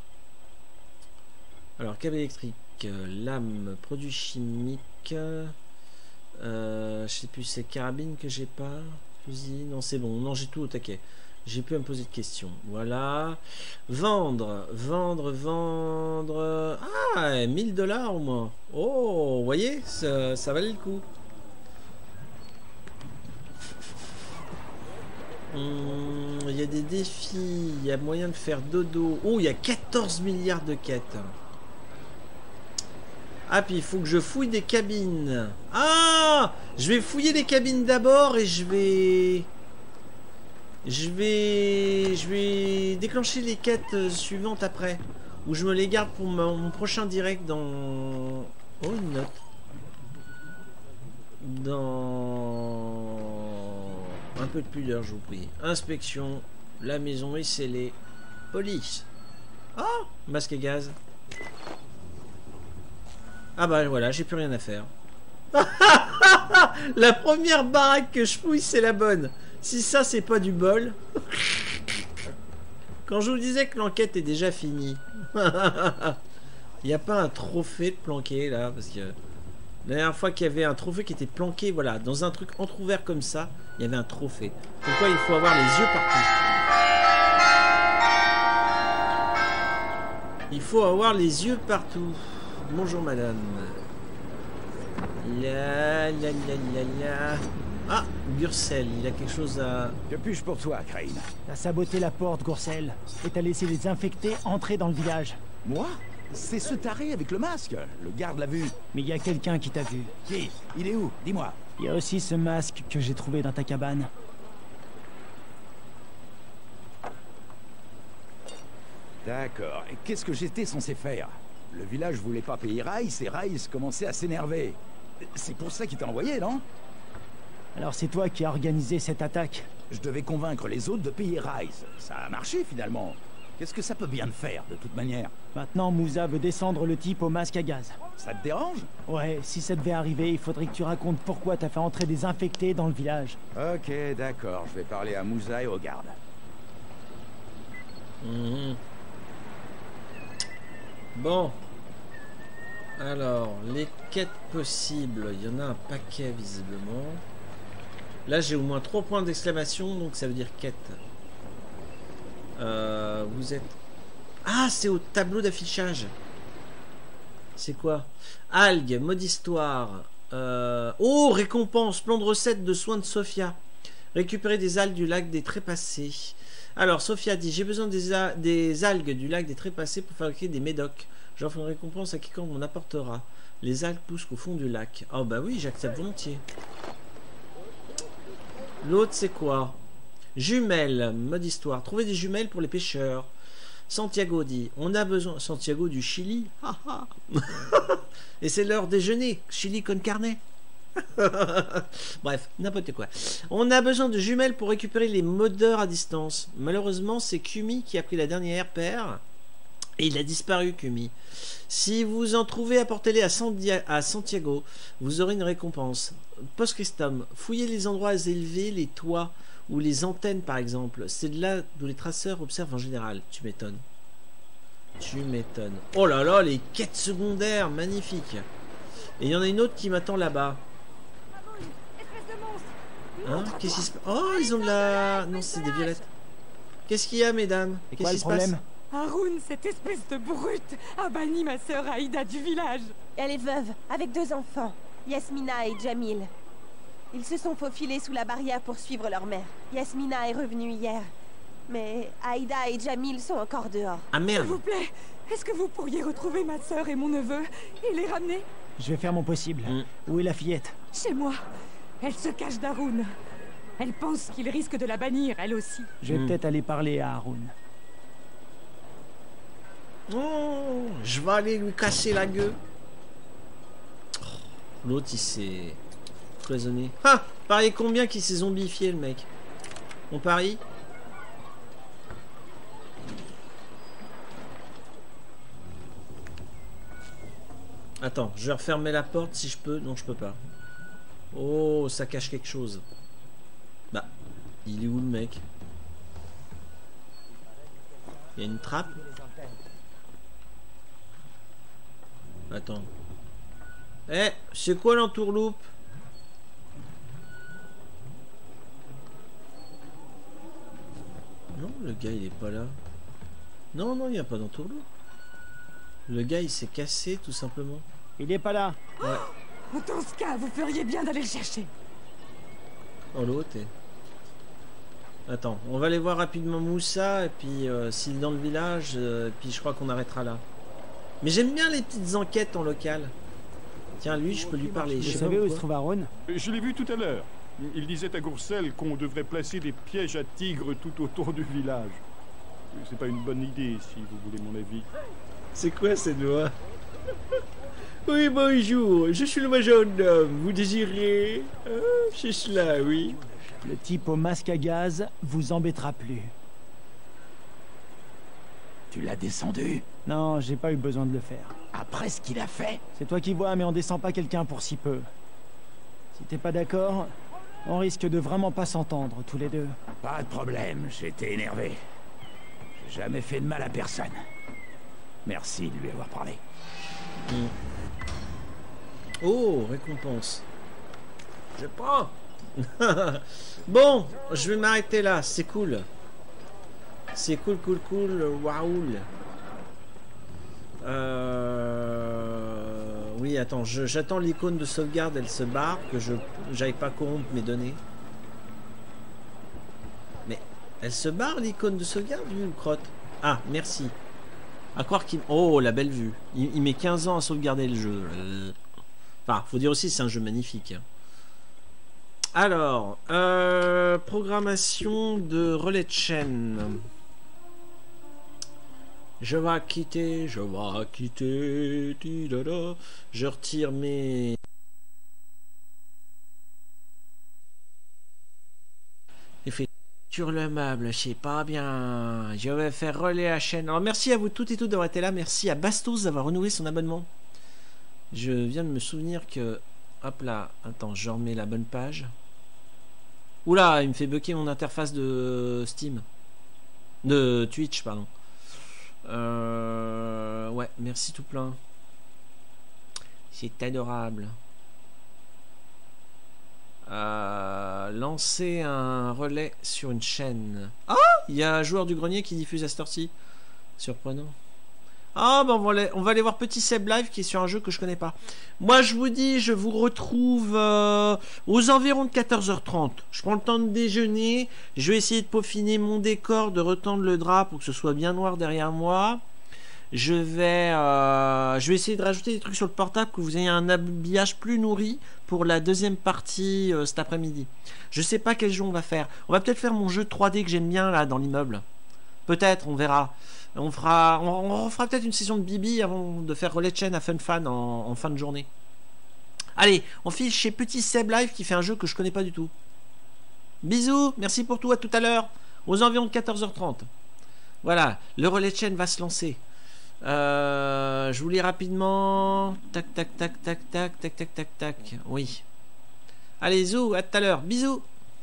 Alors, câble électrique, lame, produits chimiques. Euh, je sais plus, c'est carabine que j'ai pas. Fusil, non, c'est bon. Non, j'ai tout au taquet. J'ai pu me poser de questions. Voilà. Vendre, vendre, vendre. Ah, mille dollars au moins. Oh, vous voyez, ça, ça valait le coup. Il hum, y a des défis. Il y a moyen de faire dodo. Oh, il y a quatorze milliards de quêtes. Ah, puis il faut que je fouille des cabines. Ah, je vais fouiller les cabines d'abord et je vais... Je vais... Je vais déclencher les quêtes suivantes après. Ou je me les garde pour mon, mon prochain direct dans... Oh, une note. Dans... Un peu de pudeur, je vous prie. Inspection. La maison est scellée. Police. Oh, masque à gaz. Ah bah voilà, j'ai plus rien à faire. La première baraque que je fouille, c'est la bonne. Si ça, c'est pas du bol. Quand je vous disais que l'enquête est déjà finie. Il n'y a pas un trophée de planqué là, parce que la dernière fois qu'il y avait un trophée qui était planqué, voilà, dans un truc entrouvert comme ça, il y avait un trophée. Pourquoi il faut avoir les yeux partout? Il faut avoir les yeux partout. Bonjour madame. La la la la la. Ah, Gursel, il a quelque chose à... Que puis-je pour toi, Crane? T'as saboté la porte, Gursel, et t'as laissé les infectés entrer dans le village. Moi? C'est ce taré avec le masque. Le garde l'a vu. Mais il y a quelqu'un qui t'a vu. Qui? Il est où? Dis-moi. Il y a aussi ce masque que j'ai trouvé dans ta cabane. D'accord. Et qu'est-ce que j'étais censé faire? Le village voulait pas payer Rice et Rice commençait à s'énerver. C'est pour ça qu'il t'a envoyé, non? Alors c'est toi qui as organisé cette attaque. Je devais convaincre les autres de payer Rice. Ça a marché finalement. Qu'est-ce que ça peut bien faire de toute manière? Maintenant, Musa veut descendre le type au masque à gaz. Ça te dérange? Ouais, si ça devait arriver, il faudrait que tu racontes pourquoi t'as fait entrer des infectés dans le village. Ok, d'accord. Je vais parler à Musa et aux gardes. Mmh. Bon. Alors, les quêtes possibles. Il y en a un paquet visiblement. Là, j'ai au moins trois points d'exclamation, donc ça veut dire quête. Euh, vous êtes... Ah, c'est au tableau d'affichage. C'est quoi? Algues, mode histoire. Euh... Oh, récompense, plan de recette de soins de Sophia. Récupérer des algues du lac des Trépassés. Alors, Sophia dit, j'ai besoin des, a... des algues du lac des Trépassés pour fabriquer des médocs. J'offre une récompense à quiconque m'en apportera. Les algues poussent qu'au fond du lac. Oh bah oui, j'accepte volontiers. L'autre, c'est quoi? Jumelles, mode histoire. Trouver des jumelles pour les pêcheurs. Santiago dit, on a besoin... Santiago du Chili. Et c'est l'heure déjeuner. Chili con carne. Bref, n'importe quoi. On a besoin de jumelles pour récupérer les modeurs à distance. Malheureusement, c'est Kumi qui a pris la dernière paire. Et il a disparu, Kumi. Si vous en trouvez, apportez-les à, à Santiago. Vous aurez une récompense. Post-Christum. Fouillez les endroits élevés, les toits ou les antennes, par exemple. C'est de là d'où les traceurs observent en général. Tu m'étonnes. Tu m'étonnes. Oh là là, les quêtes secondaires. Magnifique. Et il y en a une autre qui m'attend là-bas. Hein? Qu'est-ce qui se passe? Oh, ils ont de la... Non, c'est des violettes. Qu'est-ce qu'il y a, mesdames? Qu'est-ce qui se passe? Haroun, cette espèce de brute, a banni ma sœur Aïda du village. Elle est veuve, avec deux enfants, Yasmina et Jamil. Ils se sont faufilés sous la barrière pour suivre leur mère. Yasmina est revenue hier, mais Aïda et Jamil sont encore dehors. Ah merde! S'il vous plaît, est-ce que vous pourriez retrouver ma sœur et mon neveu et les ramener? Je vais faire mon possible. Mm. Où est la fillette? Chez moi. Elle se cache d'Haroun. Elle pense qu'il risque de la bannir, elle aussi. Je vais mm. peut-être aller parler à Haroun. Oh, je vais aller lui casser la gueule. Oh, l'autre, il s'est cloisonné. Ah, pariez combien qu'il s'est zombifié, le mec? On parie? Attends, je vais refermer la porte si je peux. Non, je peux pas. Oh, ça cache quelque chose. Bah, il est où le mec? Il y a une trappe? Attends. Eh, c'est quoi l'entourloupe? Non, le gars il est pas là. Non, non, il n'y a pas d'entourloupe. Le gars il s'est cassé tout simplement. Il est pas là. Ouais. Oh, dans ce cas, vous feriez bien d'aller le chercher. Oh l'autre est... Attends, on va aller voir rapidement Moussa et puis euh, s'il est dans le village, euh, et puis je crois qu'on arrêtera là. Mais j'aime bien les petites enquêtes en local. Tiens, lui, je peux lui parler. Vous savez où se trouve Haroun? Je l'ai vu tout à l'heure. Il disait à Gursel qu'on devrait placer des pièges à tigres tout autour du village. C'est pas une bonne idée, si vous voulez mon avis. C'est quoi cette voix? Oui, bonjour, je suis le majordome. Vous désirez... Ah, c'est cela, oui. Le type au masque à gaz vous embêtera plus. Tu l'as descendu? Non, j'ai pas eu besoin de le faire. Après ce qu'il a fait? C'est toi qui vois, mais on descend pas quelqu'un pour si peu. Si t'es pas d'accord, on risque de vraiment pas s'entendre, tous les deux. Pas de problème, j'étais énervé. J'ai jamais fait de mal à personne. Merci de lui avoir parlé. Mm. Oh, récompense. Je prends. Bon, je vais m'arrêter là, c'est cool. C'est cool, cool, cool, waouh. Euh... Oui, attends, j'attends l'icône de sauvegarde, elle se barre, que je j'aille pas corrompre mes données. Mais elle se barre l'icône de sauvegarde, lui, ou crotte? Ah, merci. À croire qu'il... Oh, la belle vue. Il, il met quinze ans à sauvegarder le jeu. Enfin, faut dire aussi, c'est un jeu magnifique. Alors, euh, programmation de relais de chaîne. Je vais quitter, je vais quitter, tidada. Je retire mes... Effet sur le meuble, je sais pas bien. Je vais faire relais à chaîne. Alors, merci à vous toutes et toutes d'avoir été là. Merci à Bastos d'avoir renouvelé son abonnement. Je viens de me souvenir que... Hop là, attends, je remets la bonne page. Oula, il me fait bugger mon interface de Steam. De Twitch, pardon. Euh... Ouais, merci tout plein. C'est adorable. Euh... Lancer un relais sur une chaîne. Ah, il y a un joueur du grenier qui diffuse à cette heure-ci. Surprenant. Ah, ben on va, aller, on va aller voir Petit Seb Live qui est sur un jeu que je connais pas. Moi, je vous dis, je vous retrouve euh, aux environs de quatorze heures trente. Je prends le temps de déjeuner. Je vais essayer de peaufiner mon décor, de retendre le drap pour que ce soit bien noir derrière moi. Je vais, euh, je vais essayer de rajouter des trucs sur le portable, que vous ayez un habillage plus nourri pour la deuxième partie euh, cet après-midi. Je sais pas quel jeu on va faire. On va peut-être faire mon jeu trois D que j'aime bien là dans l'immeuble. Peut-être, on verra. On fera, on, on fera peut-être une session de Bibi avant de faire relais de chaîne à Fun Fan en, en fin de journée. Allez, on file chez Petit Seb Live qui fait un jeu que je connais pas du tout. Bisous, merci pour tout, à tout à l'heure, aux environs de quatorze heures trente. Voilà, le relais de chaîne va se lancer. Euh, je vous lis rapidement. Tac, tac, tac, tac, tac, tac, tac, tac, tac. Oui. Allez, zou, à tout à l'heure. Bisous.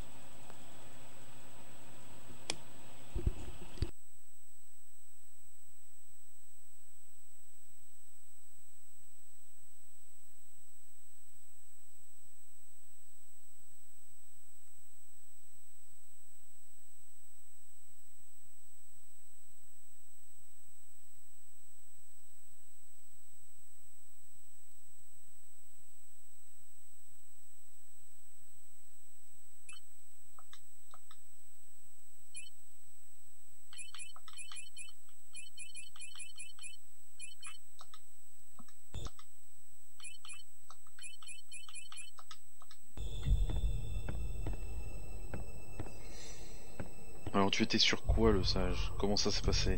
Alors tu étais sur quoi le sage? Comment ça s'est passé?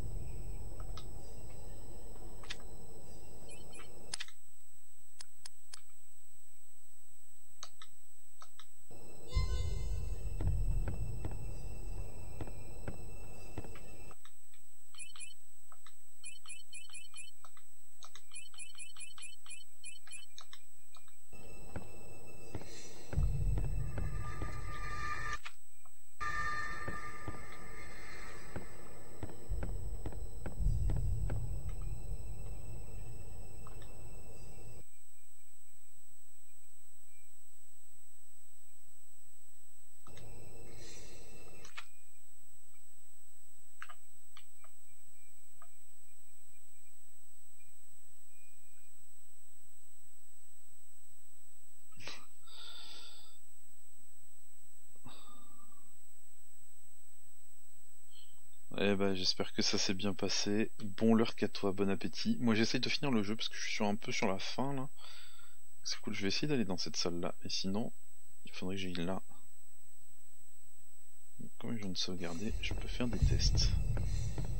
Eh ben, j'espère que ça s'est bien passé. Bon lurk à toi, bon appétit. Moi j'essaye de finir le jeu parce que je suis un peu sur la fin là. C'est cool, je vais essayer d'aller dans cette salle là. Et sinon, il faudrait que j'aille là. Donc, comme je viens de sauvegarder, je peux faire des tests.